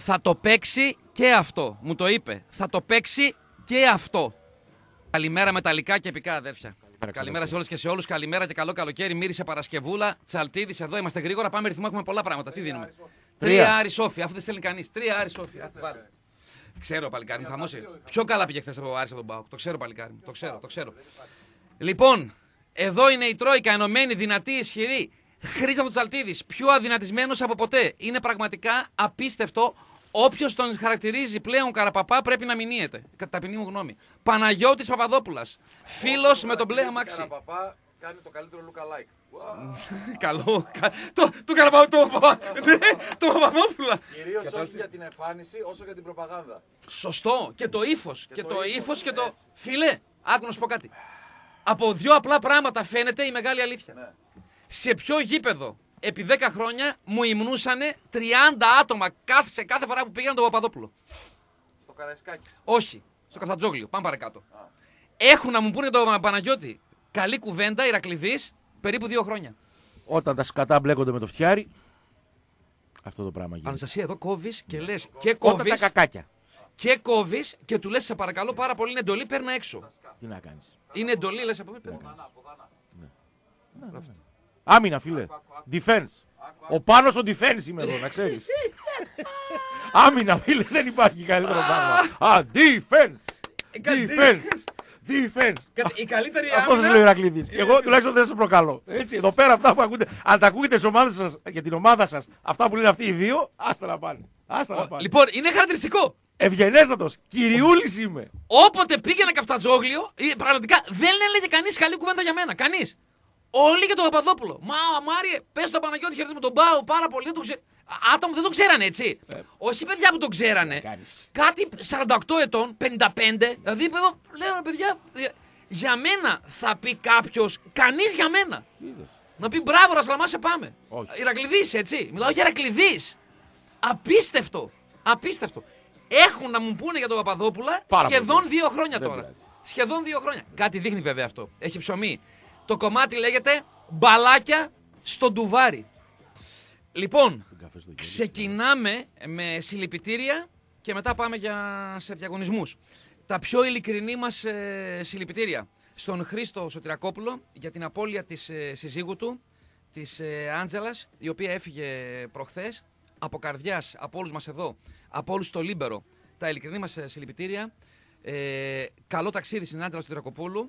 Θα το παίξει και αυτό. Μου το είπε. Θα το παίξει και αυτό. Καλημέρα μεταλλικά και επικά, αδέρφια. Καλημέρα σε όλες και σε όλους. Καλημέρα και καλό καλοκαίρι. Μύρισε Παρασκευούλα. Τσαλτίδης εδώ. Είμαστε γρήγορα. Πάμε ρυθμό. Έχουμε πολλά πράγματα. Τι δίνουμε? 3 Άρη Σόφια. Αφού δεν στέλνει κανείς. 3 Άρη Σόφια. Ξέρω, παλικάρι μου. Χαμός. Πιο καλά πήγε χθες ο Άρης από τον ΠΑΟΚ. Το ξέρω, παλικάρι μου. Το ξέρω. Λοιπόν, εδώ είναι η Τρόικα. Ενωμένη, δυνατή, ισχυρή. Χρήστος Τσαλτίδης. Πιο αδυνατισμένος από ποτέ. Είναι πραγματικά απίστευτο. Όποιος τον χαρακτηρίζει πλέον Καραπαπά πρέπει να μηνύεται. Κατά ταπεινή μου γνώμη. Παναγιώτης Παπαδόπουλας. Φίλος με τον μπλε αμάξι. Καραπαπά κάνει το καλύτερο look-alike. Καλό. Το Παπαδόπουλα. Κυρίως όχι για την εμφάνιση, όσο για την προπαγάνδα. Σωστό. Και το ύφος. Και το. Φίλε, άκου να σου πω κάτι. Από δύο απλά πράγματα φαίνεται η μεγάλη αλήθεια. Ναι. Σε ποιο γήπεδο επί 10 χρόνια μου υμνούσανε 30 άτομα σε κάθε φορά που πήγαιναν τον Παπαδόπουλο? Στο Καραϊσκάκης. Όχι. Στο Καφτατζόγλιο. Πάμε παρακάτω. Έχουν να μου πούνε τον Παναγιώτη καλή κουβέντα, Ηρακλειδής, περίπου 2 χρόνια. Όταν τα σκατά μπλέκονται με το φτιάρι, αυτό το πράγμα γίνεται. Αναστασία, εδώ κόβεις και λες και Όταν κόβεις. τα κακάκια. Και κόβεις και του λες σε παρακαλώ πάρα πολύ, είναι εντολή, παίρνα έξω. Τι να κάνεις. Είναι εντολή, λες από εδώ. Άμυνα, φίλε. Defense. Ο Πάνος ο defense είμαι εδώ, να ξέρεις. Άμυνα, φίλε, δεν υπάρχει καλύτερο πράγμα. Defense. Defense. Η καλύτερη Αυτό σας λέει ο άμυνα. Ηρακλήδης. Εγώ τουλάχιστον δεν σας προκαλώ. Έτσι, εδώ πέρα αυτά που ακούτε, αν τα ακούγετε στις ομάδες σας, για την ομάδα σας, αυτά που λένε αυτοί οι δύο, άστα να πάνε. Λοιπόν, είναι χαρακτηριστικό. Ευγενέστατος, κυριούλης είμαι. Όποτε πήγαινε Καφτατζόγλιο, πραγματικά δεν έλεγε κανείς καλή κουβέντα για μένα. Κανείς. Όλοι για τον Παπαδόπουλο. Μάριε, πες τον Παναγιώτη, χαιρετίζουμε τον Πάο πάρα πολύ. Άτομο δεν το ξέρανε, έτσι. Όχι παιδιά που το ξέρανε. Κάτι 48 ετών, 55. Δηλαδή, λέω παιδιά, για μένα θα πει κάποιος, κανείς για μένα. Να πει μπράβο, Ρασλαμά, σε πάμε. Ηρακλειδής, έτσι. Μιλάω για Ηρακλειδής. Απίστευτο. Απίστευτο. Έχουν να μου πούνε για τον Παπαδόπουλα σχεδόν 2 χρόνια τώρα. Σχεδόν 2 χρόνια. Κάτι δείχνει βέβαια αυτό. Έχει ψωμί. Το κομμάτι λέγεται μπαλάκια στο ντουβάρι. Λοιπόν, ξεκινάμε με συλληπιτήρια και μετά πάμε σε διαγωνισμούς. Τα πιο ειλικρινή μας συλληπιτήρια στον Χρήστο Σωτηρακόπουλο για την απώλεια της συζύγου του, της Άντζελας, η οποία έφυγε προχθές. Από καρδιάς, από όλους μας εδώ, από όλους στο Λίμπερο, τα ειλικρινή μας συλληπιτήρια. Καλό ταξίδι στην Άντζελα Σωτηρακοπούλου,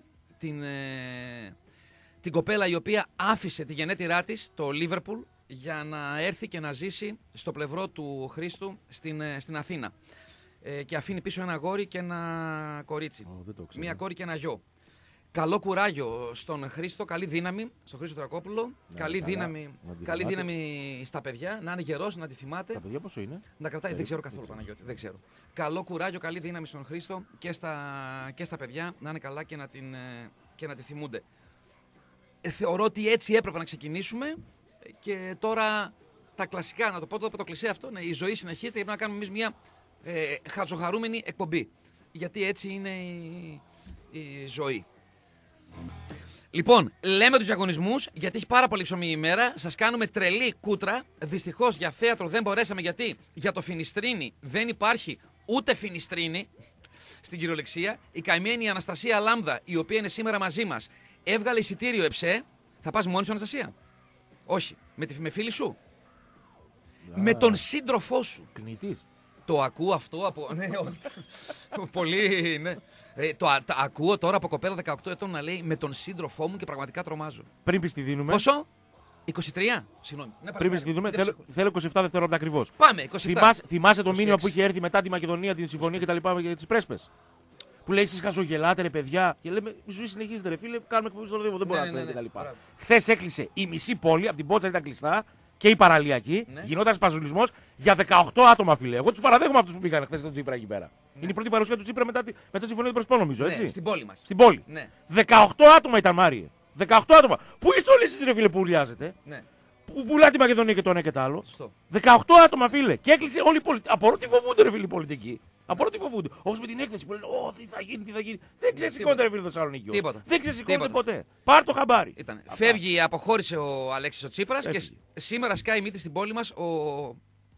την κοπέλα η οποία άφησε τη γενέτειρά της, το Λίβερπουλ, για να έρθει και να ζήσει στο πλευρό του Χρήστου στην Αθήνα. Και αφήνει πίσω ένα αγόρι και ένα κορίτσι. Μία κόρη και ένα γιο. Καλό κουράγιο στον Χρήστο, καλή δύναμη στον Χρήστο Τρακόπουλο. Καλή δύναμη στα παιδιά, να είναι γερός, να τη θυμάται. Τα παιδιά πόσο είναι? Να κρατάει, δεν ξέρω καθόλου, Παναγιώτη. Δεν ξέρω. Καλό κουράγιο, καλή δύναμη στον Χρήστο και στα παιδιά, να είναι καλά και να τη θυμούνται. Θεωρώ ότι έτσι έπρεπε να ξεκινήσουμε και τώρα τα κλασικά, να το πω το κλισέ αυτό, η ζωή συνεχίζεται και πρέπει να κάνουμε εμείς μια χατζοχαρούμενη εκπομπή. Γιατί έτσι είναι η ζωή. Λοιπόν, λέμε τους διαγωνισμούς γιατί έχει πάρα πολύ ψωμί η ημέρα. Σας κάνουμε τρελή κούτρα. Δυστυχώς για θέατρο δεν μπορέσαμε γιατί για το Φινιστρίνι δεν υπάρχει ούτε Φινιστρίνι στην κυριολεξία. Η καημένη Αναστασία Λάμδα, η οποία είναι σήμερα μαζί μας, έβγαλε εισιτήριο εψέ. Θα πας μόνη σου, Αναστασία? Όχι. Με φίλη σου? Με τον σύντροφό σου. Κνητής. Το ακούω αυτό από. Ναι, πολύ, ναι. Το ακούω τώρα από κοπέλα 18 ετών να λέει με τον σύντροφό μου και πραγματικά τρομάζω. Πριν πει τι δίνουμε. Πόσο? 23. Συγγνώμη. Πριν πει τι δίνουμε, θέλω 27 δευτερόλεπτα ακριβώς. Πάμε, 27. Θυμάσαι το μήνυμα που είχε έρθει μετά τη Μακεδονία, την συμφωνία κτλ. Για τις πρέσπες. Που λέει εσείς χαζογελάτε ρε παιδιά. Και λέμε η ζωή συνεχίζεται ρε φίλε, κάνουμε εκπομπή στο ροδεύω, δεν μπορεί να το κτλ. Χθες έκλεισε η μισή πόλη, από την Πότσα ήταν κλειστά. Και η παραλιακή, γινόταν σπαζουλισμός για 18 άτομα, φίλε. Εγώ τους παραδέχομαι αυτούς που πήγαν χθες στον Τσίπρα εκεί πέρα. Είναι η πρώτη παρουσία του Τσίπρα μετά τη συμφωνία του Πρεσπό, νομίζω, έτσι. Στην πόλη μας. Στην πόλη. Ναι. 18 άτομα ήταν, Μάριε. 18 άτομα. Πού είστε όλοι εσείς, ρε φίλε, που ουρλιάζετε? Ναι. Που πουλά τη Μακεδονία και το ένα και το άλλο. Σωστό. 18 άτομα, φίλε. Και έκλεισε όλη η πολιτική. Απορώ τι φοβούνται, ρε φίλε, οι πολιτικοί. Απορώ τι φοβούνται. Όπως με την έκθεση που λένε, τι θα γίνει, τι θα γίνει. Δεν ξεσηκώνεται, ρε φίλε, το Θεσσαλονίκη. Τίποτα. Δεν ξεσηκώνεται ποτέ. Πάρ το χαμπάρι. Φεύγει, αποχώρησε ο Αλέξης ο Τσίπρας και σήμερα σκάει μύτη στην πόλη μας ο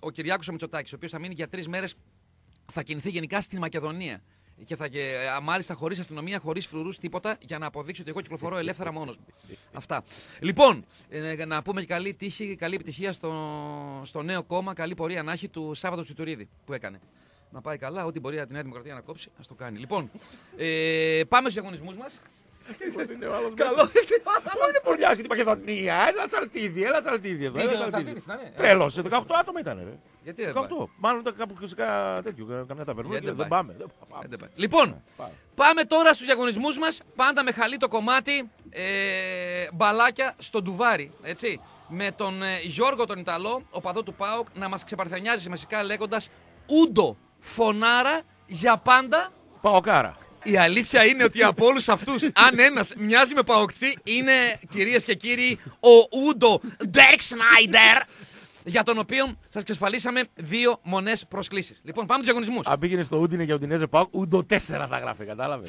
ο Κυριάκος Μητσοτάκης, ο οποίος θα μείνει για 3 μέρες, θα κινηθεί γενικά στην Μακεδονία. Και μάλιστα χωρίς αστυνομία, χωρίς φρουρούς, τίποτα, για να αποδείξει ότι εγώ κυκλοφορώ ελεύθερα μόνος μου. Αυτά. Λοιπόν, να πούμε και καλή τύχη, καλή επιτυχία στο νέο κόμμα, καλή πορεία να έχει του Σάββατο Τσιτουρίδη που έκανε. Να πάει καλά, ό,τι μπορεί την Νέα Δημοκρατία να κόψει, ας το κάνει. Λοιπόν, πάμε στους διαγωνισμούς μας. Καλό. Είναι πολύ άσχετη Μακεδονία. Έλα τσαλτίδι εδώ. Τρελός, 18 άτομα ήταν. Γιατί 18. Μάλλον ήταν κάπου σε τέτοιο, καμιά ταβερνού και δεν πάμε. Λοιπόν, πάμε τώρα στους διαγωνισμούς μας. Πάντα με χαλί το κομμάτι μπαλάκια στο ντουβάρι. Έτσι. Με τον Γιώργο τον Ιταλό, οπαδό του ΠΑΟΚ, να μας ξεπαρθενιάζει σημαντικά λέγοντας Ούντο, φωνάρα για πάντα. Παοκάρα. Η αλήθεια είναι ότι από όλους αυτούς, αν ένας μοιάζει με παοκτσί, είναι, κυρίες και κύριοι, ο Ούντο Ντέρκ Σνάιντερ, για τον οποίο σας εξασφαλίσαμε 2 μονές προσκλήσεις. Λοιπόν, πάμε στους διαγωνισμούς. Αν πήγαινε στο Ούντινε για Ουντινέζε ΠΑΟΚ, Ούντο 4 θα γράφει, κατάλαβε.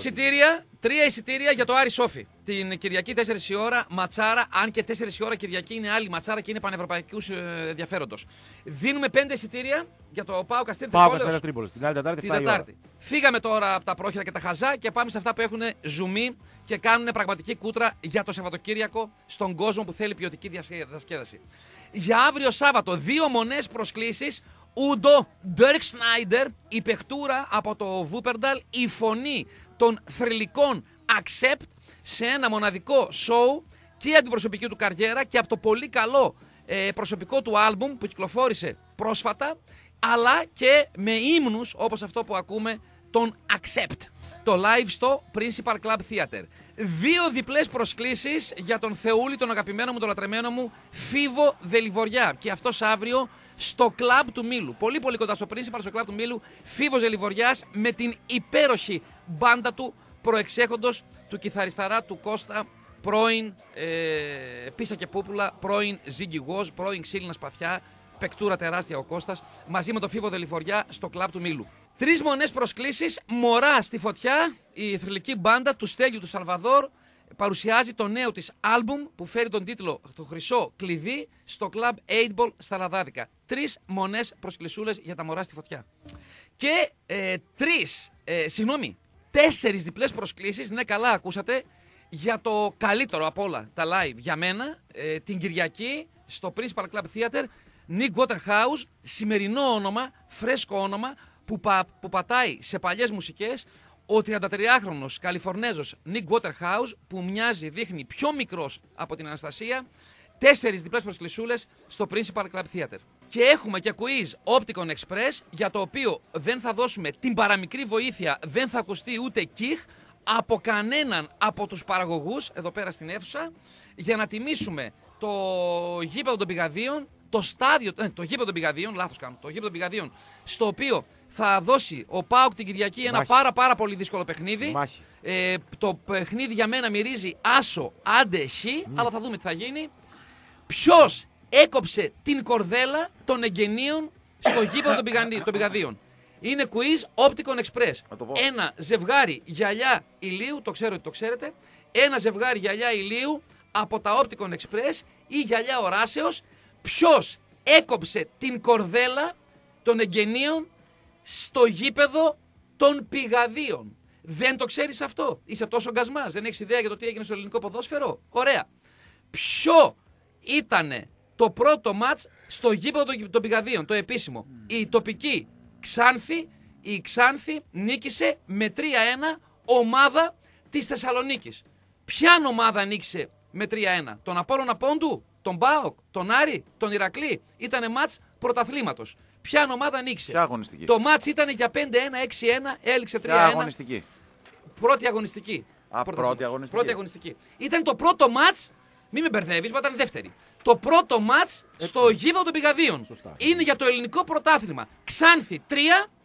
3 εισιτήρια για το Άρη Σόφι. Την Κυριακή 4 η ώρα, ματσάρα. Αν και 4 η ώρα Κυριακή είναι άλλη ματσάρα και είναι πανευρωπαϊκούς ενδιαφέροντος. Δίνουμε 5 εισιτήρια για το ΠΑΟΚ Αστέρι Τρίπολης. Την άλλη Τετάρτη. Φύγαμε τώρα από τα πρόχειρα και τα χαζά και πάμε σε αυτά που έχουν ζουμί και κάνουν πραγματική κούτρα για το Σαββατοκύριακο στον κόσμο που θέλει ποιοτική διασκέδαση. Για αύριο Σάββατο, 2 μονές προσκλήσεις. Ούντο Ντέρκ Σνάιντερ, η παιχτούρα από το Βούπερνταλ, η φωνή των θρυλικών Accept σε ένα μοναδικό show και από την προσωπική του καριέρα και από το πολύ καλό προσωπικό του άλμπουμ που κυκλοφόρησε πρόσφατα, αλλά και με ύμνους όπως αυτό που ακούμε, τον Accept. Το live στο Principal Club Theater. 2 διπλές προσκλήσεις για τον Θεούλη, τον αγαπημένο μου, τον λατρεμένο μου, Φίβο Δελιβοριά. Και αυτός αύριο στο Club του Μήλου. Πολύ πολύ κοντά στο Principal, στο Club του Μήλου, Φίβος Δελιβοριάς με την υπέροχη μπάντα του, προεξέχοντος του κιθαρισταρά του Κώστα, πρώην Πίσα και Πούπουλα, πρώην Ζίγκι Γουόζ, πρώην Ξύλινα Σπαθιά, παικτούρα τεράστια ο Κώστας, μαζί με τον Φίβο Δελιβοριά στο Club του Μήλου. 3 μονές προσκλήσεις, Μωρά στη φωτιά, η θρυλική μπάντα του Στέλιου του Σαλβαδόρ παρουσιάζει το νέο της άλμπουμ που φέρει τον τίτλο «Το Χρυσό Κλειδί» στο Club 8 Ball στα Λαδάδικα. 3 μονές προσκλησούλες για τα Μωρά στη φωτιά. Και 4 διπλές προσκλήσεις, ναι καλά ακούσατε, για το καλύτερο από όλα τα live για μένα, την Κυριακή στο Principal Club Theater, Nick Waterhouse, σημερινό όνομα, φρέσκο όνομα, που πατάει σε παλιές μουσικές, ο 33χρονος Καλιφορνέζος Nick Waterhouse, που δείχνει πιο μικρός από την Αναστασία. 4 διπλές προσκλησούλες στο Principal Club Theater. Και έχουμε και quiz Opticon Express, για το οποίο δεν θα δώσουμε την παραμικρή βοήθεια, δεν θα ακουστεί ούτε κιχ από κανέναν από τους παραγωγούς εδώ πέρα στην αίθουσα, για να τιμήσουμε το γήπεδο των Πηγαδίων, το γήπεδο των Πηγαδίων, το γήπεδο των Πηγαδίων, στο οποίο θα δώσει ο ΠΑΟΚ την Κυριακή ένα πάρα πολύ δύσκολο παιχνίδι. Το παιχνίδι για μένα μυρίζει άσο, άντε χ, αλλά θα δούμε τι θα γίνει. Ποιος έκοψε την κορδέλα των εγγενείων στο γήπεδο των Πηγαδίων? Είναι quiz Opticon Express. Ένα ζευγάρι γυαλιά ηλίου, το ξέρω ότι το ξέρετε, ένα ζευγάρι γυαλιά ηλίου από τα Opticon Express ή γυαλιά οράσεως. Ποιος έκοψε την κορδέλα των εγγενείων στο γήπεδο των Πηγαδίων? Δεν το ξέρεις αυτό? Είσαι τόσο γκασμάς, δεν έχεις ιδέα για το τι έγινε στο ελληνικό ποδόσφαιρο? Ωραία. Ποιο ήτανε το πρώτο μάτς στο γήπεδο των Πηγαδίων, το επίσημο? Η τοπική Ξάνθη, η Ξάνθη νίκησε με 3-1 ομάδα της Θεσσαλονίκης. Ποια ομάδα νίκησε με 3-1? Τον Απόλλωνα Πόντου, τον ΠΑΟΚ, τον Άρη, τον Ηρακλή? Ήτανε μάτς πρωταθλήματος. Ποια ομάδα νίκησε? Ποια αγωνιστική? Το μάτς ήτανε για 5-1, 6-1, έληξε 3-1. Ποια αγωνιστική? Πρώτη αγωνιστική. Πρώτη αγωνιστική. Ήταν το πρώτο μάτς, μην με μπερδεύεις, μα ήταν δεύτερη. Το πρώτο μάτς στο γήπεδο των Πηγαδίων. Σωστά. Είναι για το ελληνικό πρωτάθλημα. Ξάνθη 3,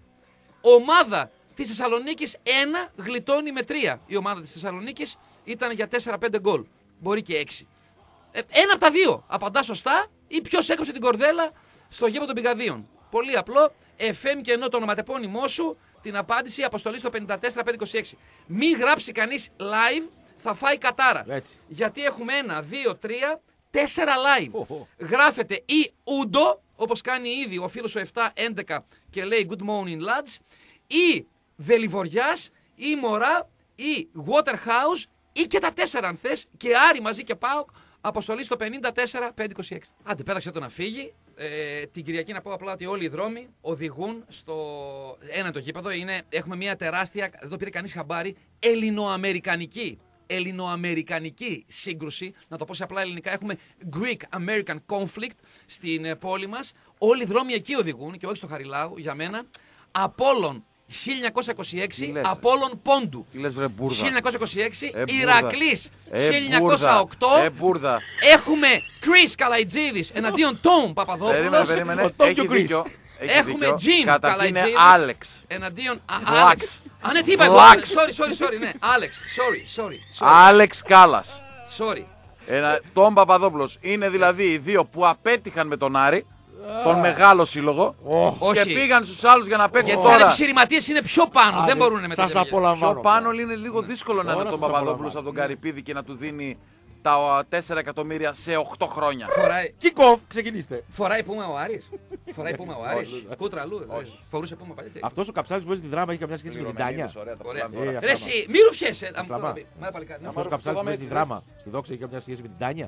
ομάδα της Θεσσαλονίκης 1, γλιτώνει με 3. Η ομάδα της Θεσσαλονίκης ήταν για 4-5 γκολ. Μπορεί και 6. Ένα από τα δύο. Απαντά σωστά ή ποιος έκοψε την κορδέλα στο γήπεδο των Πηγαδίων? Πολύ απλό. FM και ενώ το ονοματεπώνυμό σου, την απάντηση, αποστολή στο 54526. Μη γράψει κανείς live, θα φάει κατάρα. Έτσι. Γιατί έχουμε 1, 2, 3, 4 live. Γράφετε ή Ούντο όπως κάνει ήδη ο φίλος ο 711 και λέει Good morning lads, ή Βελιβοριάς, ή Μωρά, ή Waterhouse, ή και τα 4 αν θες, και Άρη μαζί και ΠΑΟΚ, αποστολή στο 54-526. Άντε, πέταξε το να φύγει. Την Κυριακή να πω απλά ότι όλοι οι δρόμοι οδηγούν στο ένα το γήπεδο. Έχουμε μια τεράστια, δεν το πήρε κανείς χαμπάρι, ελληνοαμερικανική σύγκρουση. Να το πω σε απλά ελληνικά, έχουμε Greek-American conflict στην πόλη μας. Όλοι οι δρόμοι εκεί οδηγούν και όχι στο Χαριλάου, για μένα. Απόλλων 1926, Απόλλων Πόντου. 1926, Ηρακλής 1908. Έχουμε Chris Καλαϊτζίδης εναντίον Tom Παπαδόπουλος. Έχει δίκιο. Έχουμε Jim Καταρχήν είναι Καλαϊτζίδης Άλεξ. εναντίον Βλάξ. Α, ναι, τι είπα εγώ. Sorry, ναι. Άλεξ, sorry. Άλεξ Κάλλας. Sorry. Τον Παπαδόπουλος. Είναι δηλαδή οι δύο που απέτυχαν με τον Άρη, τον μεγάλο σύλλογο, και Όχι. πήγαν στους άλλους για να παίξουν Γιατί σαν τώρα. επιχειρηματίες είναι πιο πάνω, δεν μπορούν να Σας μεταφέρουν. απολαμβάνω. Πιο πάνω είναι λίγο δύσκολο να είναι Τώρα τον σας Παπαδόπουλος απολαμβάνω. από τον Καρυπίδη και να του δίνει τα 4 εκατομμύρια σε 8 χρόνια. Kick-off, ξεκινήστε. Φοράει πούμα ο Άρης. Κούτρα αλλού. Φορούσε πούμα παλιά. Αυτός ο Καψάλης που παίζει τη δράμα έχει καμιά σχέση με την Τάνια. Ωραία. Ας Ρε εσύ, μη ρουφιέσαι. Σλαμά. Αυτός ο Καψάλης που παίζει τη δράμα στη Δόξα έχει καμιά σχέση με την Τάνια.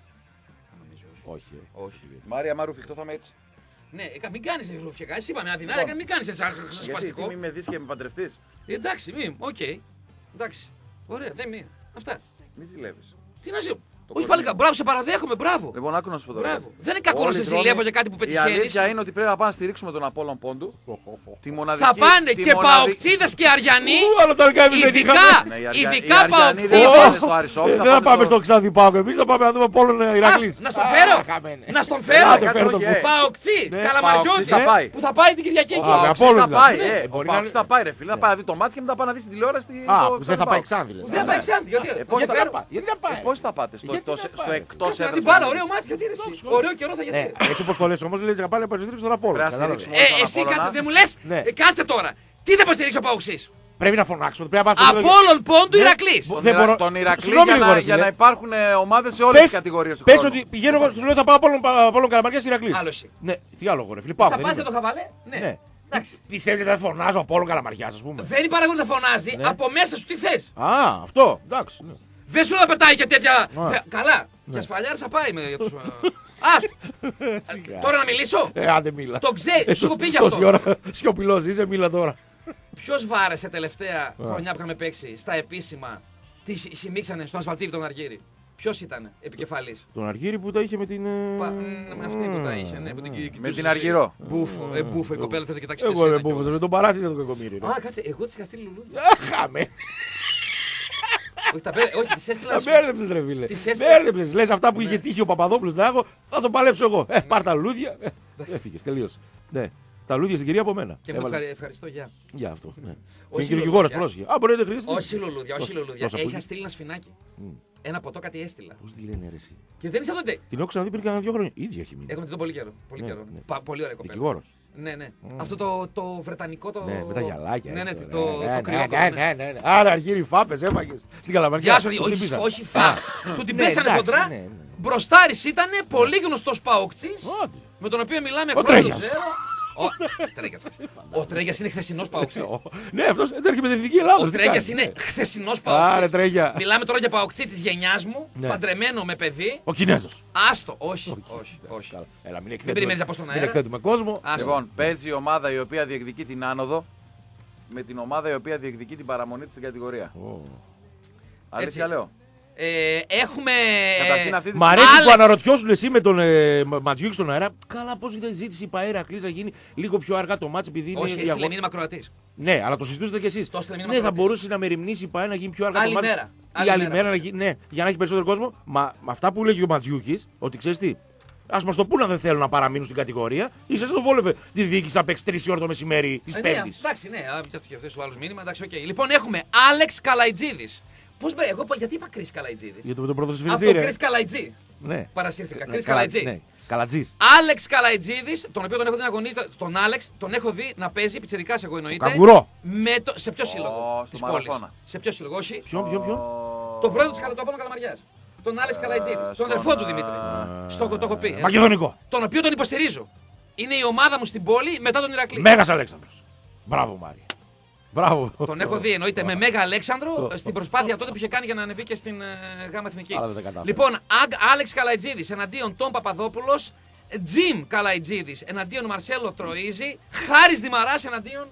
Όχι. Μάρια Μάρου, φιχτό θα είμαι έτσι. Ναι, μην κάνεις ρουφιέκα. Εσύ είπαμε αδυνάτα, μην κάνεις έτσι Γιατί σπαστικό. μη με δεις και με παντρευτείς. Εντάξει, οκ. Εντάξει. Ωραία, δεν μία. Αυτά. Μη ζηλεύεις. Τι να ζει. Όχι πάλι μπράβο, σε παραδέχομαι, μπράβο. Λοιπόν, άκου να σου πω τώρα. Μπράβο. Δεν είναι κακό να σε δρόμοι- ζηλεύω για κάτι που Η πετυχαίνεις. αλήθεια είναι ότι πρέπει να πάμε να στηρίξουμε τον Απόλλων Πόντου. Τη μοναδική, Θα πάνε τη και μοναδική- παοξίδες και αριανοί. Αλλά τα δικά εμείς δεν είχαμε. Ναι, οι Ειδικά οι Αριανοί δεν παοξίδες. πάνε στο Αρισόβ, Δεν θα πάμε στο Ξάδι Πάοκ, εμείς θα πάμε να δούμε Απόλλων Ηρακλής. Να στον φέρω. Να στον φέρω. Άντε, κάτσε, φέρω τον όχι, που- Παοξί, Παοξής καλαμαριώτη. θα πάει. Που θα πάει την Κυριακή εκεί. Α, με Παοξής Απόλλων θα δηλαδή. πάει, Ναι, ο μπορεί να Παοξής είναι- θα πάει ρε φίλε, θα πάει να δει το μάτς και μετά πάει να δει στην τηλεόραση. Που δεν θα πάει Ξάνθη λες. Δεν πάει Ξάνθη. Γιατί πώς Γιατί θα- να πάει, γιατί να πάει. Πώς θα πάτε στο Γιατί εκτός να στο πάει. εκτός Κάτσε να έδρας την μπάλα, παιχνίδι. ωραίο μάτς γιατί ρε εσύ. Ωραίο καιρό θα Ναι, γιατί. έτσι όπως το λες όμως λέει να πάει να υποστηρίξει τον Απόλλων. Πρέπει να κατάλαβες. στηρίξουμε τον Εσύ Απόλλωνα. κάτσε, δεν μου λες. Ναι. Κάτσε τώρα. Τι δεν υποστηρίξει ο Παοξής. Πρέπει να φωνάξω. Πρέπει να πάω στο Απόλλων Πόντου Ναι. Ηρακλής. Δεν μπορώ- Τον Ηρακλή Συγγνώμη για λίγο, ρε για φίλε. να υπάρχουν ομάδες σε όλες τις κατηγορίες του Πες χρόνου. ότι πηγαίνω εγώ, σου λέω θα πάω Απόλλων Καλαμαριάς Ηρακλής. Άλλο εσύ. Ναι, τι άλλο εγώ ρε φίλε. Πάω. Θα δεν πας για είμαι. το χαβαλέ. Ναι. Ναι. Εντάξει. Τι σέβεται δεν φωνάζω Απόλλων Καλαμαριάς ας πούμε. Δεν υπάρχει να φωνάζει. Ναι. Από μέσα σου τι θες. Α, αυτό. Εντάξει. ναι. Δεν σου να πετάει και τέτοια. Ναι. Καλά. Και ασφαλιάρης θα πάει με τους. Τώρα να μιλήσω. Άντε μίλα. Το ξέρει, σου έχω πει γι' Τόση αυτό. ώρα σιωπηλός είσαι, μίλα τώρα. Ποιος βάρεσε τελευταία χρονιά που είχαμε παίξει στα επίσημα, τι χυμίξανε στο ασφαλτήρι τον Αργύρι. Ποιος ήταν επικεφαλής. Τον Αργύρι που τα είχε με την. Με αυτή που τα είχε, ναι, που την Με κοιτούσες την εσύ. Αργυρό. Μπούφο, η κοπέλα θες να κοιτάξεις Εγώ και δεν εσένα μπούφωσα, κιόλας. με τον παράτησα το κακομίρι. Α, κάτσε, εγώ της είχα στείλει λουλούδια. Χάμε. Όχι, της έστειλα. Τα μπέρδεψες ρε φίλε. Τις έστειλα. Μπέρδεψες. Λες αυτά που είχε τύχει ο Παπαδόπουλος να έχω, θα τον παλέψω εγώ. Πάρ' τα λουλούδια. Έφυγες, τελείωσε. Ναι. Τα λουλούδια στην κυρία από μένα. Και με ευχαριστώ, γεια. Για αυτό. Ναι. Όχι Είναι δικηγόρος, λουλούδια. πρόσεχε. Α, μπορεί να είναι χρήστη. Όχι λουλούδια, όχι λουλούδια. Τόσα που Είχα είχε. στείλει ένα σφινάκι. Ένα ποτό κάτι έστειλα. Πώς τη λένε ρε εσύ. Και δεν είσαι τότε. Την έχω ξαναδεί πριν κάνα 2 χρόνια. Ίδια έχει μείνει. Έχουμε δει τον πολύ καιρό. Πολύ Ναι, καιρό. ναι. Πολύ ωραία κοπέλα. Δικηγόρος. Ναι, ναι. Αυτό το βρετανικό το. Ναι, με τα γυαλάκια. Ναι, έτσι, ναι, τώρα. το κρυόκο. ναι. Άρα Αργύρι φάπες έφαγες στην Καλαμαριά. Γεια σου, Πώς την όχι, πείσαν. όχι φα. Του την ναι, πέσανε εντάξει, κοντρά. ναι, ναι. Μπροστάρης ήταν πολύ γνωστός παοκτής, Άντε. με τον οποίο μιλάμε Ο χρόνια, δεν Τρέγιας. ξέρω. Ο Τρέγιας είναι χθεσινός παοκτής. Ναι, αυτός δεν έρχεται με την εθνική Ελλάδα. Ο τι Τρέγιας κάνει. είναι χθεσινός Άρε παοκτής. Τρέγια. Μιλάμε τώρα για παοκτή της γενιάς μου, Ναι. παντρεμένο με παιδί. Ο Κινέζος. Άστο, όχι. Καλά. Έλα, μην περιμένεις να πω στον Μην αέρα. εκθέτουμε κόσμο. Άστο. Λοιπόν, παίζει η ομάδα η οποία διεκδικεί την άνοδο με την ομάδα η οποία διεκδικεί την παραμονή της στην κατηγορία. Αλήθεια λέω. Έχουμε. Καταρχήν αυτή τη Μ' αρέσει Άλεξ. που αναρωτιώσουν εσύ με τον Ματζιούκη στον αέρα. Καλά, πώς δεν ζήτησε η Παέρα Κλής να γίνει λίγο πιο αργά το μάτς επειδή είναι. Όχι, η έστειλε αγώνα. μήνυμα Κροατής. Ναι, αλλά το συζητούσατε κι εσείς. Το έστειλε μήνυμα Ναι, θα Κροατής. μπορούσε να μεριμνήσει η Παέρα να γίνει πιο αργά Άλλη το μάτς. μέρα. Ή άλλη μέρα να γίνει. Ναι, για να έχει περισσότερο κόσμο. Μα με αυτά που λέγει ο Ματζιούκης, ότι ξέρει τι. Α μα το πούνε αν δεν θέλουν να παραμείνουν στην κατηγορία, ίσως δεν το βόλευε τη διοίκηση να παίξει 3 η ώρα το μεσημέρι τη Ναι, Πέμπτη. εντάξει, ναι, και αυτό το άλλο μήνυμα. Εντάξει, οκ. Λοιπόν, έχουμε Άλεξ Καλαϊτζίδης. Εγώ γιατί είπα Κρίς Καλαϊτζίδης. Για το Από πρωτοσυφιλιστή, τον ρε. Κρίς Καλαϊτζή. Ναι. Παρασύρθηκα. Ναι, Κρίς καλά- Καλαϊτζή. ναι, Καλατζής. Άλεξ Καλαϊτζίδης, τον οποίο τον έχω δει να αγωνίζεται. Τον Άλεξ τον έχω δει να παίζει πιτσιρικάς εγώ εννοείται. Καγκουρό. Σε ποιο σύλλογο στο της πόλης. Μαραθώνα. Σε ποιο σύλλογο, όχι. Ποιον. Το πρόεδρο της Απόλλων Καλαμαριάς. Τον Άλεξ Καλαϊτζίδης. Τον αδερφό του Δημήτρη. Το έχω πει. Μακεδονικό. Τον οποίο τον υποστηρίζω. είναι η ομάδα μου στην πόλη μετά τον Ηρακλή. Μέγας Αλέξανδρος. Μπράβο, Μάρια. Μπράβο. Τον έχω δει, εννοείται, με Μέγα Αλέξανδρο στην προσπάθεια τότε που είχε κάνει για να ανεβεί και στην ΓΑΜΑ Εθνική. Άρα δεν τα κατάφερε. Λοιπόν, Άλεξ Καλαϊτζίδης εναντίον Τον Παπαδόπουλος, Τζιμ Καλαϊτζίδης εναντίον Μαρσέλο Τροΐζη, Χάρης Δημαράς εναντίον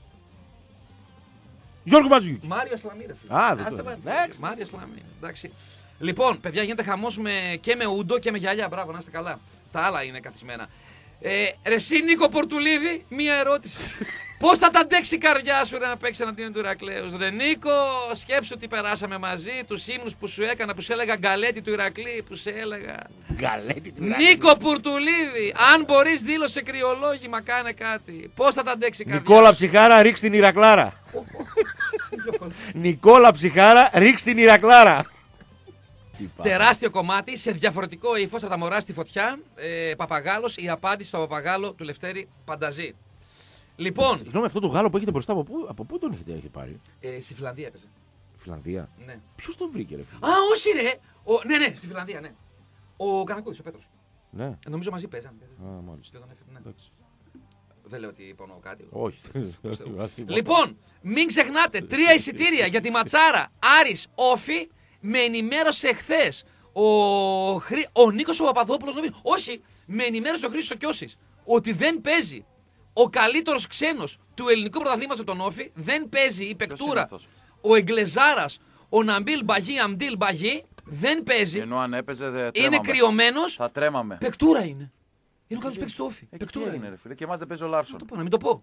Γιώργο Ματζιούκη. Μάριο Ασλαμί, ρε φίλε. Α, δεν Άστε το πάτσι. εντάξει. Μάριο Ασλαμί. Εντάξει. Λοιπόν, παιδιά, γίνεται χαμός και με ούντο και με γυαλιά. Μπράβο, να είστε καλά. Τα άλλα είναι καθισμένα. Ρε εσύ Νίκο Πορτουλίδη, μία ερώτηση. Πώς θα τα αντέξει η καρδιά σου ρε, να παίξει εναντίον του Ηρακλέους? Ρε Νίκο, σκέψου τι περάσαμε μαζί, τους ύμνους που σου έκανα, που σου έλεγα γκαλέτη του Ηρακλή, που σε έλεγα. Γκαλέτη του Νίκο Πορτουλίδη, αν μπορείς δήλωσε κρυολόγημα, κάνε κάτι. Πώς θα τα αντέξει η καρδιά? Νικόλα Ψυχάρα, ρίξ την Ηρακλάρα. Νικόλα Ψυχάρα, ρίξ την Ηρακλάρα. Τεράστιο κομμάτι σε διαφορετικό ύφος από τα μωρά στη φωτιά. Παπαγάλος, η απάντηση στο Παπαγάλο του Λευτέρη Πανταζή. Λοιπόν, Συγγνώμη, αυτό το Γάλλο που έχετε μπροστά, από πού τον έχετε πάρει? στη Φιλανδία έπαιζε. Φιλανδία. Ναι. Ποιος τον βρήκε, ρε φίλε? Α, όχι ρε! Ναι, στη Φιλανδία, ναι. Ο Κανακούδης, ο Πέτρος. Ναι. Νομίζω μαζί παίζαν. Α, μάλιστα. Δεν τον έφερε, ναι. Εντάξει. Δεν λέω ότι υπονοώ κάτι. Όχι. Λοιπόν, μην ξεχνάτε, 3 εισιτήρια για τη ματσάρα Άρης Όφη. Με ενημέρωσε χθες ο Νίκος ο Παπαδόπουλος. Όχι, με ενημέρωσε ο Χρήστος ο Κιώσης ότι δεν παίζει ο καλύτερος ξένος του ελληνικού πρωταθλήματος τον Όφη. Δεν παίζει η παικτούρα. Ο Εγκλεζάρας, ο Ναμπίλ Μπαγί, Αμντίλ Μπαγί. Δεν παίζει. Ενώ αν έπαιζε, τρέμαμε. Είναι κρυωμένος. Θα τρέμαμε. Παικτούρα είναι. Είναι ο καλός παίκτης του Όφη. Παικτούρα είναι, ρε φίλε. Και εμάς δεν παίζει ο Λάρσον. Να μην το πω.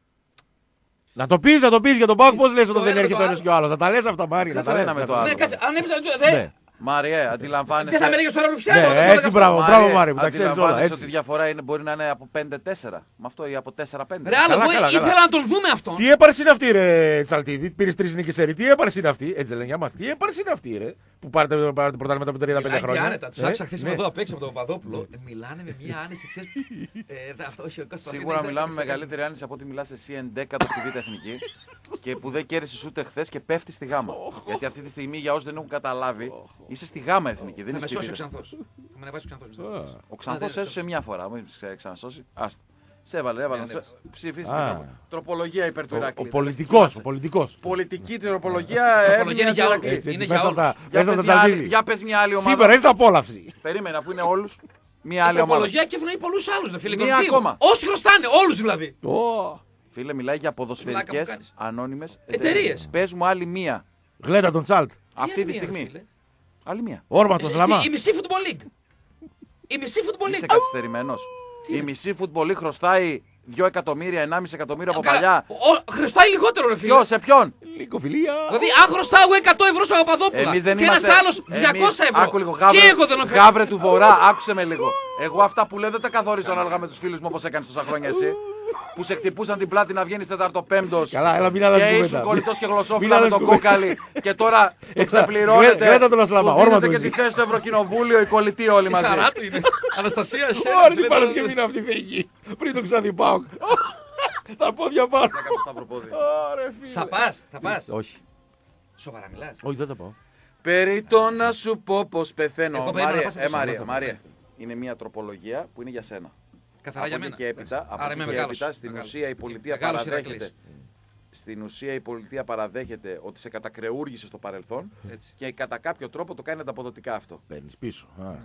Να το πεις για τον Πάοκ, πώς λες όταν δεν ένα έρχεται το ο ένας και ο άλλος? Να τα λες αυτά, Μάρι. Να τα λες. ένα με το άλλο. Ναι, κάτσε, αν έπαιζε. Ναι. Μάριε, αντιλαμβάνεσαι. Δεν θα με έλεγες τώρα Ρουφιάνο. Ναι, έτσι μπράβο, Μάρι, που τα ξέρεις όλα. Αντιλαμβάνεσαι ότι η Έτσι. διαφορά μπορεί να είναι από 5-4. Με αυτό ή από 4-5. Ρε άλλο, Καλά, εγώ καλά, καλά. ήθελα να τον δούμε αυτόν. Τι έπαρση είναι αυτή, ρε Τσαλτίδη? Πήρες 3 νίκες σε ρί. Τι έπαρση είναι αυτή? Έτσι δεν λένε για μας. Τι έπαρση είναι αυτή, ρε? Που πάρετε πρωτάθλημα μετά από 35 Μιλάει και χρόνια. άνετα. Τους άκουσα χθες ναι. εδώ απ' έξω από τον Παπαδόπουλο. Μιλάνε με μια άνεση, ξέρεις. Αυτό, όχι, ο Κώστας Σίγουρα Παπαδόπουλος, μιλάμε με δεν μεγαλύτερη άνεση από ότι μιλάς εσύ 11ο στη Β' Εθνική και που δεν κέρδισες ούτε χθες και πέφτεις στη Γάμα. Γιατί αυτή τη στιγμή, για όσους δεν έχουν καταλάβει, είσαι στη Γάμα Εθνική, δεν θα είσαι με στη σώσει ο Β'. Ξανθός. Θα με ανεβάσει ο Ξανθός. Ο Ξανθός έσωσε μια φορά, μην ξανασώσει. Άστο. Σε έβαλε. Ψηφίστε κάπου. Τροπολογία υπέρ του Ο Ηρακλή. πολιτικός. Πολιτική τροπολογία. Τροπολογία είναι για όλους. Έτσι, Είναι μέσα για από όλους. τα- μέσα από τα Τσαλτίδη. Για πες μια άλλη ομάδα. Σήμερα έχεις απόλαυση. Περίμενε, αφού είναι όλους. Μια Η άλλη ομάδα. τροπολογία και ευνοεί πολλούς άλλους, ρε φίλε. Μία Κορδίου. ακόμα. Όσοι χρωστάνε, όλους δηλαδή. Φίλε, μιλάει για Βλάκα μου ποδοσφαιρικές κάνεις. ανώνυμες Εταιρείες. Πες μου άλλη μία. Γλέτα τον Τσάλτ. Αυτή Τι τη είναι, ρε στιγμή. φίλε. Άλλη μία. Όρματος Λαμά. Η μισή Football League. Η μισή Football Είσαι League. καθυστερημένος. Η μισή φουτμπολή χρωστάει 2 εκατομμύρια, 1,5 εκατομμύριο από παλιά. Χρωστάει λιγότερο, ρε φίλε. Ποιο, σε ποιον? Λυκοφιλία. Δηλαδή, αν χρωστάω 100 ευρώ στο Παπαδόπουλο Εμείς δεν και ένας είμαστε. άλλος 200 ευρώ. Άκου λίγο, Και εγώ δεν ωφελώ. γάβρε του Βορρά, άκουσε με λίγο. Εγώ αυτά που λέω δεν τα καθορίζω ανάλογα με τους φίλους μου όπως έκανες τόσα χρόνια εσύ. Που σε χτυπούσαν την πλάτη να βγαίνεις 4ο-5ος. Καλά, έλα, μην αλλάζεις Και κουβέντα. ήσουν κολλητός και Μην γλωσσόφυλλα με αλλάζεις τον κουβέντα. κόκαλη. Και τώρα το Γλέτα ξεπληρώνετε. τον Ασλαμά, Που δίνετε όρματος και εσύ. τη θέση στο Ευρωκοινοβούλιο οι κολλητοί όλοι Η μαζί. χαρά του είναι. Αναστασία, Ωρε τι χαίρεσαι. Παρασκευή είναι αυτή φύγει. Πριν το ξανδιπάω. Τα πόδια πάνω. Θα κάνω σταυροπόδι. Ωρε φίλε. Θα πας. Όχι. Σοβαρά μιλάς. Όχι, δεν θα πάω. Περί το να σου πω πως πεθαίνω. Εγώ περίμενα να πας να Μαρία, πεις. Μαρία. Είναι μια τροπολογία που είναι για σένα. Καθαρά για Από μένα. εκεί και έπειτα, από Άρα εκεί είμαι και μεγάλος. έπειτα, στην Μεγάλος. ουσία η πολιτεία Μεγάλος παραδέχεται. Ηρακλής. Στην ουσία η πολιτεία παραδέχεται ότι σε κατακρεούργησε στο παρελθόν Έτσι. και κατά κάποιο τρόπο το κάνει ανταποδοτικά αυτό. Παίρνεις πίσω.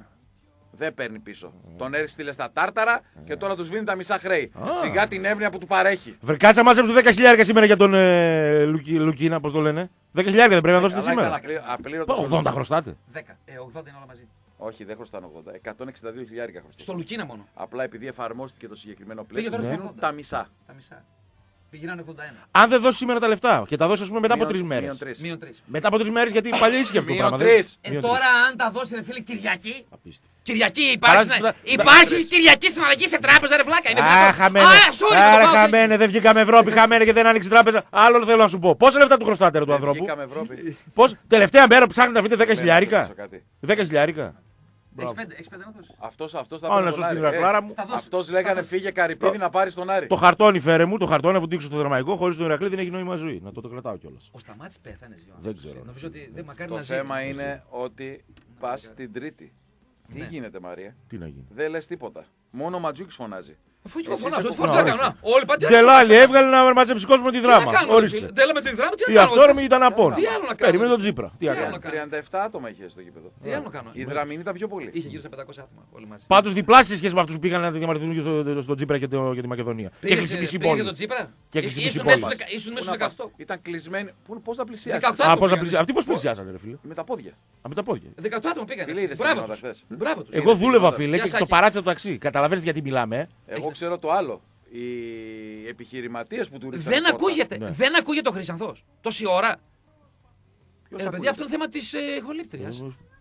Δεν παίρνει πίσω. Τον έστειλε στα τάρταρα και τώρα του σβήνει τα μισά χρέη. Σιγά την εύνοια που του παρέχει. Κάτσε να μάζεψε 10.000 σήμερα για τον Λουκίνα, πώς το λένε. 10.000 δεν πρέπει να δώσετε Καλά, σήμερα. καλά, απλήρωτος. 80 χρωστάτε. 10. 80 είναι όλα μαζί. Όχι, δεν χρωστάνε 80. 162 χιλιάρικα χρωστάνε. Στο Λουκίνα μόνο. Απλά επειδή εφαρμόστηκε το συγκεκριμένο Πήγε πλαίσιο, τώρα του στα δίνουν 80. τα μισά. Τα μισά. Πήγαιναν 81. Αν δεν δώσει σήμερα τα λεφτά και τα δώσει, α πούμε, μετά από 3 Μείον μέρες. τρεις. Μείον 3. Μετά από 3 μέρες, γιατί παλιά ίσχυε αυτό το Μείον πράγμα. τρεις. Μείον Τώρα, αν τα δώσει, ρε φίλε, Κυριακή. Απίστευτο. Κυριακή Καλά, υπάρχει Κυριακή συναλλαγή σε τράπεζα, ρε βλάκα. Είναι Α, δυνατόν? χαμένε. sorry, Άρα το πάω. χαμένε, δεν βγήκαμε Ευρώπη, χαμένε και δεν άνοιξε τράπεζα. Άλλο θέλω να σου πω. Πόσα λεφτά του χρωστάτε ρε, του ανθρώπου. Βγήκαμε Ευρώπη. Πώς, τελευταία μέρα που ψάχνετε να βρείτε 10 Να σου χιλιάρικα. ρωτήσω κάτι. 10 χιλιάρικα. Έχεις πέντε να δώσεις. Αυτός θα Άρα να πάρει σου τον στην Άρη. Ηρακλάρα μου. Θα δώσω. Αυτός λέγανε φύγε Καρυπίδη να πάρει τον Άρη. Το χαρτόνι φέρε μου, το χαρτόνι αφού δείξω το δραμαϊκό, χωρίς τον Ηρακλή δεν έχει νόημα ζωή. Να το κρατάω κιόλα. Ο Σταμάτης πέθανε, Ζιώνα. Δεν ξέρω. Νομίζω ότι δεν μακάρι Το να ζει. θέμα είναι ότι πας στην Τρίτη. Τι Ναι. γίνεται, Μαρία. Τι να γίνει. Δεν λες τίποτα. Μόνο ο Ματζούκης φωνάζει. Αφού και εγώ Εσείς φωνάζω, έχω ό,τι φορά το έκανα. Όλοι πατζέ. Ντελάλη έβγαλε να μαζέψει κόσμο τη δράμα. Ορίστε. Ντέλα με τη δράμα, τι Η να κάνω. αυτόρμη ήταν απόν. Τι άλλο να κάνω. Περίμενε τον Τσίπρα. Τι άλλο άλλο. να κάνω. 37 άτομα είχε στο γήπεδο. Τι άλλο να κάνω. Η Δραμηνή ήταν πιο πολύ. Είχε γύρω στα 500 άτομα όλοι μαζί. Πάντως διπλάσια σε σχέση με αυτούς που πήγαν να διαμαρτυρηθούν στον Τσίπρα και τη Μακεδονία. Και έκλεισε μισή Πήγες πόλη. για τον Τσίπρα. Και έκλεισε μισή Ήσουν πόλη. ήσουν μέσα Πού να πας. στο 18. Ήταν κλεισμένοι. Πώς θα πλησιάσει. 18. Α, πώς πήγανε. αυτοί πώς πλησιάσανε, ρε φίλε. Με τα πόδια. Α, με τα πόδια. 18 άτομα πήγανε. Φίλε, είδες τα Μπράβο γεγονότα τους. χθες. Μπράβο τους. Εγώ δούλευα, φίλε, Γεια και Σάκη. το παράτησα το ταξί. Καταλαβαίνεις γιατί μιλάμε. Εγώ ξέρω το άλλο. Οι επιχειρηματίες που του ρίξαν. Δεν ακούγεται. Ναι. Δεν ακούγεται ο Χρυσανθός. Τόση ώρα. Ποιος Παιδιά, ακούγεται? αυτό είναι θέμα της ηχολήπτριας.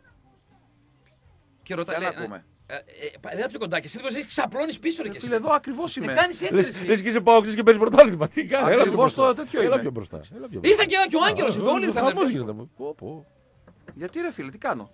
Και ρωτάει. Δεν ακούμε. Δεν πιο κοντά και εσύ λίγο εσύ ξαπλώνεις πίσω ρε και εσύ. Φίλε, εδώ ακριβώς Με είμαι. κάνεις έτσι Λες εσύ. και είσαι πάοξης και παίρνεις πρωτάθλημα. Τι κάνει, έλα πιο Ακριβώς μπροστά. το τέτοιο Έλα είμαι. πιο μπροστά. Ήρθαν και ο Άγγελος εδώ, όλοι ήρθαν. Χαμός γίνεται. Πω. Γιατί ρε φίλε, τι κάνω.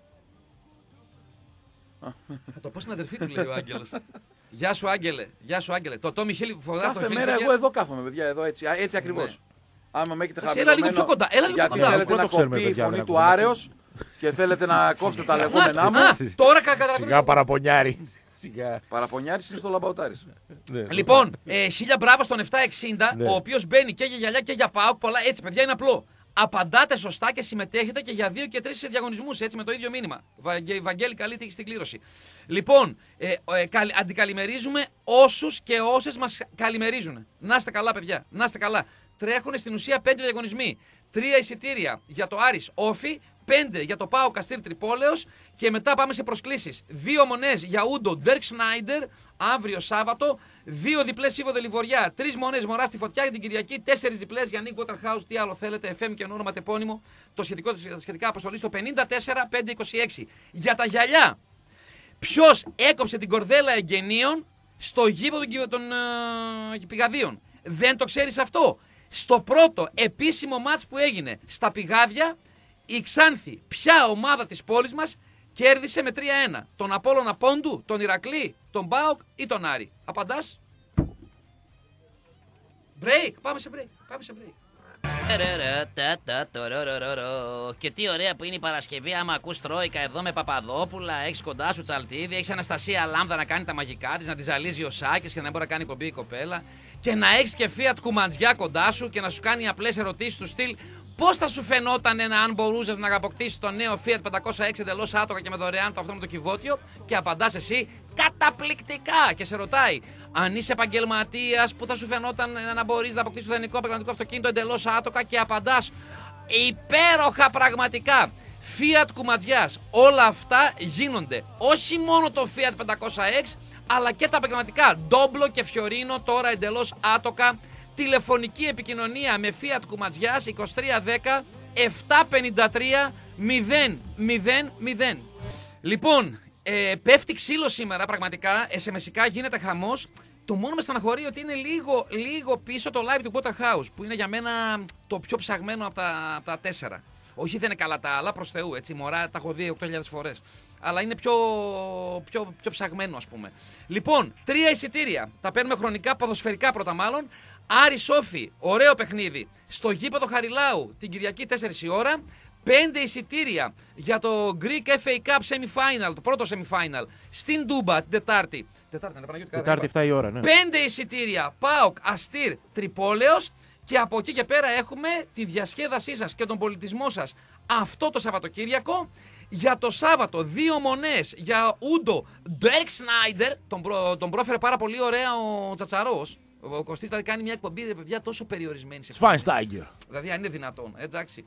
Θα το πω στην αδερφή του, λέει ο Άγγελος. Γεια σου, Άγγελε. Γεια σου, Άγγελε. Το Τόμι Χίλ φωτογράφο. Κάθε μέρα εγώ εδώ κάθομαι, παιδιά, εδώ έτσι ακριβώς. Άμα με έχετε Έλα χαμηλωμένο. λίγο πιο κοντά, έλα λίγο πιο Γιατί κοντά. θέλετε Πού να το ξέρουμε, κοπεί η παιδιά, φωνή δεν του ακούμε. Άρεος και θέλετε να κόψετε τα λεγόμενά μου. Τώρα κατά Σιγά παραπονιάρι. Σιγά. Παραπονιάρης είναι στο λαμπαοτάρης. Ναι, Λοιπόν, 1000 μπράβο στον 760, Ναι. ο οποίος μπαίνει και για γυαλιά και για ΠΑΟΚ. Πολλά έτσι, παιδιά, είναι απλό. Απαντάτε σωστά και συμμετέχετε και για 2 και 3 διαγωνισμούς, έτσι με το ίδιο μήνυμα. Βαγγέλη, καλή τύχη στην κλήρωση. Λοιπόν, αντικαλημερίζουμε όσους και όσες μας καλημερίζουν. Να είστε καλά, παιδιά, να είστε καλά. Τρέχουν στην ουσία 5 διαγωνισμοί. 3 εισιτήρια για το Άρης Όφι, 5 για το ΠΑΟΚ Καστήρ Τρυπόλεως και μετά πάμε σε προσκλήσεις. 2 μονές για Ούντο Ντέρκ Σνάιντερ αύριο Σάββατο, 2 διπλές Φίβο Δελιβοριά, 3 μονές Μωρά στη Φωτιά για την Κυριακή, 4 διπλές για Νίκ Waterhouse, τι άλλο θέλετε, FM και όνομα τεπώνυμο, το σχετικά αποστολή στο 54526. Για τα γυαλιά, ποιος έκοψε την κορδέλα εγγενείων στο γήπεδο των πηγαδίων. Δεν το ξέρεις αυτό. Στο πρώτο επίσημο μάτς που έγινε στα πηγάδια, η Ξάνθη, ποια ομάδα της πόλης μας, κέρδισε με 3-1. Τον Απόλλωνα Πόντου, τον Ηρακλή, τον ΠΑΟΚ ή τον Άρη. Απαντάς? Break. Πάμε σε break. Και τι ωραία που είναι η Παρασκευή, άμα ακούς Τρόικα εδώ με Παπαδόπουλα, έχεις κοντά σου Τσαλτίδη, έχεις Αναστασία Λάμδα να κάνει τα μαγικά της, να τη ζαλίζει ο Σάκης και να μπορεί να κάνει κομπή η κοπέλα, και να έχεις και Fiat Κουμαντζιά κοντά σου και να σου κάνει απλές ερωτήσεις του στυλ πώς θα σου φαινόταν αν μπορούσες να αποκτήσεις το νέο Fiat 506 εντελώς άτοκα και με δωρεάν το αυτόματο κυβότιο, και απαντάς εσύ καταπληκτικά και σε ρωτάει αν είσαι επαγγελματίας, που θα σου φαινόταν να μπορείς να αποκτήσεις το ιδανικό επαγγελματικό αυτοκίνητο εντελώς άτοκα, και απαντάς υπέροχα πραγματικά. Fiat Κουματζιάς, όλα αυτά γίνονται. Όχι μόνο το Fiat 500X, αλλά και τα επαγγελματικά Ντόμπλο και Φιωρίνο τώρα εντελώς άτοκα. Τηλεφωνική επικοινωνία με Fiat Κουματζιάς 2310 753 000. Λοιπόν, πέφτει ξύλο σήμερα πραγματικά, SMS-ικά γίνεται χαμός. Το μόνο με στεναχωρεί ότι είναι λίγο πίσω το live του Waterhouse, που είναι για μένα το πιο ψαγμένο από τα 4. Όχι, δεν είναι καλά τα άλλα, προς Θεού, έτσι, μωρά, τα έχω δει 8.000 φορές. Αλλά είναι πιο ψαγμένο, ας πούμε. Λοιπόν, 3 εισιτήρια, τα παίρνουμε χρονικά, ποδοσφαιρικά πρώτα μάλλον. Άρη Σόφι, ωραίο παιχνίδι, στο γήπεδο Χαριλάου την Κυριακή 4 η ώρα. 5 εισιτήρια για το Greek FA Cup Semi-Final, το πρώτο Semi-Final, στην Τούμπα την Τετάρτη. Τετάρτη 7 η ώρα, ναι. 5 εισιτήρια ΠΑΟΚ Αστήρ Τρυπόλεως, και από εκεί και πέρα έχουμε τη διασκέδασή σας και τον πολιτισμό σας αυτό το Σαββατοκύριακο. Για το Σάββατο 2 μονές για Ούντο Ντέρκ Σνάιντερ, τον πρόφερε πάρα πολύ ωραία ο Τσατσαρός. Ο Κωστής δηλαδή κάνει μια εκπομπή, παιδιά, τόσο περιορισμένη σε Σφάινστάιγκερ. δηλαδή αν είναι δυνατόν, εντάξει.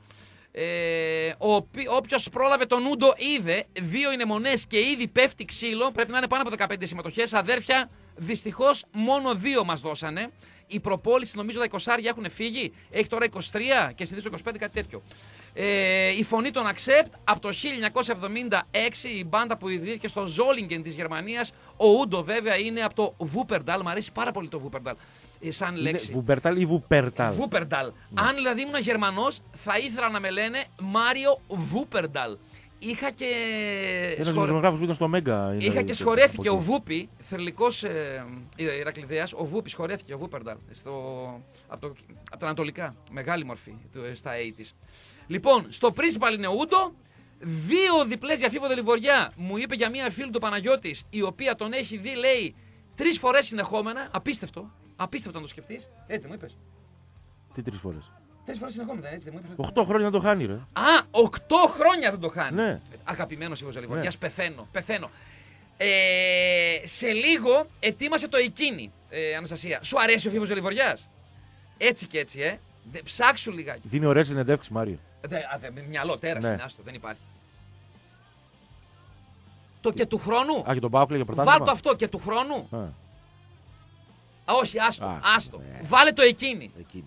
Όποιος πρόλαβε τον Ούντο είδε, 2 είναι μονές και ήδη πέφτει ξύλο. Πρέπει να είναι πάνω από 15 συμμετοχές. Αδέρφια, δυστυχώς μόνο 2 μας δώσανε. Η προπόληση, νομίζω τα 20 έχουν φύγει. Έχει τώρα 23 και συνήθως 25, κάτι τέτοιο. Η φωνή των Accept από το 1976, η μπάντα που ιδρύθηκε στο Ζόλιγκεν της Γερμανίας. Ο Ούντο βέβαια είναι από το Βούπερνταλ. Μ' αρέσει πάρα πολύ το Βούπερνταλ σαν λέξη. Βουπερτάλ ή Βουπέρταλ. Βούπερνταλ. Αν δηλαδή ήμουν Γερμανός, θα ήθελα να με λένε Μάριο Βούπερνταλ. Είχα και. Ένας δημοσιογράφος που ήταν στο Μέγκα. Είχα και σχορέθηκε ο Βούπι, θρυλικός Ηρακλειδέας. Ο Βούπι σχορέθηκε, ο Βούπερνταλ. Από τα Ανατολικά. Μεγάλη μορφή στα 80's. Λοιπόν, στο Principal είναι ο Ούντο. 2 διπλές για Φίβο Δελιβοριά. Μου είπε για μία φίλη του Παναγιώτης, η οποία τον έχει δει, λέει, 3 φορές συνεχόμενα, απίστευτο. Απίστευτο να το σκεφτείς. Έτσι μου είπες. Τι 3 φορές. 3 φορές συνεχόμενα, έτσι δεν μου είπες. 8 χρόνια το χάνει, ρε. Α, 8 χρόνια δεν το χάνει. Ναι. Αγαπημένος Ιβος Δελιβοριάς, πεθαίνω. Σε λίγο ετοίμασε το εκείνη, Αναστασία. Σου αρέσει ο Φίβος Δελιβοριάς? Έτσι και έτσι, ψάξου λιγάκι. Δίνει ωραίες συνεντεύξεις, Μάριο. Μυαλό, τέρας Ναι. είναι, άστο, δεν υπάρχει. Το και του χρόνου. Α, και τον Πάοκ λέγε πρωτάθλημα. Βάλ το αυτό και του χρόνου. Α, Όχι, άστο. Άστο, ναι. Βάλε το εκείνη. εκείνη.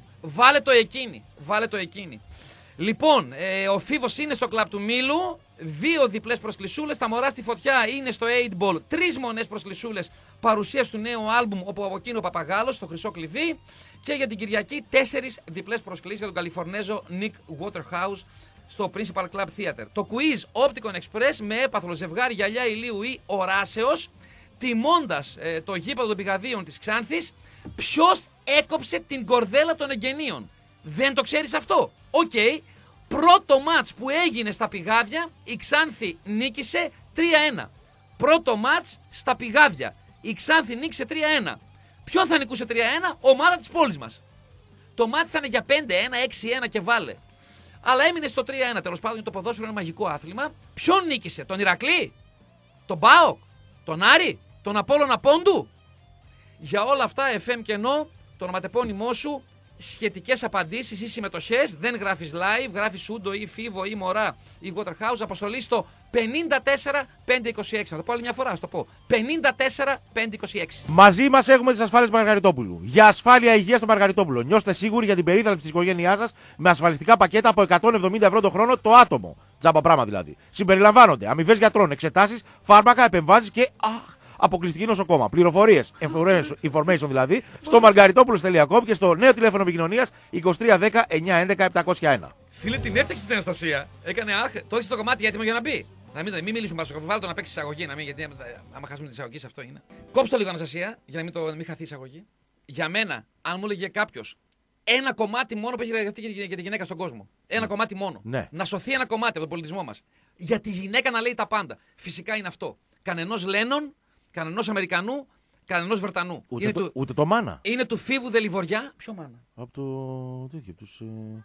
Βάλε το εκείνη. Λοιπόν, ο Φίβος είναι στο κλαμπ του Μήλου. 2 διπλές προσκλησούλες. Τα μωρά στη φωτιά είναι στο 8 Ball. 3 μονές προσκλησούλες. Παρουσίαση του νέου άλμπουμ από εκείνο ο Παπαγάλος στο χρυσό κλειδί. Και για την Κυριακή 4 διπλές προσκλήσεις για τον Καλιφορνέζο Nick Waterhouse στο Principal Club Theater. Το quiz Opticon Express με έπαθλο ζευγάρι γυαλιά ηλίου ή οράσεως, τιμώντας το γήπεδο των πηγαδίων της Ξάνθης, ποιος έκοψε την κορδέλα των εγγενείων. Δεν το ξέρεις αυτό? Οκ. Πρώτο μάτς που έγινε στα πηγάδια, η Ξάνθη νίκησε 3-1. Πρώτο μάτς στα πηγάδια, η Ξάνθη νίκησε 3-1. Ποιον θα νικούσε 3-1? Ομάδα της πόλης μας. Το μάτς ήταν για 5-1, 6-1 και βάλε. Αλλά έμεινε στο 3-1. Τέλος πάντων, το ποδόσφαιρο είναι μαγικό άθλημα. Ποιον νίκησε? Τον Ηρακλή? Τον ΠΑΟΚ? Τον Άρη? Τον Απόλλωνα Πόντου? Για όλα αυτά, FM κενό, το ονοματεπώνυμό σου, σχετικές απαντήσεις ή συμμετοχές. Δεν γράφεις live, γράφεις Σούντο ή Φίβο ή Μωρά ή Waterhouse. Αποστολή στο 54526. Να το πω άλλη μια φορά, να το πω. 54526. Μαζί μας έχουμε τις ασφάλειες Μαργαριτόπουλου. Για ασφάλεια υγεία στο Μαργαριτόπουλο. Νιώστε σίγουροι για την περίθαλψη της οικογένειάς σας με ασφαλιστικά πακέτα από 170 ευρώ το χρόνο το άτομο. Τζάμπα πράγμα δηλαδή. Συμπεριλαμβάνονται αμοιβές γιατρών, εξετάσεις, φάρμακα, επεμβάσεις και αποκλειστική νοσοκόμα. Πληροφορίες, information δηλαδή, στο margaritopoulos.com και στο νέο τηλέφωνο επικοινωνίας 2310 911 701. Φίλε, την έφτιαξε στην Αναστασία. Έκανε αχ. Το έχει το κομμάτι έτοιμο για να μπει. Να μην μιλήσουμε μαζί. Βάλτε το να παίξει εισαγωγή. Να μην, γιατί άμα χάσουμε τη εισαγωγή, αυτό είναι. Κόψτε το λίγο, Αναστασία, για να μην χαθεί η εισαγωγή. Για μένα, αν μου έλεγε κάποιο ένα κομμάτι μόνο που έχει γραφτεί για τη γυναίκα στον κόσμο. Ένα κομμάτι μόνο. Ναι. Να σωθεί ένα κομμάτι από τον πολιτισμό μας. Για τη γυναίκα να λέει τα πάντα. Φυσικά είναι αυτό. Κανενός Λένον, κανενός Αμερικανού, κανενός Βρετανού. Ούτε το μάνα. Είναι του Φίβου Δελιβοριά. Ποιο μάνα? Από το τέτοιο, τους...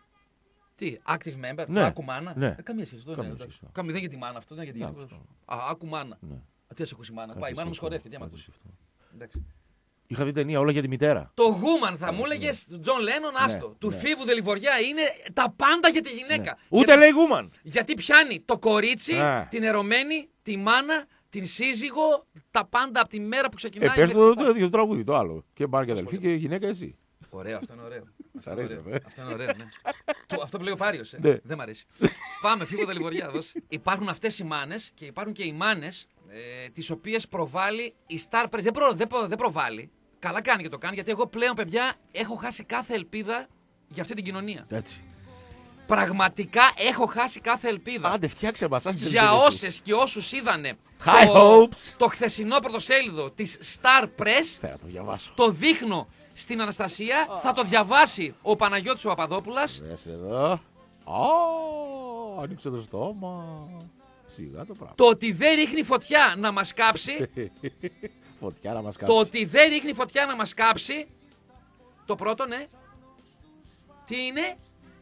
Τι, active member, Ναι. Άκου μάνα. Ναι. Καμία σχέση. Καμία σχέση. Δεν είναι για τη μάνα αυτό, δεν είναι για τη γυναίκα. Άκου μάνα. Ναι. Τι σε ακούσει η μάνα? Πάει, η μάνα μου σχορεύει. Τι άμα ακούσει. Εντάξει. Είχα δει ταινία όλα για τη μητέρα. Το Woman θα μου έλεγε του Τζον Λένον, άστο. Του Φίβου Δελιβοριά είναι τα πάντα για τη γυναίκα. Ούτε λέει woman. Γιατί πιάνει το κορίτσι, Ναι. την ερωμένη, τη μάνα, την σύζυγο, τα πάντα από τη μέρα που ξεκινάει. Πες το τραγούδι, το άλλο. Και μπάρ και αδελφή και γυναίκα εσύ. Ωραίο, αυτό είναι ωραίο. Σ' αρέσει, Αυτό είναι ωραίο, ναι. Αυτό που λέει ο Πάριος, Ναι. δεν μ' αρέσει. Πάμε, Φίβο Δελιβοριά, δώσε. Υπάρχουν αυτές οι μάνες και υπάρχουν και οι μάνες τις οποίες προβάλλει η Star Press. Δεν προβάλλει. Καλά κάνει και το κάνει, γιατί εγώ πλέον, παιδιά, έχω χάσει κάθε ελπίδα για αυτή την κοινωνία. Έτσι. Πραγματικά έχω χάσει κάθε ελπίδα. Άντε, φτιάξε μας. Για όσες και όσους είδανε High hopes. το χθεσινό πρωτοσέλιδο της Star Press, Θέλω να το διαβάσω. το δείχνω στην Αναστασία, θα το διαβάσει ο Παναγιώτης ο Παπαδόπουλας. Δες εδώ. Άνοιξε το στόμα. Σιγά το πράγμα. Το ότι δεν ρίχνει φωτιά να μας κάψει, Φωτιά να μας το κάψει. ότι δεν ρίχνει φωτιά να μας κάψει, το πρώτο, ναι. Τι είναι?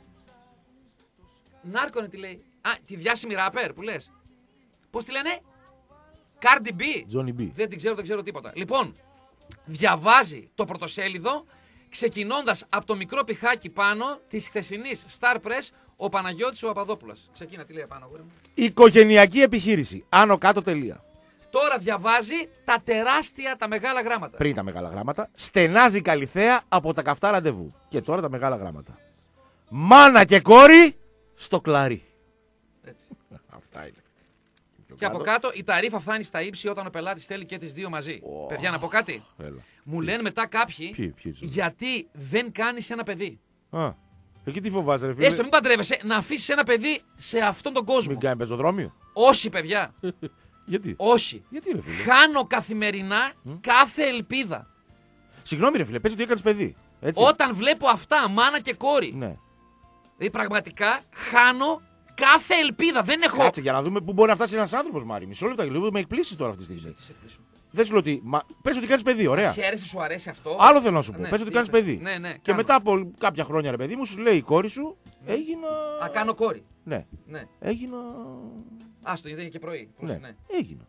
Νάρκωνε τι λέει. Α, τη διάσημη ράπερ που λες. Πώς τη λένε? Cardi B. Johnny B. Δεν την ξέρω, δεν ξέρω τίποτα. Λοιπόν, διαβάζει το πρωτοσέλιδο, ξεκινώντας από το μικρό πιχάκι πάνω της χθεσινής Star Press, ο Παναγιώτης ο Παπαδόπουλας. Ξεκίνα, τι λέει πάνω, αγόρι μου. Οικογενειακή επιχείρηση. Άνω κάτω τελεία. Τώρα διαβάζει τα τεράστια, τα μεγάλα γράμματα. Πριν τα μεγάλα γράμματα. Στενάζει Καλυθέα από τα καυτά ραντεβού. Και τώρα τα μεγάλα γράμματα. Μάνα και κόρη στο κλαρί. Έτσι. Αυτά είναι. Και από κάτω η ταρίφα φτάνει στα ύψη όταν ο πελάτης θέλει και τις δύο μαζί. Παιδιά, να πω κάτι. Έλα. Μου λένε μετά κάποιοι Ποιοι. γιατί δεν κάνεις ένα παιδί. Α, εκεί τι φοβάσαι, ρε φίλε. Έστω μην παντρεύεσαι, να αφήσεις ένα παιδί σε αυτόν τον κόσμο. Μην κάνει πεζοδρόμιο. Όχι, παιδιά. Γιατί. Όχι. Γιατί, ρε φίλε. Χάνω καθημερινά κάθε ελπίδα. Συγγνώμη, ρε φίλε, πες ότι έκανες παιδί. Έτσι. Όταν βλέπω αυτά, μάνα και κόρη. Ναι. Δηλαδή πραγματικά χάνω κάθε ελπίδα. Δεν έχω. Κάτσε για να δούμε πού μπορεί να φτάσει ένας άνθρωπος, Μάρι. Μισό λεπτό, λίγο με εκπλήσεις τώρα αυτή τη στιγμή. Δεν σου λέω ότι. Πες ότι κάνεις παιδί, ωραία. Χαίρεσαι, σου αρέσει αυτό. Άλλο θέλω να σου πω. Ναι, Πες ότι τι κάνεις είπες. παιδί. Ναι, Και κάνω. μετά από κάποια χρόνια, ρε παιδί μου, σου λέει η κόρη σου, έγινα. Α, κάνω κόρη. Ναι, Ναι. έγινα. Άστο, γιατί είναι και πρωί. Ναι, έγινα.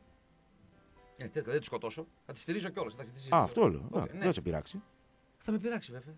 Δεν τη σκοτώσω. Θα τη στηρίζω κιόλας. Α, αυτό λέω. Ναι. Δεν θα σε πειράξει. Θα με πειράξει, βέβαια.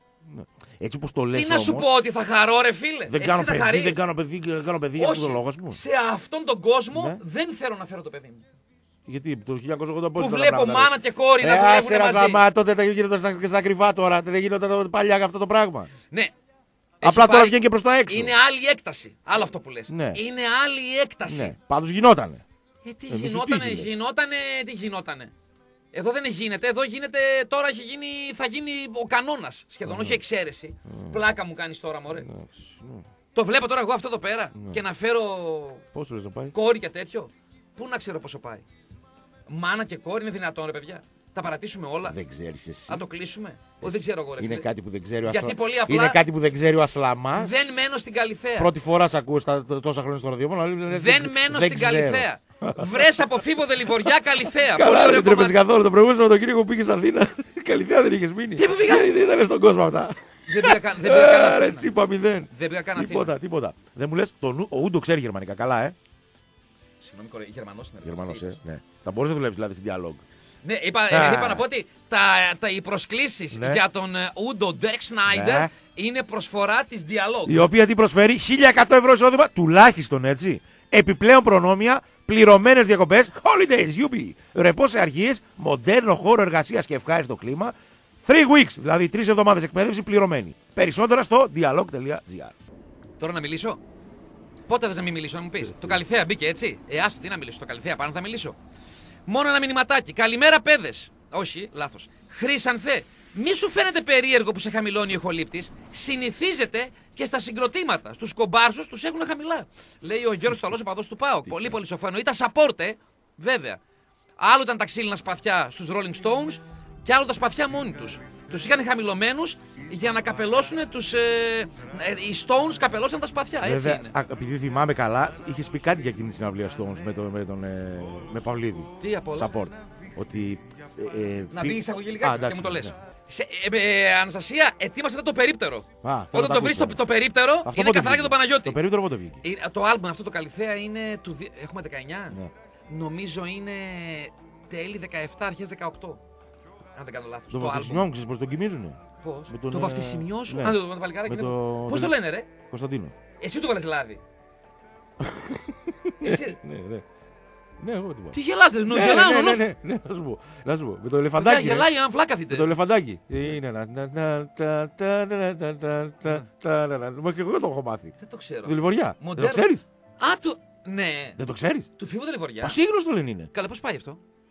Έτσι όπως το λες. Τι να σου πω, ότι θα χαρώ, ρε φίλε. Δεν Εσύ κάνω θα παιδί, χαρείς. δεν κάνω παιδί για Όχι. αυτόν τον λόγο, ας πούμε. Σε αυτόν τον κόσμο Ναι. δεν θέλω να φέρω το παιδί μου. Γιατί το 1980 πώς Που ήταν τα βλέπω πράγματα, μάνα και κόρη να άσε δουλεύουν ρε μαζί. γαμά, τότε δεν γινόταν και στα κρυβά τώρα. Δεν γινόταν παλιά αυτό το πράγμα. Ναι. Απλά Έχει τώρα πάει- βγαίνει και προς τα έξω. Είναι άλλη έκταση. Άλλο αυτό που λες. Ναι. Είναι άλλη έκταση. Ναι, πάντως γινότανε. Τι Μη σου γινότανε, τύχει, λες. τι γινότανε. Εδώ δεν γίνεται, εδώ γίνεται, τώρα θα γίνει ο κανόνας σχεδόν, όχι εξαίρεση. Πλάκα μου κάνεις τώρα, μωρέ. Εντάξει, ναι. Το βλέπω τώρα εγώ αυτό εδώ πέρα και να φέρω Πόσο λες να πάει. κόρη και τέτοιο. Πού να ξέρω πόσο πάει. Μάνα και κόρη είναι δυνατόν, ρε παιδιά. Τα παρατήσουμε όλα. Δεν ξέρεις εσύ. Να το κλείσουμε. Δεν ξέρω εγώ, ρε Είναι φίλε. κάτι που δεν ξέρει ο Γιατί Ασλαμάς. πολύ απλά Είναι κάτι που δεν ξέρει ο Ασλαμάς. δεν μένω στην Καλυθέα. Πρώτη φορά σε ακούω τόσα χρόνια στο ραδιόφωνο. αλλά λες, Δεν μένω δεν στην ξέρω. Καλυθέα. Βρες από Φίβο Δελιβοριά Καλυθέα. Πολύ Καλά, ωραίο δεν τρέπεσαι κομμάτι. καθόλου. Το προηγούμενο Σαββατοκύριακο που πήγες στην Αθήνα. Καλυθέα δεν είχες μείνει. Τι που πήγα? Δεν ήταν στον κόσμο αυτά. Δεν πήγα καν Αθήνα. Ρε τσίπα μηδέν. Δεν πήγα καν Τίποτα, Αθήνα. τίποτα. Δεν μου λες, ο Ούντο ξέρει γερμανικά καλά, Συγγνώμη, Γερμανός είναι. ρε. Γερμανός, ναι. Θα μπορούσε να δουλέψει δηλαδή στην διαλόγου. Ναι, είπα να πω ότι οι προσκλήσεις Ναι. για τον Ούντο Ντεκ Σνάιντερ Ναι. είναι προσφορά της Dialog. Η οποία τι προσφέρει 1.100 ευρώ εισόδημα, τουλάχιστον έτσι. Επιπλέον προνόμια, πληρωμένες διακοπές, holidays, UB, ρεπό σε αργίες, μοντέρνο χώρο εργασίας και ευχάριστο κλίμα. 3 weeks, δηλαδή 3 εβδομάδες εκπαίδευση πληρωμένη. Περισσότερα στο dialog.gr. Τώρα να μιλήσω. Πότε θες να μην μιλήσω, να μου πεις. Το Καλυθέα μπήκε έτσι. Άστο, τι να μιλήσω. Το Καλυθέα πάνω θα μιλήσω. Μόνο ένα μηνυματάκι. Καλημέρα, παιδες. Όχι, λάθος. Χρήσανθε, μη σου φαίνεται περίεργο που σε χαμηλώνει ο ηχολήπτης. Συνηθίζεται και στα συγκροτήματα. Στους κομπάρσους τους έχουν χαμηλά. Λέει ο Γιώργος Σταλός, οπαδός του ΠΑΟΚ. Πολύ πολύ σοφό. Εννοεί τα σαπόρτε, βέβαια. Άλλο ήταν τα ξύλινα σπαθιά στους Rolling Stones και άλλο τα σπαθιά μόνοι τους. Τους είχαν χαμηλωμένους για να καπελώσουν τους. Οι Stones καπελώσαν τα σπαθιά. Έτσι Βέβαια, είναι. επειδή θυμάμαι καλά, είχε πει κάτι για εκείνη τη συναυλία Stones με Παυλίδη. Τι απ' όλα? Support. Ότι. Να μπει εισαγωγή λιγάκι και εντάξει, μου το λες. ναι. Αναστασία, ετοίμασε το περίπτερο. Θέλω Όταν να το βρεις ακούσω. το περίπτερο, Αυτό είναι πότε καθαρά για τον βγήκε? Παναγιώτη. Το περίπτερο πότε βγήκε? Το άλμπουμ αυτό το Καλυθέα είναι του. Έχουμε 19. Ναι. Νομίζω είναι τέλη 17, αρχές 18. Αν δεν κάνω λάθος. Το άλμπουμ. βαφτισιμιό μου, ξέρεις πώς τον κοιμίζουνε. Πώς? με τον, Το βαφτισιμιό σου. ναι. Α, το παλικάράκι. Με ναι. το- Πώς το λένε, ρε? Κωνσταντίνο. Εσύ του βάλες λάδι. Εσύ. Ναι, ναι. Ναι, εγώ τι Τι γελάς, ρε? Ναι, Γελάω, ναι, ναι, νο. ναι, ναι, να σου πω. Να σου πω. Με το Παιδιά, ελεφαντάκι. ρε. γελάει αν Με φλάκαθείτε. το ελεφαντάκι. Είναι ένα. Μα και εγώ το έχω μάθει. Δεν το ξέρω. Το Λιβοριά. Δεν το Μοντέρνο. ξέρεις? Α, του. Ναι. Δεν το ξέρεις? Του Φίβου Δελιβοριά. Πασίγνωστο λένε είναι. Καλά, πώς πάει αυτό?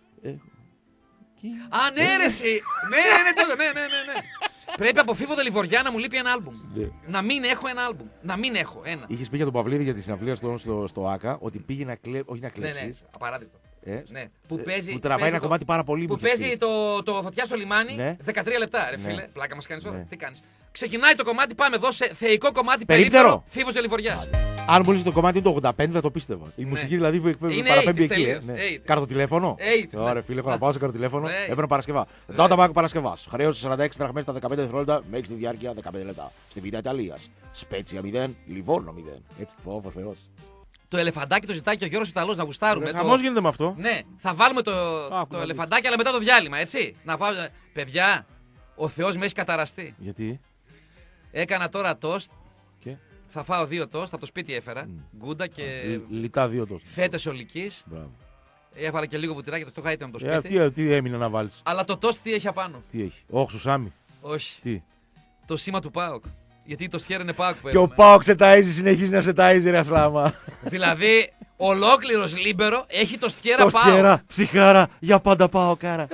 Εκεί. Α, ναι, ρε, εσύ. Ναι. Πρέπει από Φίβο Δελιβοριά να μου λείπει ένα άλμπουμ. Ναι. Να μην έχω ένα άλμπουμ. Να μην έχω ένα. Είχες πει για τον Παυλίδη για τη συναυλία στο ΑΚΑ ότι πήγε να όχι να Ναι, κλέψεις. απαράδεκτο. Ναι. Ναι. Που παίζει. Που τραβάει παίζει ένα το- κομμάτι πάρα πολύ Που μου είχες παίζει πει. το φωτιά στο λιμάνι Ναι. 13 λεπτά, ρε Ναι. φίλε. Πλάκα μας κάνεις τώρα. Ναι. Τι κάνεις? Ξεκινάει το κομμάτι, πάμε εδώ σε θεϊκό κομμάτι Περίπτερο. περίπτερο. Φίβος Δελιβοριά. Αν μου λες το κομμάτι είναι το 85 θα το πίστευα. Η μουσική δηλαδή που Είναι παραπέμπει 80s εκεί. τελείως, Ναι. 80s. Καρτοτηλέφωνο. 80s, ναι. Ωραία φίλε, έχω να πάω σε καρτοτηλέφωνο. Ναι. Έπαιρνε Παρασκευά. Δάτα Μπάκ Παρασκευά. Χρέωση 46 δραχμές στα 15 δευτερόλεπτα μέχρι τη διάρκεια 15 λεπτά. Στη Β' Ιταλία. Σπέτσια 0, Λιβόρνο 0. Έτσι, φόβο Θεός. Το ελεφαντάκι το ζητάει και ο Γιώργος Ιταλός να γουστάρουμε. Χαμός γίνεται με αυτό. Ναι, θα βάλουμε το να ελεφαντάκι, αλλά μετά το διάλειμμα, έτσι. Να πάω. Παιδιά, ο Θεός με έχει καταραστεί. Γιατί. Έκανα τώρα τόστ. Και. Θα φάω 2 τόστ, από το σπίτι έφερα. Γκούντα και Λιτά δύο τόσο. φέτες ολικής. Μπράβο. Έβαλα και λίγο βουτυράκι, το είχα έτοιμο από το σπίτι. Τι έμεινε να βάλεις. Αλλά το τόστ τι έχει απάνω? Τι έχει. Όχι, Σουσάμι. Όχι. Τι. Το σήμα του ΠΑΟΚ. Γιατί το στιέρ είναι ΠΑΟΚ που Και ο έχουμε. Πάοκ σε ταΐζει, συνεχίζει να σε ταΐζει, ρε Ασλάμα. Δηλαδή, ολόκληρος Λίμπερο έχει το στιέρα Το ΠΑΟΚ. στιέρα, ψυχάρα, για πάντα πάω κάρα.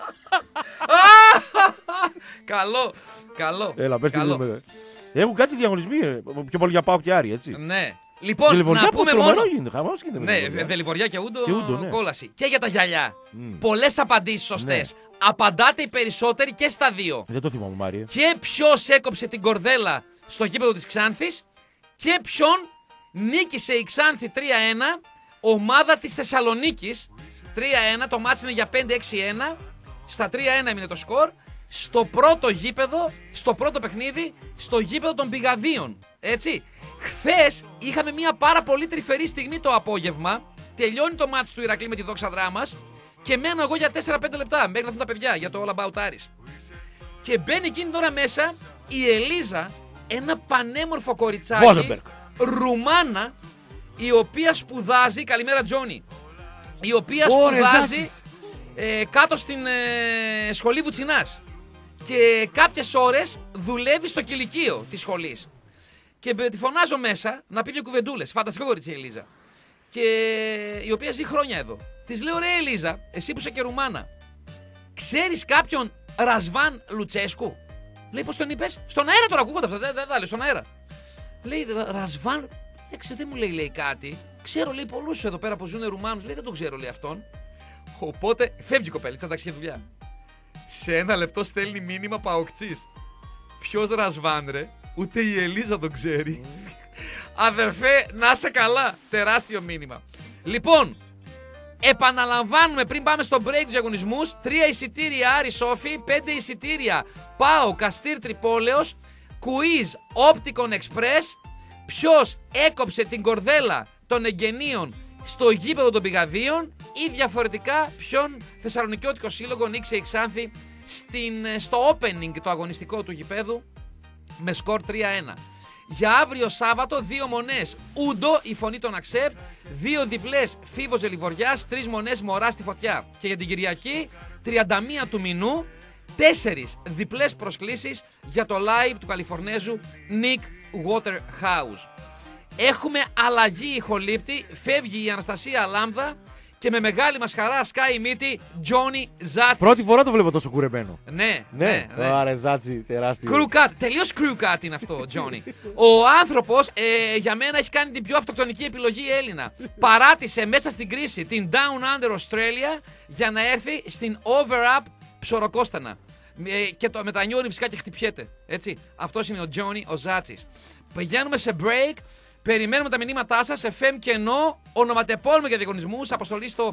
Καλό, καλό. Έλα, πες τι καλό. λέμε. Έχουν κάτσει διαγωνισμοί, πιο πολύ για πάω και Άρη, έτσι. Ναι. Λοιπόν, Δελιβοριά να που πούμε τρομερό μόνο. γίνεται, χαμός γίνεται. με Ναι, Δελιβοριά. Δελιβοριά και Ούντο, Και Ούντο, ναι. κόλαση. Και για τα γυαλιά. Πολλές απαντήσεις σωστές. Απαντάτε οι περισσότεροι και στα δύο. Δεν το θυμάμαι, Μάρια. Και ποιος έκοψε την κορδέλα στο γήπεδο της Ξάνθης και ποιον νίκησε η Ξάνθη 3-1, ομάδα της Θεσσαλονίκης. 3-1, το μάτς είναι για 5-6-1. Στα 3-1 έμεινε το σκορ. Στο πρώτο γήπεδο, στο πρώτο παιχνίδι, στο γήπεδο των Πηγαδίων. Έτσι. Χθες είχαμε μια πάρα πολύ τρυφερή στιγμή το απόγευμα. Τελειώνει το μάτς του Ηρακλή με τη Δόξα Δράμας και μένω εγώ για 4-5 λεπτά μέχρι να έρθουν τα παιδιά για το All About Aris. Και μπαίνει εκείνη τώρα μέσα η Ελίζα, ένα πανέμορφο κοριτσάκι, Βόζεμπεργκ. Ρουμάνα, η οποία σπουδάζει, καλημέρα Τζόνι, η οποία σπουδάζει κάτω στην σχολή Βουτσινάς και κάποιες ώρες δουλεύει στο κηλικείο της σχολής. Και τη φωνάζω μέσα να πει δύο κουβεντούλες. Φανταστικό κορίτσι η Ελίζα. Και η οποία ζει χρόνια εδώ. Της λέω, ρε Ελίζα, εσύ που είσαι και Ρουμάνα, ξέρεις κάποιον Ρασβάν Λουτσέσκου? Λέει, πώς τον είπες? Στον αέρα τώρα ακούγονται αυτά. Δεν τα λέω στον αέρα. Λέει, Ρασβάν, δεν ξέρω, δεν μου λέει κάτι. Ξέρω, λέει, πολλούς εδώ πέρα που ζουν Ρουμάνους. Λέει, δεν τον ξέρω, λέει αυτόν. Οπότε φεύγει η κοπέλη, θα ταξιεί δουλειά. Σε ένα λεπτό στέλνει μήνυμα παοκτσής. Ποιος Ρασβάν, ρε? Ούτε η Ελίζα τον ξέρει. Αδερφέ, να είσαι καλά. Τεράστιο μήνυμα. Λοιπόν, επαναλαμβάνουμε πριν πάμε στο break του διαγωνισμούς. 3 εισιτήρια Άρη Σόφι, 5 εισιτήρια Πάο Καστήρ Τρυπόλεως, quiz Opticon Express. Ποιος έκοψε την κορδέλα των εγγενείων στο γήπεδο των Πηγαδίων ή διαφορετικά ποιον Θεσσαλονικιώτικο σύλλογο νίκησε η Ξάνθη στο opening το αγωνιστικό του γηπέδου με σκορ 3-1. Για αύριο Σάββατο 2 μονές Ούντο, η φωνή των Αξέπ, 2 διπλές Φίβος Ελιβοριάς, 3 μονές Μωρά στη φωτιά. Και για την Κυριακή 31 του μηνού 4 διπλές προσκλήσεις για το live του Καλιφορνέζου Nick Waterhouse. Έχουμε αλλαγή ηχολήπτη, φεύγει η Αναστασία Λάμδα και με μεγάλη μας χαρά σκάει η μύτη Τζόνι Ζάτσι. Πρώτη φορά το βλέπω τόσο κουρεμένο. Ναι. Άρα, Ζάτσι, τεράστιο. Crew cut, τελείως crew cut είναι αυτό, Τζόνι. Ο άνθρωπος για μένα έχει κάνει την πιο αυτοκτονική επιλογή Έλληνα. Παράτησε μέσα στην κρίση την Down Under Australia για να έρθει στην Over Up ψωροκόστανα. Και το μετανιώνει φυσικά και χτυπιέται. Έτσι. Αυτός είναι ο Τζόνι, ο Ζάτσις. Πηγαίνουμε σε break. Περιμένουμε τα μηνύματά σας, FM κενό, ονοματεπώνυμο για διαγωνισμούς, αποστολή στο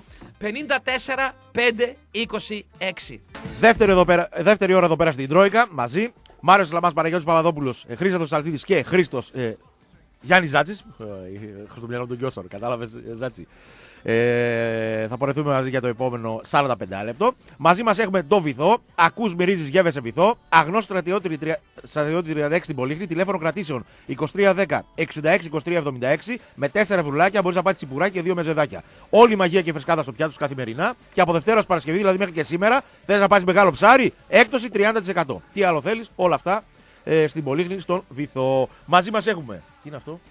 54526. Δεύτερη ώρα εδώ πέρα στην Τρόικα, μαζί. Μάριος Λαμάς, Παναγιώτης Παπαδόπουλος, Χρήστος Σαλτίδης και Χρήστος Γιάννης Ζάτσης. Χριστομιανό τον Κιώσορ, κατάλαβες, Ζάτσι. Θα πορεθούμε μαζί για το επόμενο 45 λεπτό. Μαζί μας έχουμε το Βυθό. Ακούς, μυρίζεις, γεύεσαι Βυθό. Αγνός στρατιώτη 36 στην Πολύχνη. Τηλέφωνο κρατήσεων 2310 66 23 76. Με 4 βρουλάκια μπορείς να πάρεις τσιπουράκι και 2 μεζεδάκια. Όλη η μαγεία και φρεσκάδα στο πιάτο καθημερινά. Και από Δευτέρα ως Παρασκευή, δηλαδή μέχρι και σήμερα, θες να πάρεις μεγάλο ψάρι, έκπτωση 30%. Τι άλλο θέλεις, όλα αυτά στην Πολύχνη, στον Βυθό. Μαζί μας έχουμε. Τι είναι αυτό?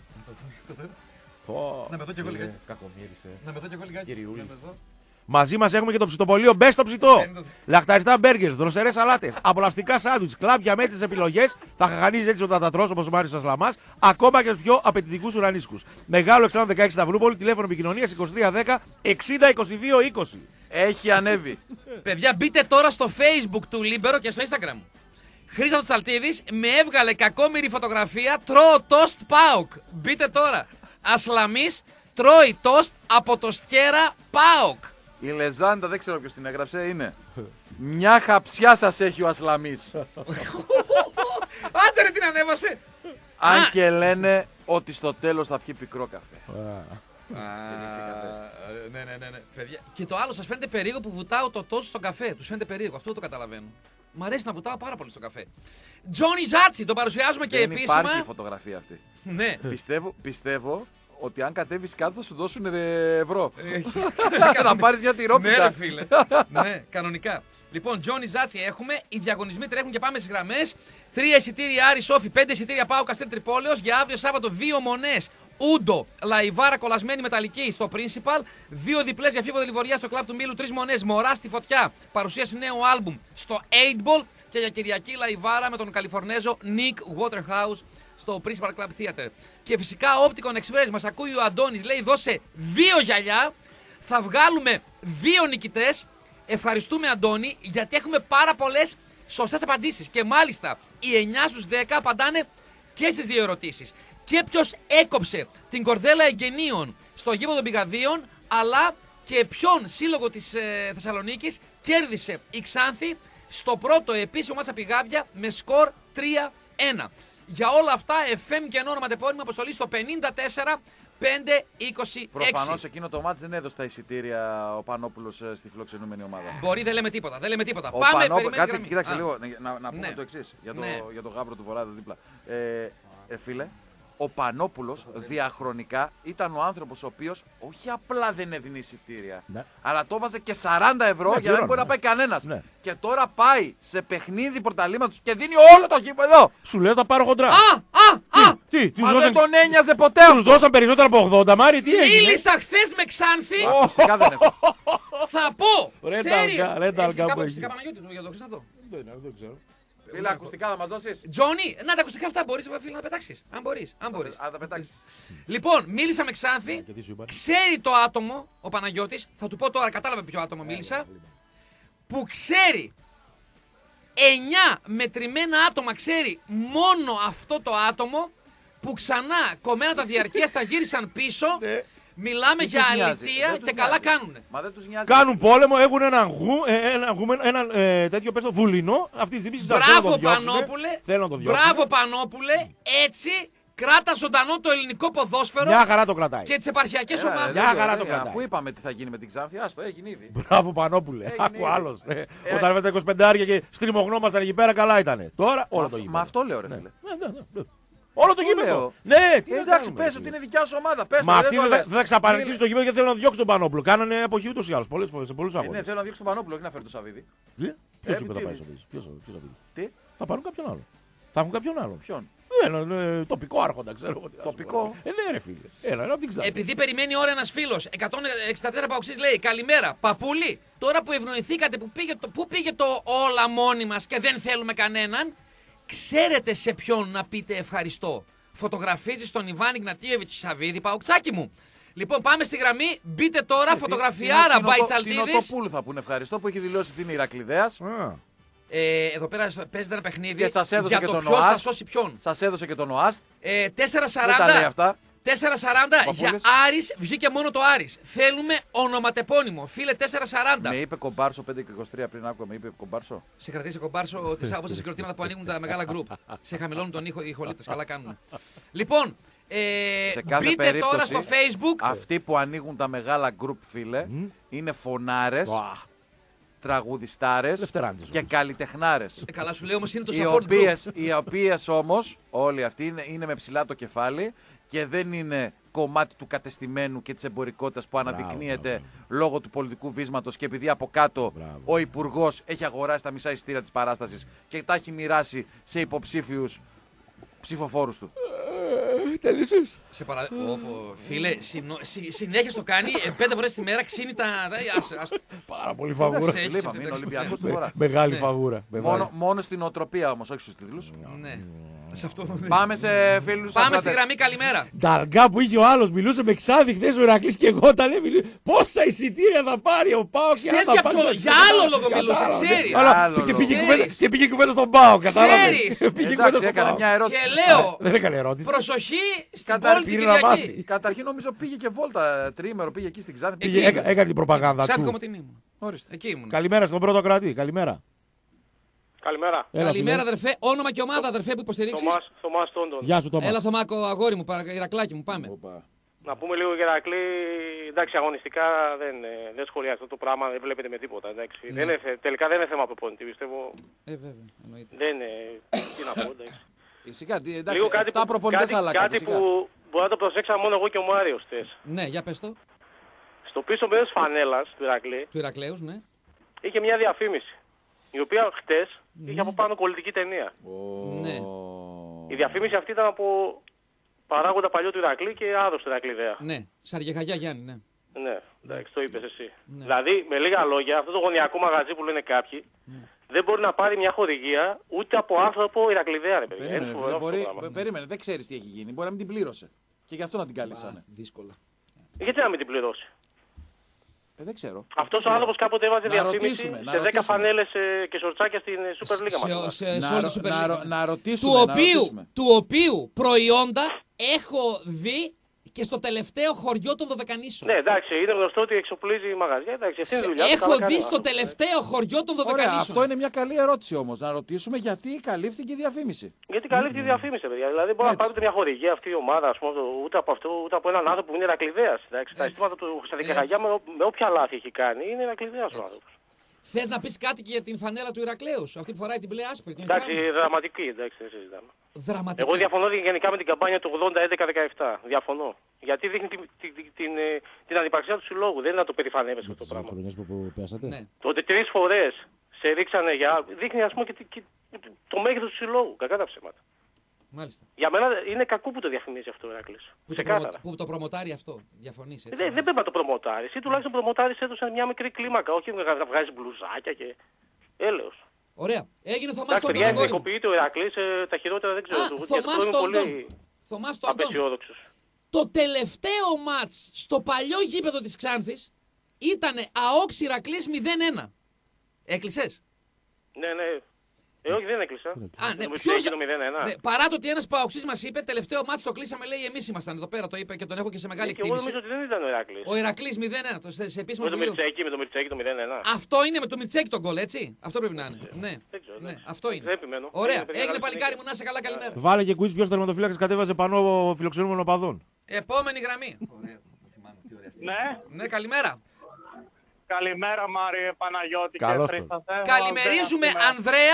Να με δω κι εγώ λιγάκι. Κακομύρισε. Να με δω κι εγώ λιγάκι. Κυριούλης. Μαζί μας έχουμε και το ψητοπολείο Μπες στο ψητό. Λαχταριστά μπέργκερς, δροσερές σαλάτες, απολαυστικά σάντουιτς, κλάμπια με τις επιλογές. Θα χαχανίζεις έτσι όταν τα τρως όπως ο Μάριος Σασλαμάς. Ακόμα και στους πιο απαιτητικούς ουρανίσκους. Μεγάλο Εξάνο 16 Σταυρούπολη, τηλέφωνο επικοινωνίας 2310 60 22 20. Έχει ανέβει. Παιδιά, μπείτε τώρα στο Facebook του Λίμπερο και στο Instagram. Χρήστος Τσαλτίδης με έβγαλε κακόμοιρη φωτογραφία. Τρώω τόστ ΠΑΟΚ. Μπείτε τώρα. Ασλαμής τρώει τόστ από το Στιέρα ΠΑΟΚ. Η Λεζάντα, δεν ξέρω ποιος την έγραψε, είναι. Μια χαψιά σας έχει ο Ασλαμής. Άντε ρε, την ανέβασε. Αν και λένε ότι στο τέλος θα πιει πικρό καφέ. Ναι. Παιδιά. Και το άλλο, σας φαίνεται περίεργο που βουτάω το τόστ στον καφέ. Τους φαίνεται περίεργο, αυτό το καταλαβαίνω. Μ' αρέσει να βουτάω πάρα πολύ στον καφέ. Τζόνι Ζάτσι, τον παρουσιάζουμε και Δεν επίσημα. υπάρχει η φωτογραφία αυτή. Ναι. Πιστεύω ότι αν κατέβεις κάτω θα σου δώσουν ευρώ. Να πάρεις μια τυρόπιτα. Ναι, ρε φίλε. Ναι, κανονικά. Λοιπόν, Τζόνι Ζάτσι έχουμε. Οι διαγωνισμοί τρέχουν και πάμε στις γραμμές. 3 εισιτήρια Άρη Σόφι, 5 εισιτήρια Πάο Καστήρ Τρυπόλεως. Για αύριο Σάββατο 2 μονές Ούντο, Λαϊβάρα κολλασμένη μεταλλική στο Principal. 2 διπλές για Φίβο Δελιβοριά στο κλαμπ του Μήλου. 3 μονές Μωρά στη φωτιά. Παρουσίαση νέου άλμπουμ στο 8ball. Και για Κυριακή Λαϊβάρα με τον Καλιφορνέζο Nick Waterhouse στο Principal Club Theater. Και φυσικά Opticon Express, μας ακούει ο Αντώνης, λέει δώσε 2 γυαλιά. Θα βγάλουμε 2 νικητές. Ευχαριστούμε Αντώνη, γιατί έχουμε πάρα πολλές σωστές απαντήσεις. Και μάλιστα οι 9 στους 10 απαντάνε και στις 2 ερωτήσεις. Και ποιος έκοψε την κορδέλα εγγενείων στο γήπεδο των Πηγαδίων, αλλά και ποιον σύλλογο της Θεσσαλονίκης κέρδισε η Ξάνθη στο πρώτο επίσημο μάτσα πηγάδια με σκορ 3-1. Για όλα αυτά, FM και ενώ ονοματεπώνυμο αποστολή στο 54-5-26. Προφανώς εκείνο το μάτς δεν έδωσε τα εισιτήρια ο Πανόπουλος στη φιλοξενούμενη ομάδα. Μπορεί, δεν λέμε τίποτα. Δεν λέμε τίποτα. Ο Πάμε, Κάτσε, κοίταξε λίγο, να πούμε Ναι. το εξής για, Ναι. για το γάβρο του Βορρά εδώ δίπλα. Φίλε, ο Πανόπουλος διαχρονικά ήταν ο άνθρωπος ο οποίος όχι απλά δεν έδινε εισιτήρια, Ναι. αλλά το βάζε και 40 ευρώ για να μην μπορεί να πάει κανένας. Ναι. Και τώρα πάει σε παιχνίδι πρωταλήματος και δίνει όλο το γήπεδο. Σου λέω θα πάρω χοντρά. Τι, τους Μα δεν δώσαν, τον ένοιαζε ποτέ τους αυτό. δώσαν περισσότερα από 80, Μάρι, τι έγινε. Μίλησα χθες με Ξάνθη. Ακουστικά δεν έχω. Θα πω. Ρε Ξέρει. ταλγά, ρε ταλγά Έχει που κάπου έχει. ακουστικά Παναγιώτη του για το Χρυσανθό. Δεν ξέρω. Φίλε, ακουστικά θα μας δώσεις. Τζόνι, να τα ακουστικά αυτά μπορείς φίλε να πετάξεις. Αν μπορείς. Αν τα πετάξεις. Λοιπόν, μίλησα με Ξάνθη. Και τι σου είπα. Ξέρει το άτομο, ο Παναγιώτης, θα του πω τώρα, κατάλαβε ποιο άτομο μίλησα, που ξέρει 9 μετρημένα άτομα, ξέρει μόνο αυτό το άτομο που ξανά κομμένα τα διαρκείας τα γύρισαν πίσω. Ναι. Μιλάμε Δεν για τους νοιάζει, αλητεία δεν τους και καλά νοιάζει. κάνουνε. Μα δεν τους νοιάζει. Κάνουν πόλεμο, έχουν έναν τέτοιο πες το βουλινό. Αυτή τη στιγμή συζητάνε, θέλουν να Μπράβο το διώξουνε. Πανόπουλε, Θέλουν να το διώξουν. μπράβο Πανόπουλε, έτσι κράτα ζωντανό το ελληνικό ποδόσφαιρο Μια χαρά το κρατάει. και τις επαρχιακές Έλα, ομάδες. ρε, Μια ρε, χαρά ρε, το κρατάει. Αφού είπαμε τι θα γίνει με την Ξάνθη, άστο, έγινε ήδη. Μπράβο Πανόπουλε. Έγινε Άκου ήδη. άλλο. Όταν με τα 25 και στριμωγνόμασταν εκεί πέρα, καλά ήταν. Τώρα όλο το γήπεδο. Μα αυτό λέω, ρε Ναι. φίλε. Ναι. Όλο το Το γήπεδο. λέω. Ναι, τι να Εντάξει, κάνουμε, πες ρε, ότι φίλε. είναι δικιά σου ομάδα. Πες Μα το, αυτοί το δεν λες. θα ξαπαρνικήσουν το γήπεδο γιατί θέλουν να διώξουν τον Πανόπουλο. Κάνανε εποχή ούτω ή άλλω πολλές φορές σε πολλούς Ναι, αγώνες. θέλω να διώξω τον Πανόπουλο, όχι να φέρω το Σαββίδι. Ποιο είπε θα τι πάει είναι. στο Ποιο θα πει. Τι, Θα πάρουν κάποιον άλλο. Θα έχουν κάποιον άλλο. ποιον. Έναν τοπικό άρχοντα, ξέρω εγώ. τι να σου Τοπικό? πω. Ναι, ρε φίλε. Έλα, να την ξέρω. Επειδή περιμένει ώρα ένας φίλος, 164 παοξής λέει: Καλημέρα, παππούλη. Τώρα που ευνοηθήκατε, που πήγε το όλα μόνοι μας και δεν θέλουμε κανέναν, ξέρετε σε ποιον να πείτε ευχαριστώ. Φωτογραφίζει στον Ιβάν Ιγνατίεβιτς Σαββίδη, παοξάκι μου. Λοιπόν, πάμε στη γραμμή. Μπείτε τώρα, φωτογραφιάρα Μπαϊτσαλτίδης. Την Οτοπούλου θα πούνε ευχαριστώ που έχει δηλώσει ότι είναι Ηρακλειδέας. Εδώ πέρα παίζεται ένα παιχνίδι Και σας έδωσε για και το τον ποιος θα ΟΑΣ. σώσει ποιον. Σας έδωσε και τον ΟΑΣΤ. 4,40. Δεν τα λέει αυτά. 4,40 για Παππούλες. Άρης, βγήκε μόνο το Άρης. Θέλουμε ονοματεπώνυμο. Φίλε 4,40. Με είπε κομπάρσο 5 και 23 πριν άκουγα, με είπε κομπάρσο. Σε κρατήσει κομπάρσο όπως τα συγκροτήματα που ανοίγουν τα μεγάλα γκρουπ. Σε χαμηλώνουν τον ήχο οι ηχολήπτες. Καλά κάνουν. Λοιπόν, Σε κάθε μπείτε περίπτωση, τώρα στο Facebook. Αυτοί που ανοίγουν τα μεγάλα group, φίλε, είναι φωνάρες, τραγουδιστάρες Δευτεράντζες και όμως. καλλιτεχνάρες. Καλά σου λέω όμως είναι το Οι support group. οποίες όμως, όλοι αυτοί είναι με ψηλά το κεφάλι και δεν είναι κομμάτι του κατεστημένου και της εμπορικότητας που αναδεικνύεται λόγω του πολιτικού βίσματος και επειδή από κάτω Μπράβο. ο Υπουργός έχει αγοράσει τα μισά εισιτήρια της παράστασης και τα έχει μοιράσει σε υποψήφιους ψηφοφόρους του. Τελείωσες. Σε Φίλε, συνέχεια το κάνει 5 φορές τη μέρα, ξύνει τα. Πάρα πολύ φαγούρα. Έχει Είπαμε, αυτή, είναι εντάξει. Ολυμπιακός του Βορρά. Μεγάλη φαγούρα. Μόνο στην οτροπία όμως, όχι στους τίτλους. Ναι. Σε αυτό. Πάμε σε φίλους Πάμε στη ακροατές. γραμμή, καλημέρα. Νταλγκά που είχε ο άλλο, μιλούσε με Ξάδη χθε ο Ηρακλής και εγώ τα λέει. Πόσα εισιτήρια θα πάρει ο Πάο και Ξέρεις αν για θα ποιο- πάρει. για άλλο λόγο μιλούσε, ξέρεις. Αλλά Άλλο και λόγο. πήγε Ξέρεις. κουβέντα- και πήγε κουβέντα στον Πάο, κατάλαβε. Ξέρεις. Εντάξει, έκανε μια ερώτηση. Και λέω, Δεν έκανε ερώτηση. προσοχή στην Καταρχήν πόλη την πήρε να Κυριακή. μάθει. Καταρχήν νομίζω πήγε και βόλτα τρίμερο, πήγε εκεί στην Ξάνθη. Εκεί. Πήγε. Έκανε την προπαγάνδα Ξάδικο του. Κομωτινή μου. Ορίστε. Εκεί ήμουν. Καλημέρα στον πρώτο κρατή. Καλημέρα. Καλημέρα. Έλα, Καλημέρα, φίλε. αδερφέ. Όνομα και ομάδα, αδερφέ, που υποστηρίξεις. Θωμάς Τόντον. Γεια σου, Τόμας. Έλα, Θωμάκο, αγόρι μου, Ηρακλάκι μου, πάμε. Να πούμε λίγο για Ηρακλή. Εντάξει, αγωνιστικά δεν σχολιάζει αυτό το πράγμα, δεν βλέπετε με τίποτα. Εντάξει. Δεν είναι, τελικά δεν είναι θέμα προπονητή, πιστεύω. Βέβαια, εννοείται. Δεν είναι. Τι να πω, εντάξει. Φυσικά, εντάξει, Λίγο 7 προπονητές αλλάξαν. κάτι που μπορεί να το προσέξαμε μόνο εγώ και ο Μάριος χτες. Ναι, για πες το. Στο πίσω μέρος της φανέλας του Ηρακλή Του Ηρακλέους, ναι. είχε μια διαφήμιση. Η οποία χτες είχε από πάνω κολλητική ταινία. Ναι. Η διαφήμιση αυτή ήταν από παράγοντα παλιό του Ηρακλή και άδος του Ηρακλήδεα. Ναι, Σαργεχαγιά Γιάννη, ναι. Ναι, εντάξει, το είπες εσύ. Ναι. Δηλαδή, με λίγα λόγια, αυτό το γωνιακό μαγαζί που λένε κάποιοι, δεν μπορεί να πάρει μια χορηγία ούτε από άνθρωπο Ηρακληδέα, ρε παιδιά. Είναι φοβερό αυτό το πράγμα. Περίμενε, δεν ξέρεις τι έχει γίνει. Μπορεί να μην την πλήρωσε. Και γι' αυτό να την κάλυψανε. Δύσκολα. Γιατί να μην την πληρώσει. Δεν ξέρω. Αυτός ο άνθρωπος κάποτε έβαζε Να διαφήμιση ρωτήσουμε, να σε 10 ρωτήσουμε. φανέλες και σορτσάκια στην Super League μας. Σε όλη τη Super League. Να ρωτήσουμε. Του οποίου προϊόντα έχω δει και στο τελευταίο χωριό των Δωδεκανήσων. Ναι, εντάξει, είναι γνωστό ότι εξοπλίζει μαγαζιά. Εντάξει, αυτή είναι η δουλειά του, Έχω καλά δει κάνει στο αυτό. τελευταίο χωριό των Ωραία, Δωδεκανήσων. αυτό είναι μια καλή ερώτηση όμως. Να ρωτήσουμε γιατί καλύφθηκε η διαφήμιση. Γιατί καλύπτει τη διαφήμιση, παιδιά. Δηλαδή, δεν μπορεί να πάρει μια χορηγία αυτή η ομάδα, ας πούμε, ούτε από αυτό, ούτε από έναν άνθρωπο που είναι Ηρακλειδέας. Τα αισθήματα του Κωνσταντινακαγιά με όποια λάθη έχει κάνει είναι Ηρακλειδέας ο άνθρωπος. Θες να πεις κάτι και για την φανέλα του Ηρακλέους, αυτή που φοράει την μπλε άσπρη. Εντάξει, δραματική, εντάξει, δεν συζητάμε. Δραματική. Εγώ διαφωνώ γενικά με την καμπάνια του 80-11-17. Διαφωνώ. Γιατί δείχνει την ανυπαρξία του συλλόγου. Δεν είναι να το περηφανεύεσαι αυτό το πράγμα. Χρονιές που πέσατε. Ναι. Το ότι 3 φορές σε ρίξανε για. Δείχνει, ας πούμε, και το μέγεθος του συλλόγου. Κακά τα ψέματα. Μάλιστα. Για μένα είναι κακό που το διαφημίζει αυτό ο Ηρακλής. Που το προμοτάρει αυτό. Διαφωνείς έτσι. Δεν πρέπει να το προμοτάρεις. Εσύ τουλάχιστον προμοτάρεις έδωσε μια μικρή κλίμακα. Όχι να βγάζει μπλουζάκια και. Έλεος. Ωραία. Έγινε Θωμάς Εντάξει, τον παιδιά, Αντώνη. εθνικοποιείται ο Ηρακλής, τα χειρότερα δεν ξέρω. Θωμάς τον Αντώνη. Θωμάς τον Αντώνη. Απεσιόδοξος. Το τελευταίο μάτς στο παλιό γήπεδο της Ξάνθης ήταν ΑΟΚ Ηρακλής 0-1. Έκλεισες? Ναι. Όχι, δεν έκλεισα. Ναι, Το ποιος... το 0-1. Ναι, παρά το ότι ένας παοξής μας είπε, τελευταίο μάτς το κλείσαμε, λέει, εμείς ήμασταν εδώ πέρα, το είπε και τον έχω και σε μεγάλη Και εγώ εκτίμηση. νομίζω ότι δεν ήταν ο Ηρακλής. Ο Ηρακλής 0-1, το σε επίσημο Με το βιβλίο. Μιρτσέκι το 0-1. Αυτό είναι με το Μιρτσέκι τον γκολ, έτσι. Αυτό πρέπει να είναι. Ναι, Δεν ξέρω, ναι, αυτό είναι. δεν επιμένω. Ωραία, Παιδιά, έγινε να παλικάρι μου, να είσαι καλά, καλημέρα. Βάλε και quiz ποιος τερματοφύλακας κατέβαζε πανό φιλοξενούμενων οπαδών. Επόμενη γραμμή. Ναι, Ναι, καλημέρα. καλημέρα Μάριε Παναγιώτη Καλώς και τον. Χρήσταθε. Καλημερίζουμε Ανδρέα,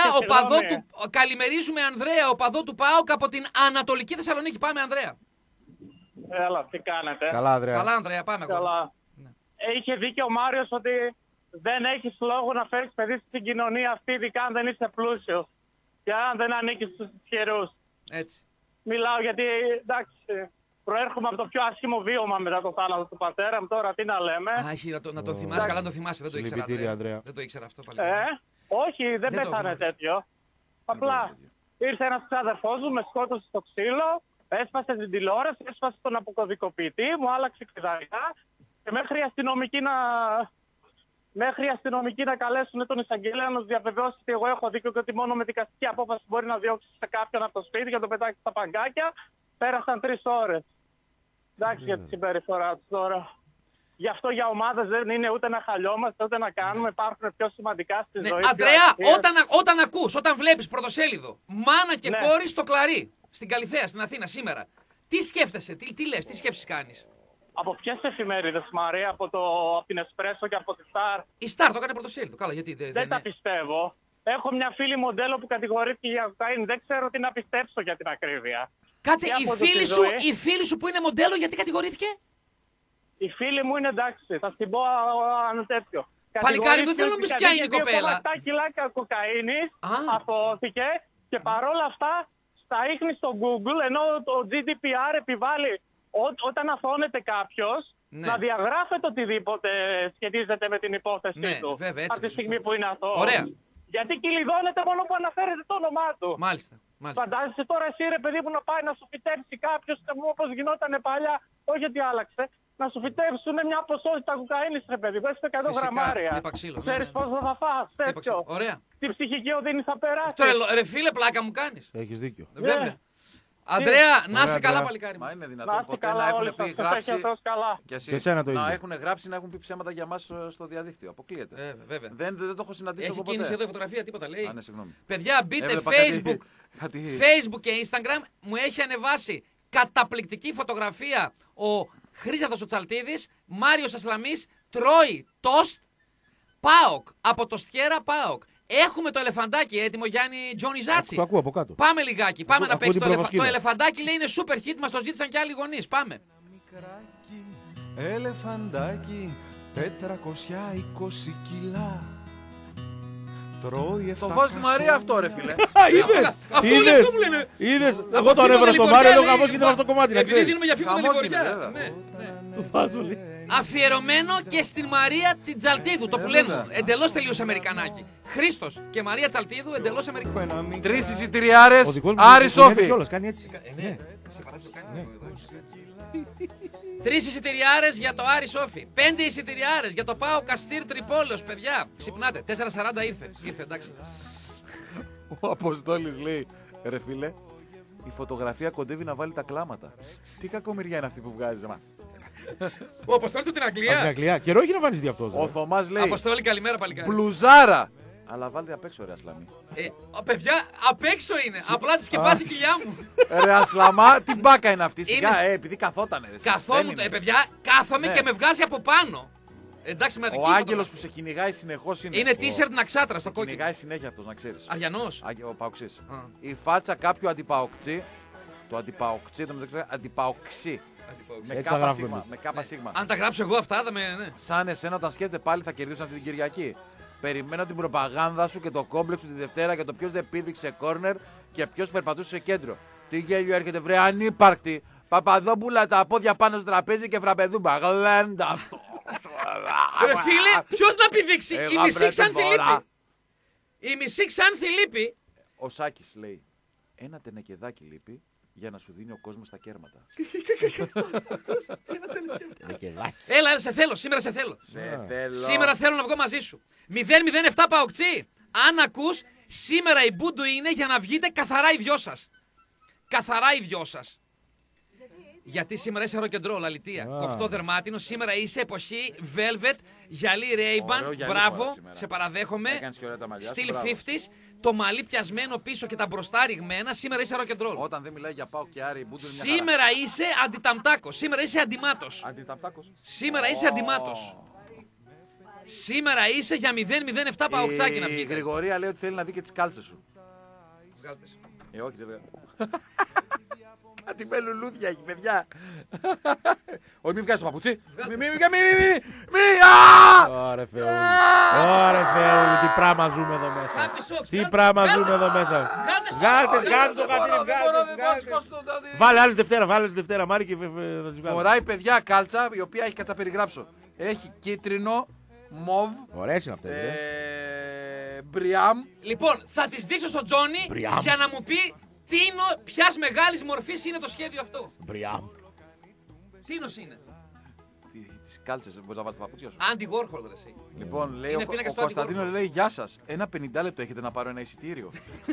οπαδό του ΠΑΟΚ από την Ανατολική Θεσσαλονίκη. Πάμε, Ανδρέα. Έλα, τι κάνετε. Καλά, Ανδρέα. Καλά, Ανδρέα, πάμε. Καλά. Ναι. Είχε δίκιο ο Μάριος ότι δεν έχεις λόγο να φέρεις παιδί στην κοινωνία αυτή, ειδικά αν δεν είσαι πλούσιος και αν δεν ανήκεις στους ισχυρούς. Έτσι. Μιλάω γιατί, εντάξει, προέρχομαι από το πιο άσχημο βίωμα μετά το θάνατο του πατέρα μου, τώρα τι να λέμε. Να τον θυμάσαι, καλά να τον θυμάσαι, δεν το ήξερα. Συλληπιτήρια, Ανδρέα. Δεν το ήξερα αυτό πάλι. Όχι, δεν Δεν το πέθανε γνώριζα. τέτοιο. Απλά ήρθε ένας ξάδερφός μου, με σκότωσε στο ξύλο, έσπασε την τηλεόραση, έσπασε τον αποκωδικοποιητή, μου άλλαξε κλειδαριά και μέχρι οι αστυνομικοί να καλέσουν τον εισαγγελέα να τους διαβεβαιώσει ότι εγώ έχω δίκιο και ότι μόνο με δικαστική απόφαση μπορεί να διώξει σε κάποιον από το σπίτι για να τον πετάξει στα παγκάκια, πέρασαν 3 ώρες. Εντάξει για τη συμπεριφορά τους τώρα. Γι' αυτό για ομάδες δεν είναι ούτε να χαλιόμαστε, ούτε να κάνουμε. Υπάρχουν πιο σημαντικά στη Ναι, ζωή. Αντρέα, πιο αξίες. όταν ακούς, όταν βλέπεις πρωτοσέλιδο μάνα και Ναι. κόρη στο Κλαρί, στην Καλιθέα, στην Αθήνα σήμερα, τι σκέφτεσαι, τι λες, τι σκέψεις κάνεις? Από ποιες εφημερίδες, Μαρία, από την Εσπρέσο και από τη Σταρ? Η Σταρ το έκανε πρωτοσέλιδο. Καλά, γιατί Δεν τα πιστεύω. Έχω μια φίλη μοντέλο που κατηγορήθηκε για κοκαίνη. Δεν ξέρω τι να πιστέψω για την ακρίβεια. Κάτσε, Και η από τη φίλη, ζωή. η φίλη σου που είναι μοντέλο, γιατί κατηγορήθηκε? Η φίλη μου είναι εντάξει, θα την πω αν τέτοιο. Παλικάρι, δεν θέλω να πεις ποια είναι η κοπέλα. 7 κιλάκια κοκαίνης Α. αφώθηκε και παρόλα αυτά στα ίχνη στο Google, ενώ το GDPR επιβάλλει όταν αθώνεται κάποιος Ναι. να διαγράφεται οτιδήποτε σχετίζεται με την υπόθεση Ναι, του. βέβαια, έτσι, από τη σωστό. στιγμή που είναι αθώος. Ωραία. Γιατί κυλιδώνεται μόνο που αναφέρεται το όνομά του. Μάλιστα. Φαντάζεσαι τώρα εσύ ρε παιδί μου να πάει να σου φυτέψει κάποιος όπως γινόταν παλιά, όχι ότι άλλαξε, να σου φυτέψουν μια ποσότητα κοκαίνης ρε παιδί, πες 100 Φυσικά, γραμμάρια. χτύπα ξύλο, ναι, Ξέρεις ναι. πόσο θα φας, τέτοιο. Ωραία. Τι ψυχική οδύνη θα περάσει. Τώρα, ρε φίλε, πλάκα μου κάνεις. Έχεις δίκιο. Βέβαια. Αντρέα, να είσαι Ωραία, καλά, Αντρέα. παλικάρι. Μα είναι Να δυνατόν είστε ποτέ καλά να όλοι έχουν πει σας, σας έχει ο Θεός καλά. και εσύ, Και εσένα το ίδιο. να έχουν γράψει να έχουν πει ψέματα για μας στο διαδίκτυο. Αποκλείεται. Βέβαια. Δεν το έχω συναντήσει Έχει εγώ κίνηση ποτέ. εδώ η φωτογραφία, τίποτα λέει. Α, ναι, συγγνώμη. Παιδιά, μπείτε Έβλεπα Facebook. κάτι- Facebook και Instagram μου έχει ανεβάσει καταπληκτική φωτογραφία ο Χρήσταθος ο Τσαλτίδης, Μάριος Ασλαμής, τρώει τόστ ΠΑΟΚ, από το Στιέρα ΠΑΟΚ. Έχουμε το ελεφαντάκι έτοιμο, Γιάννη Τζόνι Ζάτσι. Το ακούω από κάτω. Πάμε λιγάκι, πάμε να ακούω παίξει την το προβοσκίδα. ελεφαντάκι, λέει είναι super hit, μας το ζήτησαν και άλλοι γονείς. Πάμε. Μικράκι, ελεφαντάκι, 420 κιλά. Τρώει 7 Το φως στη Μαρία αυτό, ρε φίλε. Είδες! Αυτό λέει, Είδες! αυτό μου λένε. Είδες! Από Εγώ το τίποτα ανέβανα στο λιποριά, Μάριο, λέω λέει, χαμός γίνεται αυτό το κομμάτι, να Επειδή ξέρεις. δίνουμε για φίβο Χαμός λιποριά. γίνεται, βέβαια. Ναι. Του φάζουλη. Αφιερωμένο και στην Μαρία την Τσαλτίδου, το που λένε βέβαια. εντελώς τελείως Αμερικανάκι. Χρήστος και Μαρία Τσαλτίδου εντελώς Αμερικανάκι. 3 εισιτηριάρες, Ο δικός μου Άρη του γίνεται Σόφι. κιόλας, κάνει έτσι. Ναι. 3 εισιτηριάρες για το Άρη Σόφι. 5 εισιτηριάρες για το ΠΑΟ Καστήρ Τρυπόλεως, παιδιά. Ξυπνάτε. 4:40 ήρθε. Ήρθε, εντάξει. Ο Αποστόλης λέει, ρε φίλε, Η φωτογραφία κοντεύει να βάλει τα κλάματα. Τι κακομοιριά είναι αυτή που βγάζει, μα. Ο Αποστόλης από την Από την Αγγλία. Αγγλία. Καιρό έχει να εμφανιστεί αυτός. Ο Θωμάς λέει Αποστόλη, καλημέρα παλικάρι. μπλουζάρα. Αλλά βάλτε απ' έξω, ρε Ασλαμί. Παιδιά, απ' έξω είναι. Απλά τη σκεπάζει η κοιλιά μου. Ρε Ασλαμά, τι μπάκα είναι αυτή. Σιγά, επειδή καθότανε. Ρε, Καθόμουν, παιδιά, κάθομαι Ναι. και με βγάζει από πάνω. Εντάξει, με Ο αδική Άγγελος που σε κυνηγάει συνεχώς είναι. Είναι t-shirt ναξάτρα στο κόκκινο. Κυνηγάει συνέχεια αυτός, να ξέρεις. Αριανός. Ο Παοξής. Α. Η φάτσα κάποιου αντιπαοξή. Το αντιπαοξή, το μεταξύ αντιπαοξή. Με Έτσι θα κάπα γράφουμε σίγμα. εμείς. Με κάπα σίγμα. Αν τα γράψω εγώ αυτά, θα με. Ναι. Σαν εσένα όταν σκέφτεται πάλι θα κερδίσουν αυτή την Κυριακή. Περιμένω την προπαγάνδα σου και το κόμπλεξ σου τη Δευτέρα για το ποιος δεν πήδηξε κόρνερ και ποιος περπατούσε σε κέντρο. Τι γέλιο έρχεται, βρε ανύπαρκτη. Παπαδόπουλα τα πόδια πάνω στο τραπέζι και φραπεδούμπα. Γλέντα αυτό. Ρε φίλε, ποιος να πηδήξει. Η Εγώ, μισή βρε, Ξάνθη την φορά. λείπει. Η μισή Ξάνθη λείπει. Ο Σάκης λέει: ένα τενεκεδάκι λείπει για να σου δίνει ο κόσμος τα κέρματα. Έλα, σε θέλω, σήμερα σε θέλω. Σε θέλω. Σήμερα θέλω να βγω μαζί σου. 007 Παοξή. Αν ακούς, σήμερα η Μπούντου είναι για να βγείτε καθαρά οι δυο σας. Καθαρά οι δυο σας. Γιατί σήμερα είσαι ροκεντρόλ, αλητία. Κοφτό δερμάτινο, σήμερα είσαι εποχή Velvet, γυαλί Ray-Ban. Ωραίο γυαλί Μπράβο, φοράς σήμερα. σε παραδέχομαι. Έκανες και ωραία τα μαλλιά σου, Στυλ μπράβο. 50s, το μαλλί πιασμένο πίσω και τα μπροστά ρηγμένα. Σήμερα είσαι ροκεντρόλ. Όταν δεν μιλάει για πάω και Άρη, Μπούντου είναι μια χαρά. Σήμερα είσαι αντιταμτάκο. Σήμερα είσαι αντιμάτος. Αντιταπτάκος. Σήμερα είσαι αντιμάτος. Σήμερα είσαι για 007 Παοξάκι να Η βγείτε. Γρηγορία λέει ότι θέλει να δει και τις κάλτσες σου. Βγάλτε σου. Όχι, δεν βγάλω. Κάτι με λουλούδια έχει, παιδιά. Όχι, μην βγάζεις το παπουτσί. Μη, Ωρε Θεέ μου. Ωρε Θεέ μου, τι πράγμα ζούμε εδώ μέσα. Κάπι σόξ, Τι βγάλτε- πράγμα βγάλτε- ζούμε εδώ μέσα. Βγάλτε Βγάλτε το κατήρι, βγάλτε. Βάλε άλλες Δευτέρα, Μάρη και θα τις βγάλω. Φοράει παιδιά κάλτσα, η οποία έχει κατσαπεριγράψω. Έχει κίτρινο, μοβ, Ωραίες είναι αυτές, μπριάμ. Λοιπόν, θα τις δείξω στον Τζόνι Μπριάμ. για να μου πει ποιας μεγάλης μορφής είναι το σχέδιο αυτό. Μπριάμ. Τίνος είναι. Τις κάλτσες, μπορείς να βάλεις τα παπούτσια σου. Άντι Warhol, ρε εσύ. Λοιπόν, λέει Είναι ο πίνακας του Κωνσταντίνος, Andy Warhol. λέει γεια σας. Ένα 50 λεπτό έχετε να πάρω ένα εισιτήριο.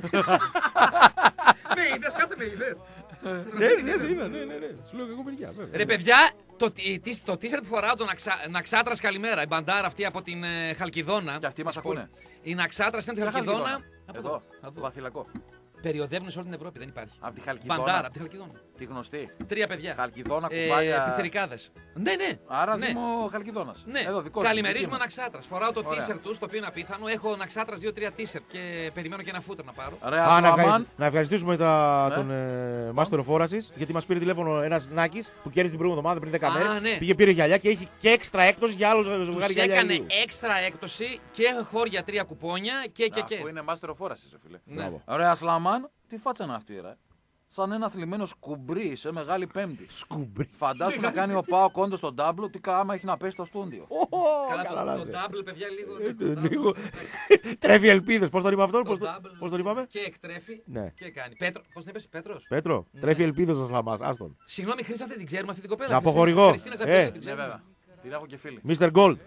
Με είδες, κάτσε με είδες. Ναι, σου λέω και εγώ μεριά, βέβαια. Ρε παιδιά, το t-shirt που φοράω τον Ναξάτρας καλημέρα. Η μπαντάρα αυτή από την Χαλκιδόνα. Και αυτοί μας ακούνε. Η Ναξάτρας είναι από τη Χαλκιδόνα. Εδώ, το βαθυλακό. Περιοδεύουν σε όλη την Ευρώπη, δεν υπάρχει. Από τη Χαλκιδόνα. Μπαντάρα, από τη Χαλκιδόνα. Τη γνωστή. 3 παιδιά. Χαλκιδόνα, κουβάλια. Πιτσιρικάδες. Ναι, ναι. Άρα ναι. Δήμο Χαλκιδόνας. Ναι, Εδώ, δικό σου, καλημερίζουμε δική μου. Ναξάτρας. Φοράω το Ωραία. t-shirt του, στο οποίο είναι απίθανο. Έχω Ναξάτρας 2-3 t-shirt και περιμένω και ένα φούτερ να πάρω. Ρε Α, Ασλαμάν. να ευχαριστήσουμε Ναι. τον Μάστερ Φόρασης, γιατί μας πήρε τηλέφωνο ένας Νάκης που κέρδισε την προηγούμενη εβδομάδα πριν 10 Α, μέρες. ναι. Πήγε, πήρε γυαλιά και έχει και έξτρα έκπτωση για άλλους ζευγάρι Τους γυαλιά. έκανε ηλίου. έξτρα έκπτωση και χώρια 3 κουπόνια και. Αφού είναι μάστερο φόρασης, ρε φίλε. Ναι. Ρε Ασλαμάν, τι φάτσα είναι αυτή, ρε. Σαν ένα θλιμμένο σκουμπρί σε Μεγάλη Πέμπτη. Σκουμπρί. Φαντάσου να κάνει ο Πάο κόντο στον τάμπλο, τι κάμα έχει να πέσει στο στούντιο. Καλά, το double, παιδιά, λίγο. Λίγο. Τρέφει ελπίδες. Πώς τον είπα αυτό, Το πώς τον είπαμε. Και εκτρέφει Ναι. και κάνει. Πέτρο, πώς την είπες, Πέτρος. Πέτρο, τρέφει ελπίδες να σλαμάς. Άστον. Συγγνώμη, Χρήστα, δεν την ξέρουμε αυτή την κοπέλα. Να αποχωρηγώ. Χριστίνα Ζαφέλη, την Ναι, ξέρουμε. βέβαια. Την έχω και φίλη. Mr. Gold.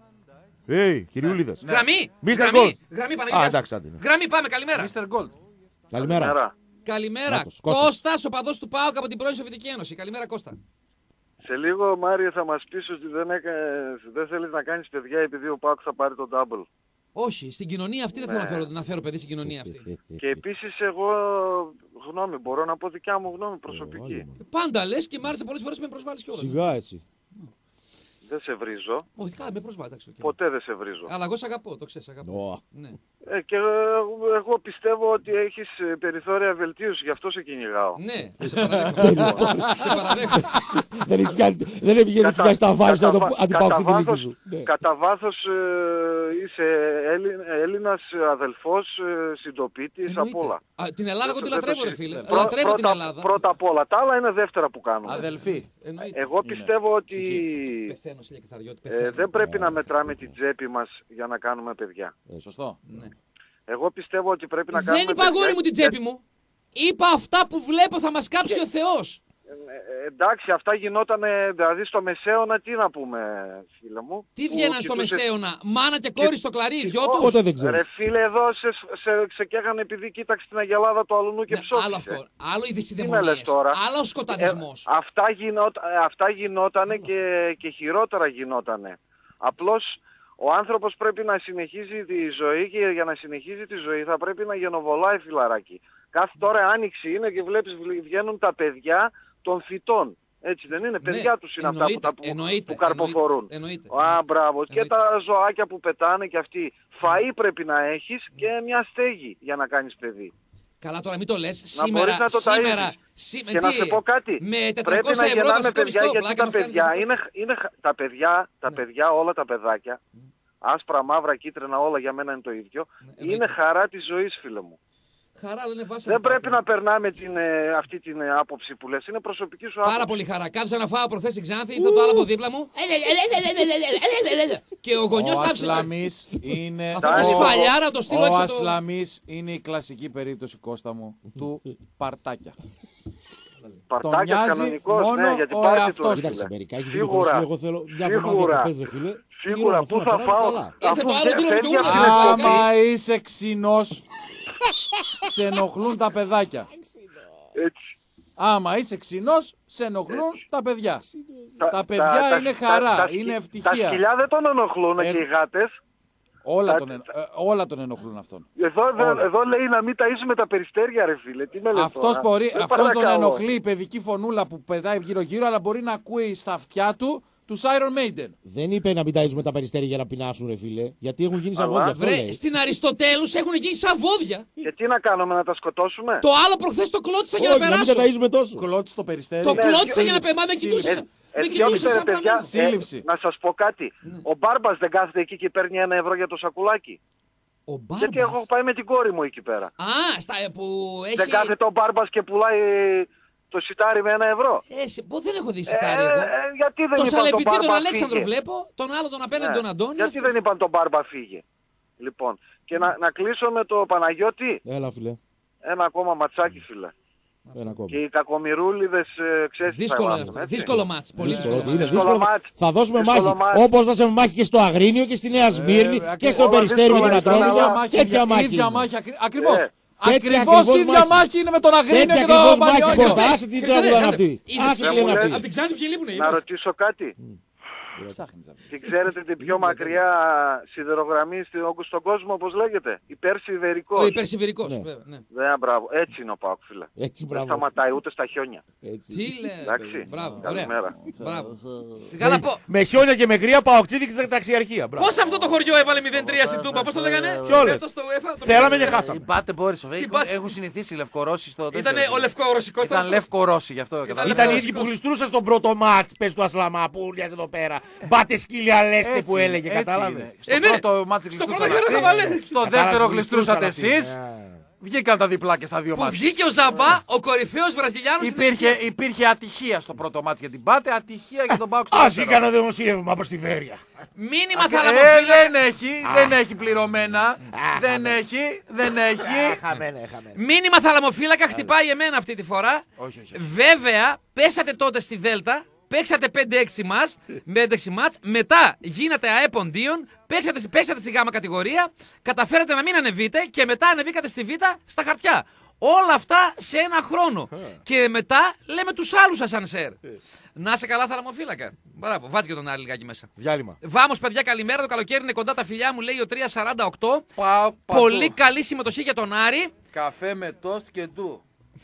Κυριούλιδες. Γραμμή! Mr. Γραμμή! Gold. Γραμμή, Α, Παναγία. εντάξει, άντε, ναι. Γραμμή, πάμε, καλημέρα. Mr. Gold. Καλημέρα. Καλημέρα. Νάτος, Κώστας. Κώστας, οπαδός του ΠΑΟΚ από την πρώην Σοβιετική Ένωση. Καλημέρα, Κώστα. Σε λίγο, Μάριο, θα μας πεις ότι δεν θέλεις να κάνεις παιδιά επειδή ο Πάκος θα πάρει τον double. Όχι, στην κοινωνία αυτή δεν θέλω να φέρω παιδί στην κοινωνία αυτή. Και επίσης εγώ γνώμη, μπορώ να πω δικιά μου γνώμη προσωπική. Πάντα λες και μ' άρεσε πολλές φορές που με προσβάλλεις κιόλας. Σιγά έτσι. Δεν σε βρίζω, Όχι, καλά, με προσβάλλεις. ποτέ δεν σε βρίζω. Αλλά εγώ σε αγαπώ, το ξέρεις, αγαπώ. Ναι. Και εγώ πιστεύω ότι έχεις περιθώρια βελτίωση, γι' αυτό σε κυνηγάω. Ναι, σε παραδέχομαι. Σε παραδέχομαι. Δεν έπηγε να τα βάρη στο αντιπαοξή τη Κατά λύκη βάθος- σου. Ναι. Κατά βάθος είσαι Έλληνας αδελφός, συντοπίτης, Εννοείται. από όλα. Την Ελλάδα εγώ τη Δεν το λατρεύω, ρε συ- φίλε. Πρω- Λατρεύω την πρώτα- Ελλάδα. Πρώτα απ' όλα. Τα άλλα είναι δεύτερα που κάνουμε. Αδελφοί. Εννοείται. Εγώ πιστεύω ότι Πεθαίνω, Σίλια Κιθαριώτη, πεθαίνω. δεν πρέπει να μετράμε την τσέπη μας για να κάνουμε παιδιά. Σωστό. Ναι. Εγώ πιστεύω ότι πρέπει να κάνουμε Δεν είπα παιδιά αγόρι μου την τσέπη μου. Είπα αυτά που βλέπω θα μας κάψει ο Θεός. εντάξει, αυτά γινότανε, δηλαδή στο Μεσαίωνα, τι να πούμε, φίλε μου. Τι βγαίναν στο Μεσαίωνα, μάνα και κόρη στο κλαρί, οι δυο τους. Πότε δεν ξέρεις. Ρε φίλε, εδώ σε καίγανε επειδή κοίταξε την αγελάδα του αλουνού και ψώφισε. Άλλο αυτό, άλλο οι Τι δυσιδαιμονίες, με λες τώρα? άλλο ο σκοταδισμός. Αυτά γινότανε και χειρότερα γινότανε. Απλώς ο άνθρωπος πρέπει να συνεχίζει τη ζωή και για να συνεχίζει τη ζωή θα πρέπει να γενοβολάει, φιλαράκι. Κάθε τώρα άνοιξη είναι και βλέπεις βγαίνουν τα παιδιά των φυτών. Έτσι δεν είναι? Παιδιά τους είναι αυτά που καρποφορούν. Εννοείται. Μπράβο. Και τα ζωάκια που πετάνε και αυτοί. Φαΐ πρέπει να έχεις και μια στέγη για να κάνεις παιδί. Καλά, τώρα μην το λες. Να μπορείς να το ταΐζεις. Και να σε πω κάτι. Με 400 πρέπει να ευρώ γεννάμε βασικό παιδιά, μισθό. γιατί τα παιδιά, όλα τα παιδάκια, άσπρα, μαύρα, κίτρινα, όλα για μένα είναι το ίδιο, είναι χαρά της ζωής, φίλε μου. Χαρά, λένε βάση. Δεν πρέπει να περνάμε αυτή την άποψη που λες. Είναι προσωπική σου άποψη. Πάρα πολύ χαρά. Κάθισα να φάω προθέσει Ξάνθη, ήρθε το άλλο από δίπλα μου. Και ο γονιός τάψε. Ασλαμής είναι. Αυτό το σφαλιάρα το στείλω έξω. Ο Ασλαμής είναι η κλασική περίπτωση, Κώστα μου, του παρτάκια. Παρτάκια κανονικός, μόνο ναι, γιατί ο πάρτι του. εαυτός του. Κοίταξε, μερικά έχει δίκιο το εγώ θέλω μια εβδομάδα να ρε φίλε. Σίγουρα, πού θα φάω. Ήρθε το άλλο δούλο και ούρα. Άμα είσαι ξινός, σε ενοχλούν τα παιδάκια. Άμα είσαι ξινός, σε ενοχλούν τα παιδιά. Τα παιδιά είναι χαρά, είναι ευτυχία. Τα σκυλιά δεν τον ενοχλούν και οι γάτες. Όλα τον ενοχλούν αυτόν. Εδώ λέει να μην ταΐζουμε τα περιστέρια, ρε φίλε. Τι με λες Αυτός τώρα? τον ενοχλεί η παιδική φωνούλα που πετάει γύρω-γύρω, αλλά μπορεί να ακούει στα αυτιά του τους Iron Maiden. Δεν είπε να μην ταΐζουμε τα περιστέρια για να πεινάσουν, ρε φίλε. Γιατί έχουν γίνει σαβόδια. Αυτό Βρε, λέει. στην Αριστοτέλους έχουν γίνει σαβόδια. Και τι να κάνουμε, να τα σκοτώσουμε? Το άλλο προχθές το κλώτησα για να Όχι, να μην περάσω. τα ταΐζουμε τόσο. Κλώτησε το περιστέρι. Το κλώτησα για να περάσω. Δεν κοιτούσε. Δεν κοιτούσε σαν παιδιά, Σύλληψη. να σας πω κάτι. Ο Μπάρμπας δεν κάθεται εκεί και παίρνει 1 ευρώ για το σακουλάκι? Ο Γιατί έχω πάει με την κόρη μου εκεί πέρα. Α, που έχει... Δεν κάθεται ο Μπάρμπας και πουλάει το σιτάρι με 1 ευρώ? Δεν έχω δει σιτάρι εγώ. Γιατί δεν Το είπαν Σαλεπιτσί τον Μπάρμπα Αλέξανδρο φύγε? βλέπω, τον άλλο τον απέναντι τον Αντώνη. Γιατί δεν είπαν τον Μπάρμπα φύγε? Λοιπόν, και να κλείσω με το Παναγιώτη. Έλα, φίλε. Ένα ακόμα ματσάκι, φίλε. Ένα ακόμα. Και οι κακομοιρούλιδες, ξέρεις, Δύσκολο είναι αυτό. Δύσκολο μάτς. Πολύ δύσκολο. Είναι δύσκολο. μάτς. Θα δώσουμε Δύσκολο μάχη. μάτς. Όπως δώσαμε μάχη και στο Αγρίνιο και στη Νέα Σμύρνη και στο Περιστέρι με τον Ατρόμητο. Τέτοια μάχη. Ίδια μάχη, ακριβώς. Τέτοια Ακριβώς ακριβώς ίδια μάχη. μάχη είναι με τον Αγρίνιο Τέτοια και τον ακριβώς μάχη, Πανιόνιο. Κώστα. Άσε τι τραγουδάνε αυτοί. Άσε τι λένε Απ' αυτοί. την Ξάνθη ποιοι λείπουν. Να ρωτήσω κάτι. Και ξέρετε την πιο μακριά σιδερογραμμή στον κόσμο, όπως λέγεται? Υπερσιβερικός. Ο υπερσιβηρικός. Ναι. Ναι. Μπράβο. Έτσι είναι ο ΠΑΟΚ, φίλε. Έτσι, Δεν μπράβο. σταματάει ούτε στα χιόνια. Έτσι. Τι λέει. Εντάξει. Μπράβο. Ωραία. Καλημέρα. Μπράβο. Καλά πω. Με χιόνια και με κρύα παοξίδι και ταξιαρχία. Μπράβο. Πώς αυτό το χωριό έβαλε 0-3 στην Τούμπα, πώς το λέγανε? Ποιο λες? Φέτος στο UEFA, το Θέλαμε και χάσαμε. Οι Μπάτε Μπόρισοφ Μπάτε. έχουν συνηθίσει οι Λευκορώσοι στο τέτοιο. Ήτανε ο λευκό-ρωσικός. Ήταν Λευκορώσοι γι' αυτό. Ήταν οι ίδιοι που γλιστρούσαν στον πρώτο μάτς, πες του Ασλαμά, που ούλιαζε εδώ πέρα. Μπάτε σκύλια λέστε που έλεγε, κατάλαβες. Στο ναι. πρώτο μάτσι Στο πρώτο γλιστρούσατε. γύρο χαβαλέ. Στο δεύτερο γλιστρούσαν γλιστρούσατε αυτοί. εσείς. Βγήκαν τα διπλά και στα δύο Που μάτια. βγήκε ο Ζαμπά, ο κορυφαίος Βραζιλιάνος. Υπήρχε ατυχία στο πρώτο μάτς για την Πάτε, ατυχία για τον Πάοκ στο Ας δεύτερο. έκανα δημοσίευμα από στη Βέρεια. Μήνυμα θαλαμοφύλακα. Δεν έχει πληρωμένα. Δεν έχει. Χαμένε. Μήνυμα θαλαμοφύλακα χτυπάει εμένα αυτή τη φορά. Όχι. Βέβαια, πέσατε τότε στη Δέλτα, παίξατε 5-6 μάτς, μετά γίνατε ΑΕΠ Οντίον, παίξατε στη γάμα κατηγορία, καταφέρατε να μην ανεβείτε και μετά ανεβήκατε στη Β στα χαρτιά. Όλα αυτά σε ένα χρόνο. Και μετά λέμε τους άλλους ασανσέρ. Να είσαι καλά, θαλαμοφύλακα. Μπράβο, βάζει και τον άλλη λιγάκι μέσα. Διάλειμμα. Βάμος, παιδιά, καλημέρα. Το καλοκαίρι είναι κοντά τα φιλιά μου, λέει ο 348. Πάω Πολύ καλή συμμετοχή για τον Άρη. Καφέ με τόστ και ντου.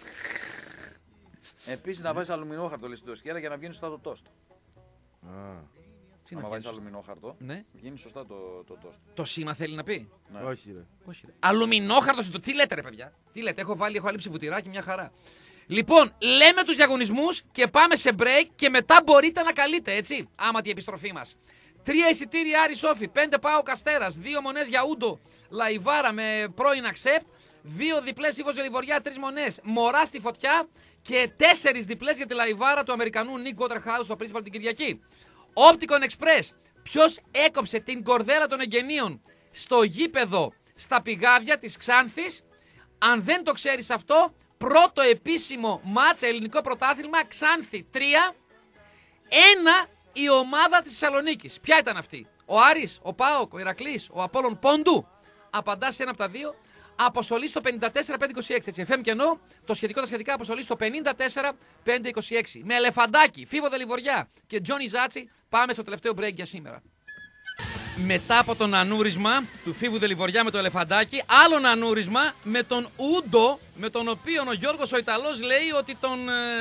Επίσης να βάζεις αλουμινόχαρτο λέει στην τοστιέρα για να βγαίνει σωστά το τόστ. Τι να Αν βάζεις κάνεις? αλουμινόχαρτο, Ναι. βγαίνει σωστά το τόστ. Το σήμα θέλει να πει. Όχι, ρε. Όχι, ρε. Αλουμινόχαρτο στο. Τι λέτε, ρε παιδιά. Τι λέτε, έχω αλείψει βουτυράκι, μια χαρά. Λοιπόν, λέμε τους διαγωνισμούς και πάμε σε break και μετά μπορείτε να καλείτε, έτσι. Άμα την επιστροφή μας. 3 εισιτήρια Άρη Σόφι, 5 ΠΑΟΚ Αστέρας, 2 μονές για Ούντο Λαϊβάρα με πρώην Accept, 2 διπλές Ήβος Λιβοριά, 3 μονές Μωρά στη Φωτιά και 4 διπλές για τη Λαϊβάρα του Αμερικανού Nick Waterhouse στο Principal την Κυριακή. Opticon Express, ποιος έκοψε την κορδέλα των εγγενείων στο γήπεδο στα Πηγάδια της Ξάνθης? Αν δεν το ξέρεις αυτό, Πρώτο επίσημο μάτς ελληνικό πρωτάθλημα, Ξάνθη 3, 1 η ομάδα της Θεσσαλονίκης. Ποια ήταν αυτή? Ο Άρης, ο ΠΑΟΚ, ο Ηρακλής, ο Απόλλων Πόντου? Απαντά σε ένα από τα δύο. Αποστολή στο 54-526. Έτσι, FM κενό, το σχετικό τα σχετικά, αποστολή στο 54-526. Με Ελεφαντάκι, Φίβο Δελιβοριά και Τζόνι Ζάτσι, πάμε στο τελευταίο break για σήμερα. Μετά από τον ανούρισμα του Φίβου Δελιβοριά με το Ελεφαντάκι, άλλο ανούρισμα με τον Ούντο, με τον οποίο ο Γιώργος ο Ιταλός λέει ότι τον...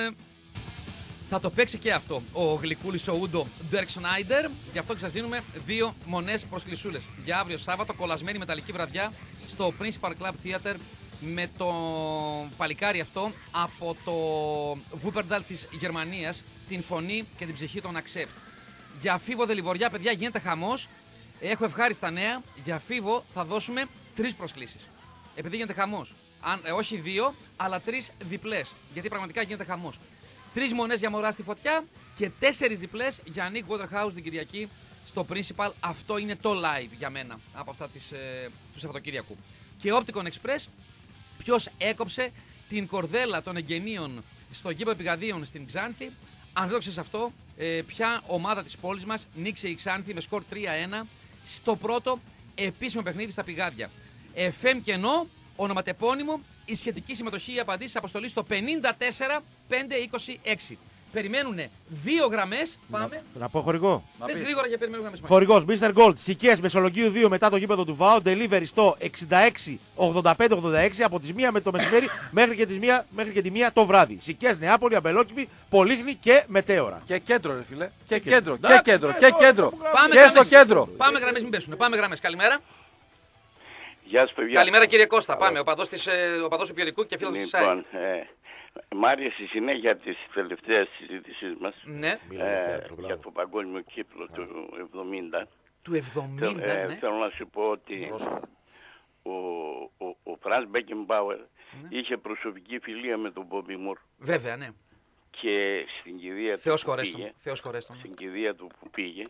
θα το παίξει και αυτό ο γλυκούλης ο Ούντο Ντέρκ Σνάιντερ. Γι' αυτό και σας δίνουμε 2 μονές προσκλησούλες για αύριο Σάββατο, κολλασμένη μεταλλική βραδιά στο Principal Club Theater με το παλικάρι αυτό από το Βούπερνταλ της Γερμανίας, την φωνή και την ψυχή των Accept. Για Φίβο Δελιβοριά, παιδιά, γίνεται χαμός. Έχω ευχάριστα νέα. Για Φίβο θα δώσουμε 3 προσκλήσεις. Επειδή γίνεται χαμός. Όχι 2, αλλά 3 διπλές. Γιατί πραγματικά γίνεται χαμός. 3 μονές για Μωρά στη φωτιά και 4 διπλές για Nick Waterhouse την Κυριακή στο Principal. Αυτό είναι το live για μένα από αυτά του Σαββατοκύριακου. Και Opticon Express, ποιος έκοψε την κορδέλα των εγγενείων στο γήπεδο Πηγαδίων στην Ξάνθη. Αν δεν το ξέρεις αυτό, ποια ομάδα της πόλης μας νίκησε η Ξάνθη με σκορ 3-1 στο πρώτο επίσημο παιχνίδι στα Πηγάδια. FM κενό, ονοματεπώνυμο, η σχετική συμμετοχή, η απαντήση αποστολή στο 54-526. Περιμένουνε 2 γραμμές. Πάμε. Να πω χορηγό. Πες γρήγορα για περιμένουν γραμμές. Χορηγός Mr. Gold, Σικές Μεσολογγίου 2 μετά το γήπεδο του ΒΑΟ. Delivery στο 66-85-86 από τις 1 με το μεσημέρι μέχρι και τη 1 το βράδυ. Σικές Νεάπολη, Αμπελόκηπη, Πολύχνη και Μετέωρα. Και κέντρο, ρε φίλε. Και κέντρο. κέντρο. Και κέντρο. Πάμε και στο κέντρο. Πάμε γραμμές, μην πέσουνε. Πάμε γραμμές. Καλημέρα. Γεια σας, παιδιά. Καλημέρα, κύριε Κώστα. Πάμε. Ο παδός του Πιερικού και φίλος της ΣΑΕ. Λοιπόν, μ' άρεσε η συνέχεια της τελευταίας συζήτησής μας. Ναι. Για το παγκόσμιο κύπελλο του 70. Του 70, ναι. Θέλω να σου πω ότι ο Φρανς Μπέκενμπάουερ είχε προσωπική φιλία με τον Μπόμπι Μουρ. Βέβαια, ναι. Και στην κηδεία του Θεός που πήγε, στην κηδεία του που πήγε,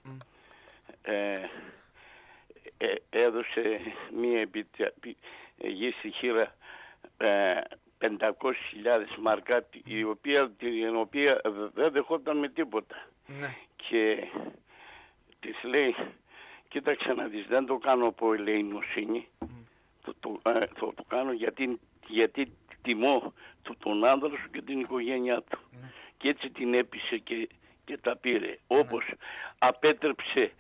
έδωσε μία γη στη χείρα 500.000 μάρκα, την οποία δεν δεχόταν με τίποτα. Ναι. Και της λέει, κοίταξε να δεις, δεν το κάνω από ελεημοσύνη, το κάνω γιατί τιμώ τον άνδρα σου και την οικογένειά του. Ναι. Και έτσι την έπεισε και τα πήρε. Όπως απέτρεψε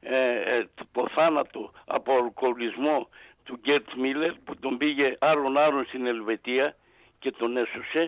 το θάνατο από αλκοολισμό του Γκέρτ Μίλερ που τον πήγε άρον στην Ελβετία και τον έσωσε.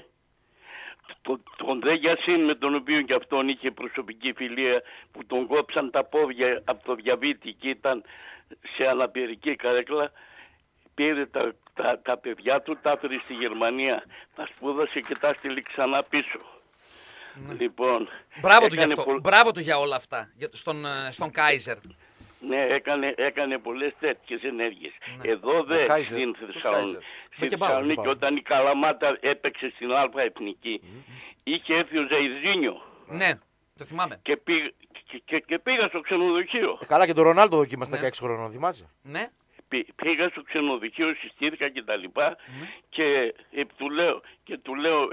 Τον Δε Γιασίν, με τον οποίο και αυτόν είχε προσωπική φιλία, που τον κόψαν τα πόδια από το διαβήτη και ήταν σε αναπηρική καρέκλα, πήρε τα παιδιά του, τα έφερε στη Γερμανία, τα σπούδασε και τα στείλει ξανά πίσω. Ναι. Λοιπόν, μπράβο του για αυτό. Μπράβο του για όλα αυτά, στον Κάιζερ. Ναι, έκανε πολλές τέτοιες ενέργειες. Ναι. Εδώ στην Θεσσαλονίκη, όταν η Καλαμάτα έπαιξε στην Αλφα Εθνική, είχε έρθει ο Ζαϊρζίνιο. Ναι, το θυμάμαι. Και πήγα στο ξενοδοχείο. Καλά, και τον Ρονάλντο δοκίμασε 16 χρονών, θυμάσαι. Ναι. Πήγα στο ξενοδοχείο, συστήθηκα και τα λοιπά και του λέω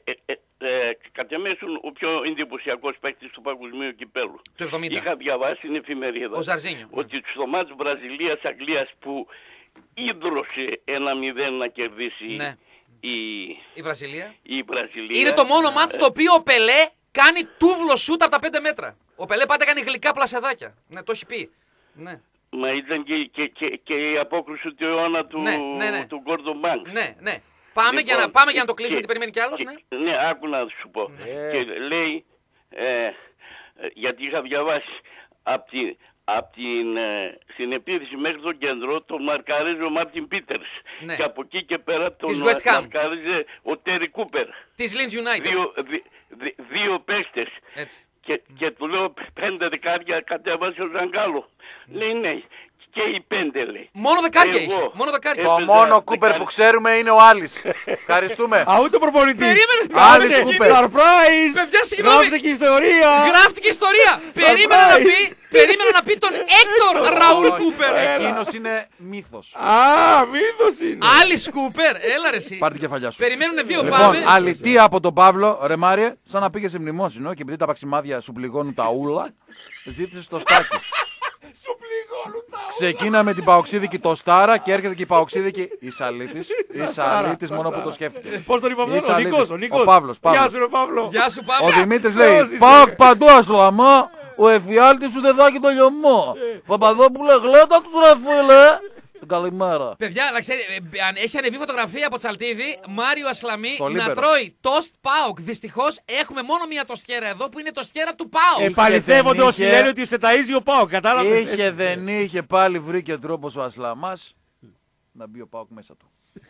κατ' εμέσουν ο πιο εντυπωσιακός παίκτης του παγκοσμίου κυπέλλου. Το 70. Είχα διαβάσει στην εφημερίδα ότι στο μάτς Βραζιλίας-Αγγλίας που ίδρωσε 1-0 να κερδίσει η Βραζιλία. Είναι το μόνο μάτς το οποίο ο Πελέ κάνει τούβλο σούτ από τα 5 μέτρα. Ο Πελέ πάντα κάνει γλυκά πλασεδάκια. Ναι, το έχει πει. Ναι. Μα ήταν και η απόκριση του αιώνα του Gordon Banks. Ναι. Πάμε για να το κλείσουμε, γιατί περιμένει κι άλλος. Ναι, άκου να σου πω. Και λέει, γιατί είχα διαβάσει από την συνεπίθεση μέχρι το κέντρο τον μαρκαρίζει ο Μάρτιν Πίτερς. Και από εκεί και πέρα τον μαρκαρίζει ο Τέρι Κούπερ. Της Leeds United. Δύο παίχτες. Και του λέω 5 δεκάρια κατέβασε ο Ζαγκάλο. Λέει ναι. Και οι 5 λέει. Μόνο δεκάρια είχε. Το μόνο Κούπερ που ξέρουμε είναι ο Άλης. Ευχαριστούμε. Α, ούτε προπονητής. Άλης Κούπερ. Surprise! Παιδιά, συγγνώμη. Γράφτηκε ιστορία. Περίμενε να πει. Περίμενα να πει τον Έκτορ Ραούλ Κούπερ. Εκείνος είναι μύθος. Μύθος είναι. Άλλη Κούπερ, έλα ρε εσύ. Πάρ' την κεφαλιά σου. Περιμένουν δύο, Λοιπόν, πάμε. αλητία από τον Παύλο, ρε Μάριε, σαν να πήγε σε μνημόσυνο και επειδή τα παξιμάδια σου πληγώνουν τα ούλα, ζήτησε το στάκι. Σου πληγώνουν τα ούλα. Ξεκίνα με την παοξίδικη το Στάρα και έρχεται και η παοξίδικη Ισαλίτης, μόνο που το σκέφτηκες. Πώς τον είπαμε αυτό, ο Νίκος. Ο Παύλος. Γεια σου, ρε Παύλο. Γεια σου, Παύλο. Ο Δημήτρης λέει: Πακ παντού Ασλαμά, ο εφιάλτης σου δεν δάκει το λιωμό. Παπαδόπουλε, γλέτα τους ρε φίλε. Καλημέρα. Παιδιά, να ξέρει, έχει ανεβεί φωτογραφία από Τσαλτίδη, Μάριο Ασλαμί Στο να Λίμπερο. τρώει τοστ ΠΑΟΚ. Δυστυχώς έχουμε μόνο μία τοστιέρα εδώ που είναι τοστιέρα του ΠΑΟΚ. Επαληθεύονται δεν όσοι είχε. λένε ότι σε ταΐζει ο ΠΑΟΚ. Κατάλαβες. Είχε δεν είχε, πάλι βρήκε τρόπος ο Ασλαμάς να μπει ο Πάοκ μέσα του.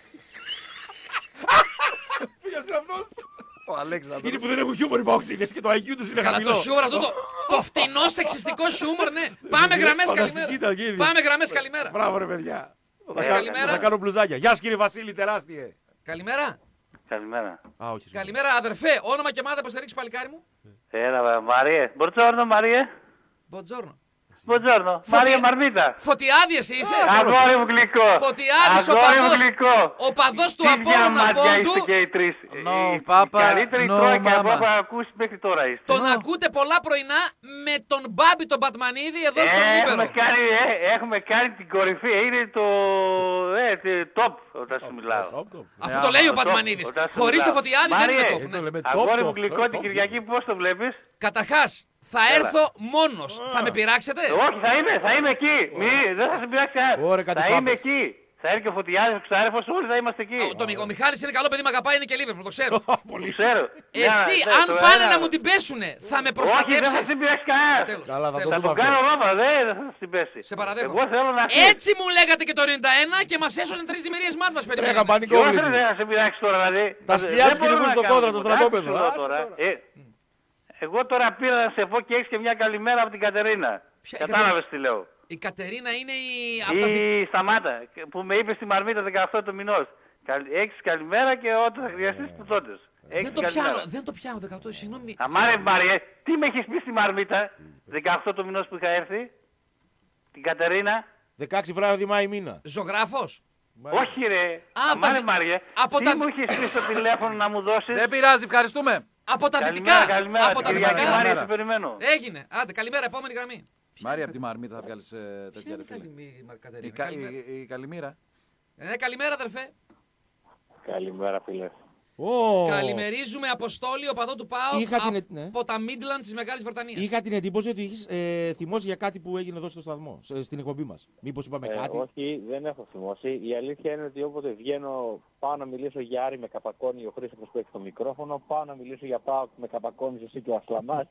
Πήγασε αυτός. Ο Αλέξανδρος. Είναι που δεν έχουν χιούμορ οι παοξίδες και το IQ τους είναι Καλά, χαμηλό. το σιούμορ αυτό το φτηνό σεξιστικό σιούμορ, ναι. Πάμε γραμμές, Φανταστική καλημέρα. ήταν, κύριε. Πάμε γραμμές, καλημέρα. Μπράβο ρε παιδιά. καλημέρα. Θα κάνω μπλουζάκια. Γεια σας κύριε Βασίλη, τεράστιε. Καλημέρα. Καλημέρα. Όχι. Καλημέρα, αδερφέ. Όνομα και μάδα, πώς θα ρίξει παλικάρι μου. Έλα, Μάριε. Buongiorno, Μάριε. Μποτζόρνο. Buongiorno. Μάριε Μαρμίτα. Φωτιάδης είσαι. Αγόρι μου γλυκό. Φωτιάδης ο Αγόρι μου παδός. γλυκό. Ο παδός του Τι Απόλλωνα διαμάντια είστε Πόντου. και οι τρεις. No, Η Papa, καλύτερη no, τρόικα που mama. έχω ακούσει μέχρι τώρα είστε. Τον ακούτε πολλά πρωινά με τον Μπάμπη τον Πατμανίδη εδώ στο Λίμπερο. Έχουμε κάνει την κορυφή. Είναι το top όταν σου μιλάω. Αφού το λέει ο Πατμανίδης. Χωρίς το Φωτιάδη δεν είναι top. Ναι. Αγόρι μου γλυκό την Κυριακή πώς το βλέπεις. Καταρχάς, θα έρθω μόνος. Θα με πειράξετε. Όχι, θα είμαι εκεί. Δεν θα σε πειράξει Ωραία, κάτι θα είμαι φάπες. εκεί. Θα έρθει και ο Φωτιάδης, ο Ξάρεφος, όλοι θα είμαστε εκεί. Ο Μιχάλης είναι καλό παιδί, με αγαπάει, είναι και Λίβερπουλ, το ξέρω. Το ξέρω. Εσύ, αν πάνε να μου την πέσουνε, θα με Όχι, δεν θα προστατεύσεις. την πειράξει κανένας. Καλά, θα το Θα δούμε τον αυτό. κάνω ρόμπα, δεν θα την πέσει. Σε παραδέχομαι. Εγώ θέλω να Έτσι μου λέγατε και το 91 και μας έσωσαν 3 διμερίες μάτ μας Τρέχα περιμένουν. πανικό Και όχι όλοι. δεν θα σε πειράξει τώρα, δηλαδή. Τα σκυλιά τους Δεν μπορούμε κυνηγούν να στο κάνουμε κόντρα, το τίποτα. στρατόπεδο. Άκουσε εδώ Άσε τώρα. τώρα. Εγώ τώρα πήρα να σε πω και έχεις και μια καλημέρα από την Κατερίνα. Ποια Κατάλαβες τι λέω. Η Κατερίνα είναι η... Η Σταμάτα που με είπε στη Μαρμίτα 18 του μηνός. Έχεις καλημέρα και όταν θα χρειαστείς που τότε. Δεν το πιάνω 18, συγγνώμη. Αμάρε Μαριέ, τι με έχεις πει στη Μαρμίτα 18 του μηνός που είχα έρθει. Την Κατερίνα. 16 βράδυ Μάη μήνα. Ζωγράφος. Όχι ρε. από Αμάρε τα- Μαριέ. από Τι τα- μου έχεις πει στο τηλέφωνο να μου δώσεις. Δεν πειράζει, ευχαριστούμε. Από τα Καλημέρα, δυτικά. καλημέρα. Από τα Κυριακή δυτικά. Μαρία, σε περιμένω. Έγινε. Άντε, καλημέρα, επόμενη γραμμή. Μάρια, από τη Μαρμίτα θα βγάλεις Ποια τέτοια είναι ρε φίλε. η Κατερίνα. Καλημέρα. Η Καλημήρα. Καλημέρα, αδερφέ. Καλημέρα φίλε. Καλημερίζουμε Αποστόλη, οπαδό του ΠΑΟΚ Είχα την- ναι. από τα Midlands της Μεγάλης Βρετανίας. Είχα την εντύπωση ότι έχεις θυμώσει για κάτι που έγινε εδώ στο σταθμό, στην εκπομπή μας. Μήπως είπαμε κάτι. Όχι, δεν έχω θυμώσει. Η αλήθεια είναι ότι όποτε βγαίνω πάω να μιλήσω για Άρη με καπακώνει ο Χρήστος που έχει το μικρόφωνο, πάω να μιλήσω για ΠΑΟΚ με καπακώνεις εσύ και ο Ασλαμάς.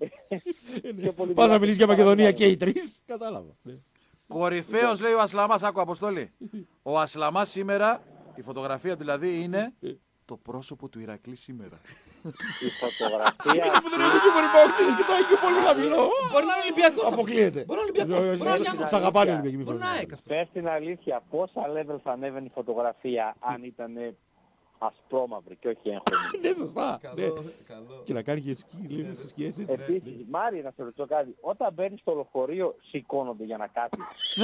Πας να μιλήσεις για Μακεδονία και οι τρεις. Κατάλαβα. Κορυφαίος λέει ο Ασλαμάς, άκου Αποστόλη. Ο Ασλαμάς σήμερα, η φωτογραφία δηλαδή είναι το πρόσωπο του Ηρακλή σήμερα. Η φωτογραφία Είναι που δεν έχουν χιούμορ οι παοξίδες και το IQ πολύ χαμηλό. Μπορεί να είναι Ολυμπιακός. Αποκλείεται. Μπορεί να είναι Ολυμπιακός. Μπορεί να είναι Γιάννος. Σ' αγαπάνε οι Ολυμπιακοί. μη Μπορεί να φοβάσαι. είναι αυτό. πες την αλήθεια, πόσα level θα ανέβαινε η φωτογραφία αν ήταν ασπρόμαυρη και όχι έγχρωμη. Ναι, σωστά. Ναι. Και να κάνει και λίγο στις σκιές έτσι. Επίσης, Μάρια, να σε ρωτήσω κάτι. Όταν μπαίνεις στο λεωφορείο, σηκώνονται για να κάτσεις.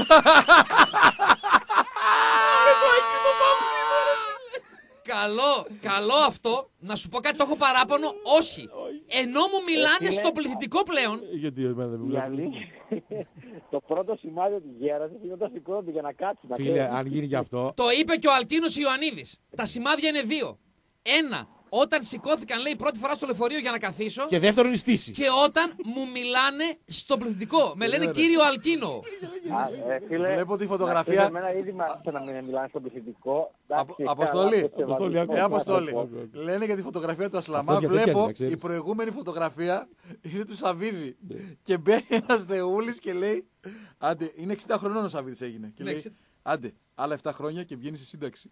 Καλό αυτό. Να σου πω κάτι, το έχω παράπονο. Όχι. Ενώ μου μιλάνε στο πληθυντικό πλέον. Γιατί εμένα δεν Η μιλάς. αλήθεια, το πρώτο σημάδι ότι γέρασε είναι όταν σηκώνονται για να κάτσεις. να Φίλε, ξέρεις. αν γίνει γι' αυτό. Το είπε και ο Αλκίνος Ιωαννίδης. Τα σημάδια είναι δύο. Ένα, όταν σηκώθηκαν, λέει, πρώτη φορά στο λεωφορείο για να καθίσω. Και δεύτερον η στήση. Και όταν μου μιλάνε στο πληθυντικό. Με λένε κύριο Αλκίνο. Φίλε, Βλέπω τη να φωτογραφία. ξέρεις, εμένα ήδη μ' άρεσε να μην μιλάνε στο πληθυντικό. Εντάξει, Αποστολή. καλά, το Αποστολή, σεβασμό, Αποστολή. να το πω. Λένε για τη φωτογραφία του Ασλαμά. Αυτός για τέτοια Βλέπω να ξέρεις. η προηγούμενη φωτογραφία είναι του Σαββίδη. Και μπαίνει ένας Δεούλης και λέει. Άντε, είναι 60 χρονών ο Σαββίδης έγινε. Και Ναι, λέει, άντε, άλλα 7 χρόνια και βγαίνει στη σύνταξη.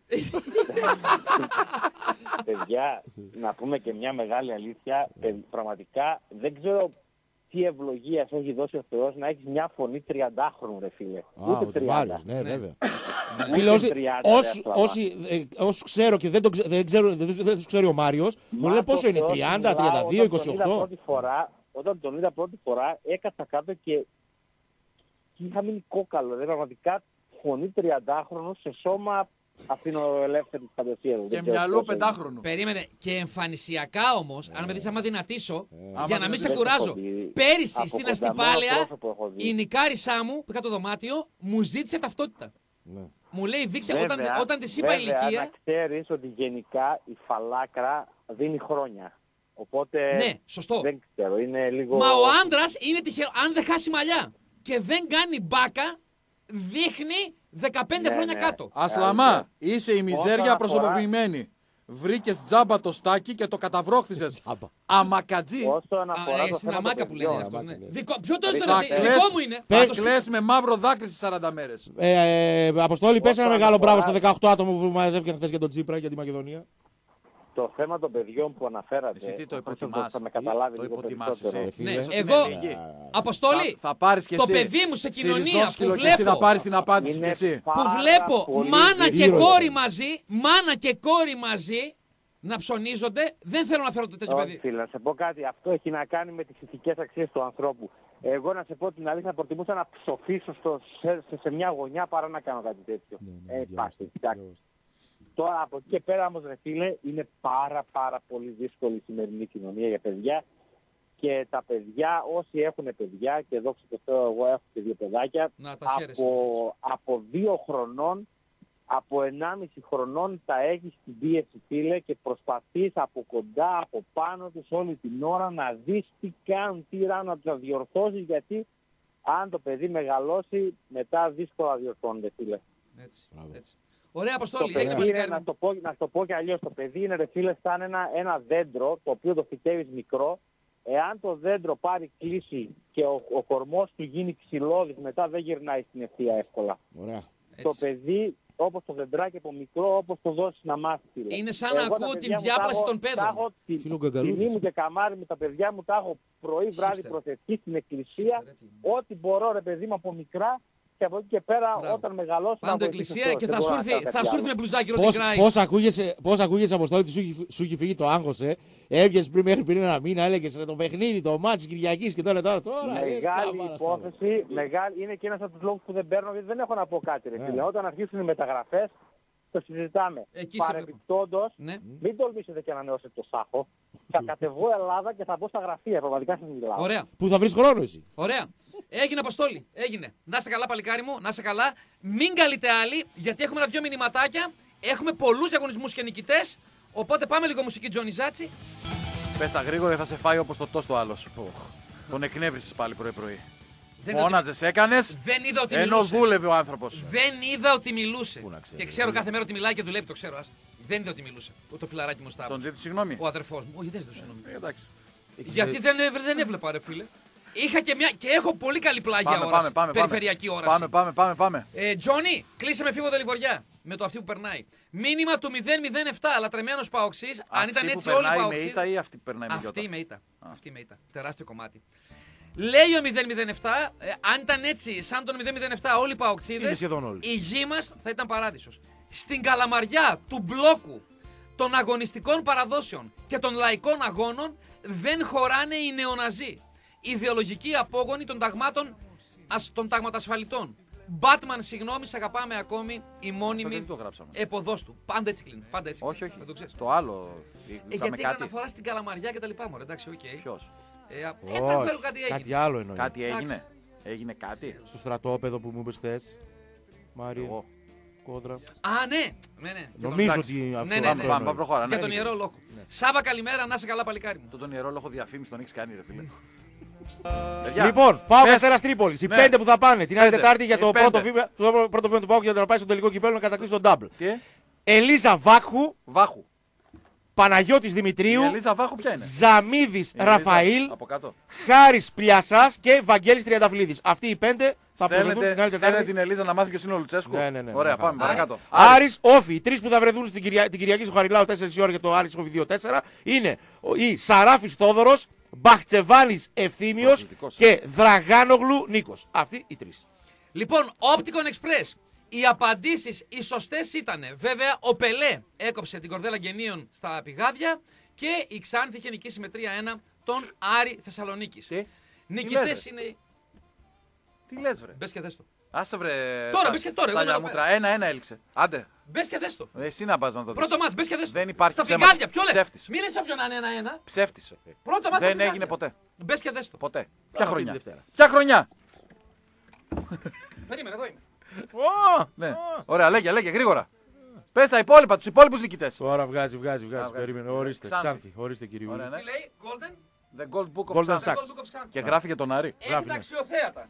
Παιδιά, να πούμε και μια μεγάλη αλήθεια. Πραγματικά δεν ξέρω τι ευλογία σε έχει δώσει ο Θεός να έχεις μια φωνή 30χρονου, ρε φίλε. Α, Ούτε ο 30. Μάριος, ναι, βέβαια. Ούτε Φίλε, 30, ρε, Ασλαμά. όσους ξέρω και δεν τους ξέρει ο Μάριος, μου λένε πόσο είναι, 30, 32, 28. Όταν τον είδα πρώτη φορά, έκατσα κάτω και εκεί είχα μείνει κόκαλο. Δηλαδή πραγματικά φωνή 30χρονο σε σώμα αφήνω-ελεύθερη της φαντασίας. Και μυαλό 5χρονο. Περίμενε. Και εμφανισιακά όμως, αν με δεις άμα δυνατήσω, για να μην σε κουράζω. Πέρυσι στην Αστυπάλαια, η νικάρισσά μου, που είχα το δωμάτιο, μου ζήτησε ταυτότητα. Μου λέει δείξε, όταν της είπα ηλικία. Να ξέρεις ότι γενικά η φαλάκρα δίνει χρόνια. Οπότε ναι, σωστό. Δεν ξέρω, είναι λίγο... Μα ο άντρας είναι τυχερό. Αν δεν χάσει μαλλιά και δεν κάνει μπάκα, δείχνει 15 χρόνια κάτω. Ασλαμά, είσαι η μιζέρια προσωποποιημένη. Βρήκες τζάμπα το στάκι και το καταβρόχθησες. Αμακατζή. Στην αμάκα που λένε αυτό. Ποιο το έστω εσύ, δικό μου είναι. Θα κλαις με μαύρο δάκρυ στις 40 μέρες. Αποστόλη, πες ένα μεγάλο μπράβο στα 18 άτομα που μαζεύτηκαν χθες για τον Τσίπρα για τη Μακεδονία. Το θέμα των παιδιών που αναφέρατε. Εσύ τι το υποτιμάς. Θα με καταλάβει το λίγο υποτιμάς περισσότερο. Εγώ, Αποστόλη, θα πάρεις και το εσύ παιδί μου σε κοινωνία που βλέπω. Και εσύ θα πάρεις την απάντηση κι εσύ. Που βλέπω μάνα και κόρη μαζί να ψωνίζονται, δεν θέλω να φέρω το τέτοιο παιδί. Φίλε, να σε πω κάτι. Αυτό έχει να κάνει με τις ηθικές αξίες του ανθρώπου. Εγώ να σε πω την αλήθεια, προτιμούσα να ψοφήσω σε μια γωνιά παρά να κάνω κάτι τέτοιο. Τώρα από εκεί και πέρα όμως ρε φίλε, είναι πάρα πολύ δύσκολη η σημερινή κοινωνία για παιδιά και τα παιδιά, όσοι έχουν παιδιά, και δόξα τω Θεώ εγώ έχω και 2 παιδάκια, από 2 χρονών, από 1,5 χρονών τα έχεις στην πίεση φίλε και προσπαθείς από κοντά, από πάνω τους όλη την ώρα να δεις τι κάνουν, τι ράνουν, να τους διορθώσεις, γιατί αν το παιδί μεγαλώσει μετά δύσκολα διορθώνεται φίλε. Έτσι. Ωραία, Αποστόλη. Να το πω και αλλιώς. Το παιδί είναι ρε φίλε σαν ένα δέντρο το οποίο το φυτεύεις μικρό. Εάν το δέντρο πάρει κλίση και ο κορμός του γίνει ξυλώδης, μετά δεν γυρνάει στην ευθεία εύκολα. Ωραία. Το παιδί, όπως το δεντράκι από μικρό, όπως το δώσεις να μάθει. Φίλε. Είναι σαν να ακούω την διάπλαση των παιδών. Τιμή μου και καμάρι με τα παιδιά μου, τα έχω πρωί, βράδυ προσευχή στην εκκλησία. Ό,τι μπορώ ρε παιδί μου από μικρά. Και από εκεί και πέρα, όταν μεγαλώσει. Πάντο εκκλησία και θα σου έρθει με μπλουζάκι ρωτή γκράι. Πώς ακούγεσαι, Αποστόλη, ότι σου έχει φύγει το άγχος, Έβγαινες μέχρι πριν 1 μήνα, έλεγες το παιχνίδι, το μάτι της Κυριακής και τώρα. Μεγάλη υπόθεση, είναι και ένας από τους λόγους που δεν παίρνω, γιατί δεν έχω να πω κάτι. Όταν αρχίσουν οι μεταγραφές, το συζητάμε. Παρεμπιπτόντως, μην τολμήσετε και ανανεώσετε το Σάχο. Θα κατεβώ Ελλάδα και θα μπω στα γραφεία. Πραγματικά σας μιλάω. Ωραία. Πού θα βρεις χρόνο εσύ. Ωραία. Έγινε, Αποστόλη. Έγινε. Να είστε καλά, παλικάρι μου. Να είστε καλά. Μην καλείτε άλλοι, γιατί έχουμε 2 μηνυματάκια. Έχουμε πολλούς διαγωνισμούς και νικητές. Οπότε πάμε λίγο μουσική, Τζόνι Ζάτσι. Πες τα γρήγορα, θα σε φάει όπως το τόστο άλλος. Τον εκνεύρισες πάλι πρωί-πρωί. Φώναζες, έκανες, ενώ δούλευε ο άνθρωπος. Δεν είδα ότι μιλούσε. Και ξέρω κάθε μέρα ότι μιλάει και δουλεύει, το ξέρω. Δεν είδα ότι μιλούσε. Το φιλαράκι μου Σταύρο. Τον ζήτησε συγγνώμη. Ο αδερφός μου. Όχι, δεν ζήτησε συγγνώμη. Εντάξει. Γιατί δεν έβλεπα, ρε φίλε. Είχα και έχω πολύ καλή πλάγια όραση. Περιφερειακή όραση. Πάμε. Τζόνι, κλείσε με φίβο Δελιβοριά. Με το αυτή που περνάει. Μήνυμα του 007, λατρεμένος Παοξής. Αν ήταν έτσι όλοι οι Παοξείς. Αυτή με ήττα ή αυτή που περνάει με γιώτα. Αυτή με ήττα. Τεράστιο κομμάτι. Λέει ο 007, αν ήταν έτσι, σαν τον 007 όλοι οι Παοξίδες, η γη μας θα ήταν παράδεισος. Στην καλαμαριά του μπλόκου των αγωνιστικών παραδόσεων και των λαϊκών αγώνων δεν χωράνε οι νεοναζί. Ιδεολογικοί απόγονοι των ταγματασφαλιτών. Batman, συγγνώμη, σ' αγαπάμε ακόμη, η μόνιμη εποδός του. Πάντα έτσι κλείνει. Πάντα έτσι. Όχι. Το άλλο. Γιατί αναφορά στην καλαμαριά και τα λοιπά. Εντάξει, οκ. Ποιος? Κάτι άλλο εννοεί. Κάτι έγινε. Έγινε κάτι. Στο στρατόπεδο που μου είπες χθες. Μάριο. Κόντρα. Α, ναι. Νομίζω ότι αυτό. Πάμε, προχώρα. Για τον Ιερό Λόγο. Σάβα, καλημέρα, να είσαι καλά, παλικάρι μου. Τον Ιερό Λόγο διαφήμιση τον έχεις κάνει, ρε φίλε. Λοιπόν, πάω Αστέρας Τρίπολης. Οι 5 που θα πάνε την άλλη Τετάρτη για το πρώτο βήμα του ΠΑΟΚ για να πάει στο τελικό κυπέλλο να κατακτήσει τον double. Ελίζα Βάχου. Παναγιώτης Δημητρίου, Ζαμίδης Ραφαήλ, Χάρης Πλιασάς και Βαγγέλης Τριανταφυλλίδης. Αυτοί οι 5 θα προβληθούν την άλλη Τετάρτη. Θέλετε την Ελίζα να μάθει ποιος είναι ο Λουτσέσκου. Ναι. Ωραία, πάμε παρακάτω. Άρης Όφη. Οι 3 που θα βρεθούν την Κυριακή στο Χαριλάου 4 η ώρα για το Άρης Όφη 2-4 είναι η Σαράφης Θόδωρος, Μπαχτσεβάνης Ευθύμιος και Δραγάνογλου Νίκος. Αυτοί οι 3. Λοιπόν, Opticon Express. Οι απαντήσεις οι σωστές ήτανε. Βέβαια, ο Πελέ έκοψε την κορδέλα γενίων στα πηγάδια και η Ξάνθη είχε νικήσει με 3-1 τον Άρη Θεσσαλονίκης. Νικητές είναι. Τι λες βρε. Μπες και δες το. Άσε βρε. Τώρα, μπες και τώρα. Σάλια μούτρα. 1-1 έληξε. Άντε. Μπες και δες το. Εσύ να πας να το δεις. Πρώτο μάτς, μπες και δες το. Δεν υπάρχει στα ψέματα. πηγάδια, ποιο λες. Ψεύτης. Μην είσαι ποιον να είναι 1-1. Ψεύτης. Πρώτο μάτς. Δεν έγινε ποτέ. Μπες και δες το. Ποτέ. Ποια χρονιά. Ποια χρονιά. Περίμενε, εδώ είμαι. Ναι. Ωραία, λέγε γρήγορα. Πες τα υπόλοιπα, τους υπόλοιπους νικητές. Τώρα βγάζει. Περίμενε. Ορίστε, Ξάνθη. Ξάνθη. Ορίστε, κύριε. Ωραία, ναι. Τι λέει, Golden. The Gold Book of Golden Xanthi. Sachs. Και γράφει για τον Άρη. Έχει τα αξιοθέατα.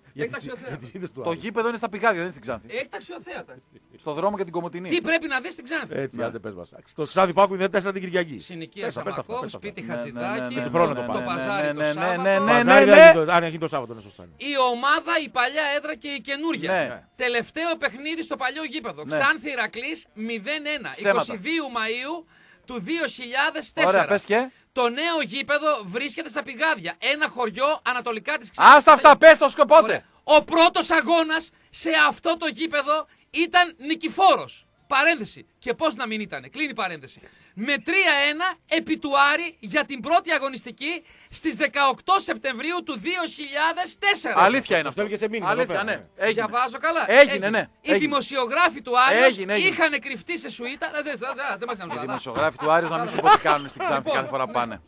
Το γήπεδο είναι στα πηγάδια, δεν είναι στην Ξάνθη. Έχει τα αξιοθέατα. Στο δρόμο και την Κομοτηνή. Τι πρέπει να δεις στην Ξάνθη. Έτσι, άντε πες μας. Το Ξάνθη Πάκου είναι 4 την Κυριακή. Συνοικία Σαμακόβ, σπίτι Χατζηδάκη, Με τη χρόνο το το πάμε. παζάρι το Σάββατο. Αν έχει το Σάββατο, είναι σωστά. Η ομάδα, η παλιά έδρα και η καινούρια. Ναι. Τελευταίο παιχνίδι στο παλιό γήπεδο. Ναι. Ξάνθη Ηρακλής 0-1. Ψέματα. 22 Μαΐου του 2004. Ωραία, πες και. Το νέο γήπεδο βρίσκεται στα πηγάδια. Ένα χωριό ανατολικά της Ξάνθης. Άστα αυτά, πες το σκοπότε. Ο πρώτος αγώνας σε αυτό το γήπεδο ήταν νικηφόρος. Παρένθεση. Και πώς να μην ήτανε. Κλείνει παρένθεση. Με 3-1 επί του Άρη για την πρώτη αγωνιστική στις 18 Σεπτεμβρίου του 2004. Αλήθεια είναι αυτό. Αλήθεια, ναι. Έγινε. Διαβάζω καλά. Έγινε, ναι. Οι δημοσιογράφοι του Άρης Έγινε. είχαν κρυφτεί σε σουίτα. Δεν μας κάνουν Οι καλά. δημοσιογράφοι του Άρης να μην σου πω τι κάνουν στην Ξάνθη κάθε φορά που πάνε.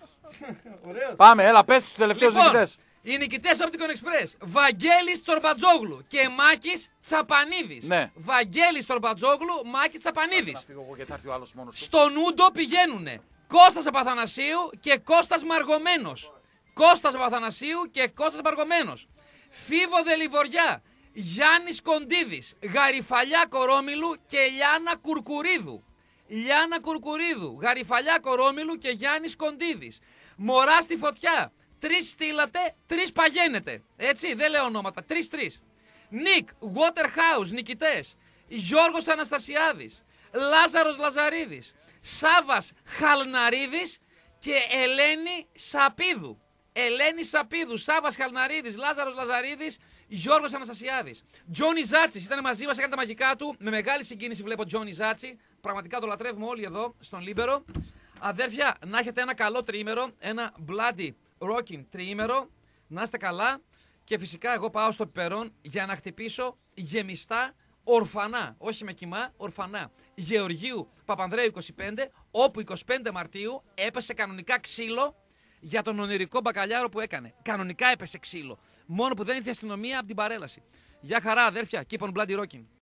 Πάμε, έλα, πες στους τελευταίους νικητές. Οι νικητές Opticon Express. Βαγγέλης Τσορμπατζόγλου και Μάκης Τσαπανίδης. Ναι. Βαγγέλης Τσορμπατζόγλου, Μάκης Τσαπανίδης. Να φύγω εγώ γιατί θα έρθει ο άλλος μόνος του. Στον Ούντο πηγαίνουνε Κώστας Απαθανασίου και Κώστας Μαργωμένος. Κώστας Απαθανασίου και Κώστας Μαργωμένος. Φίβο Δελιβοριά, Γιάννης Κοντίδης, Γαριφαλιά Κορόμιλου και Λιάνα Κουρκουρίδου. Λιάνα Κουρκουρίδου, Γαριφαλιά Κορόμιλου και Γιάννης Κοντίδης. Μωρά στη φωτιά. 3 στείλατε, 3 παγαίνετε. Έτσι, δεν λέω ονόματα. 3-3. Νικ Waterhouse, νικητές. Γιώργος Αναστασιάδης. Λάζαρος Λαζαρίδης. Σάβας Χαλναρίδης και Ελένη Σαπίδου. Ελένη Σαπίδου, Σάβας Χαλναρίδης, Λάζαρος Λαζαρίδης, Γιώργος Αναστασιάδης. Τζόνι Ζάτσης ήταν μαζί μας, έκανε τα μαγικά του. Με μεγάλη συγκίνηση βλέπω Τζόνι Ζάτσι. Πραγματικά το λατρεύουμε όλοι εδώ στον Λίμπερο. Αδέρφια, να έχετε ένα καλό τριήμερο, ένα bloody rocking τριήμερο. Να είστε καλά. Και φυσικά εγώ πάω στο πιπερόν για να χτυπήσω γεμιστά ορφανά. Όχι με κοιμά, ορφανά. Γεωργίου Παπανδρέου 25, όπου 25 Μαρτίου έπεσε κανονικά ξύλο για τον ονειρικό μπακαλιάρο που έκανε. Κανονικά έπεσε ξύλο. Μόνο που δεν ήρθε η αστυνομία από την παρέλαση. Γεια χαρά, αδέρφια. Keep on bloody rocking.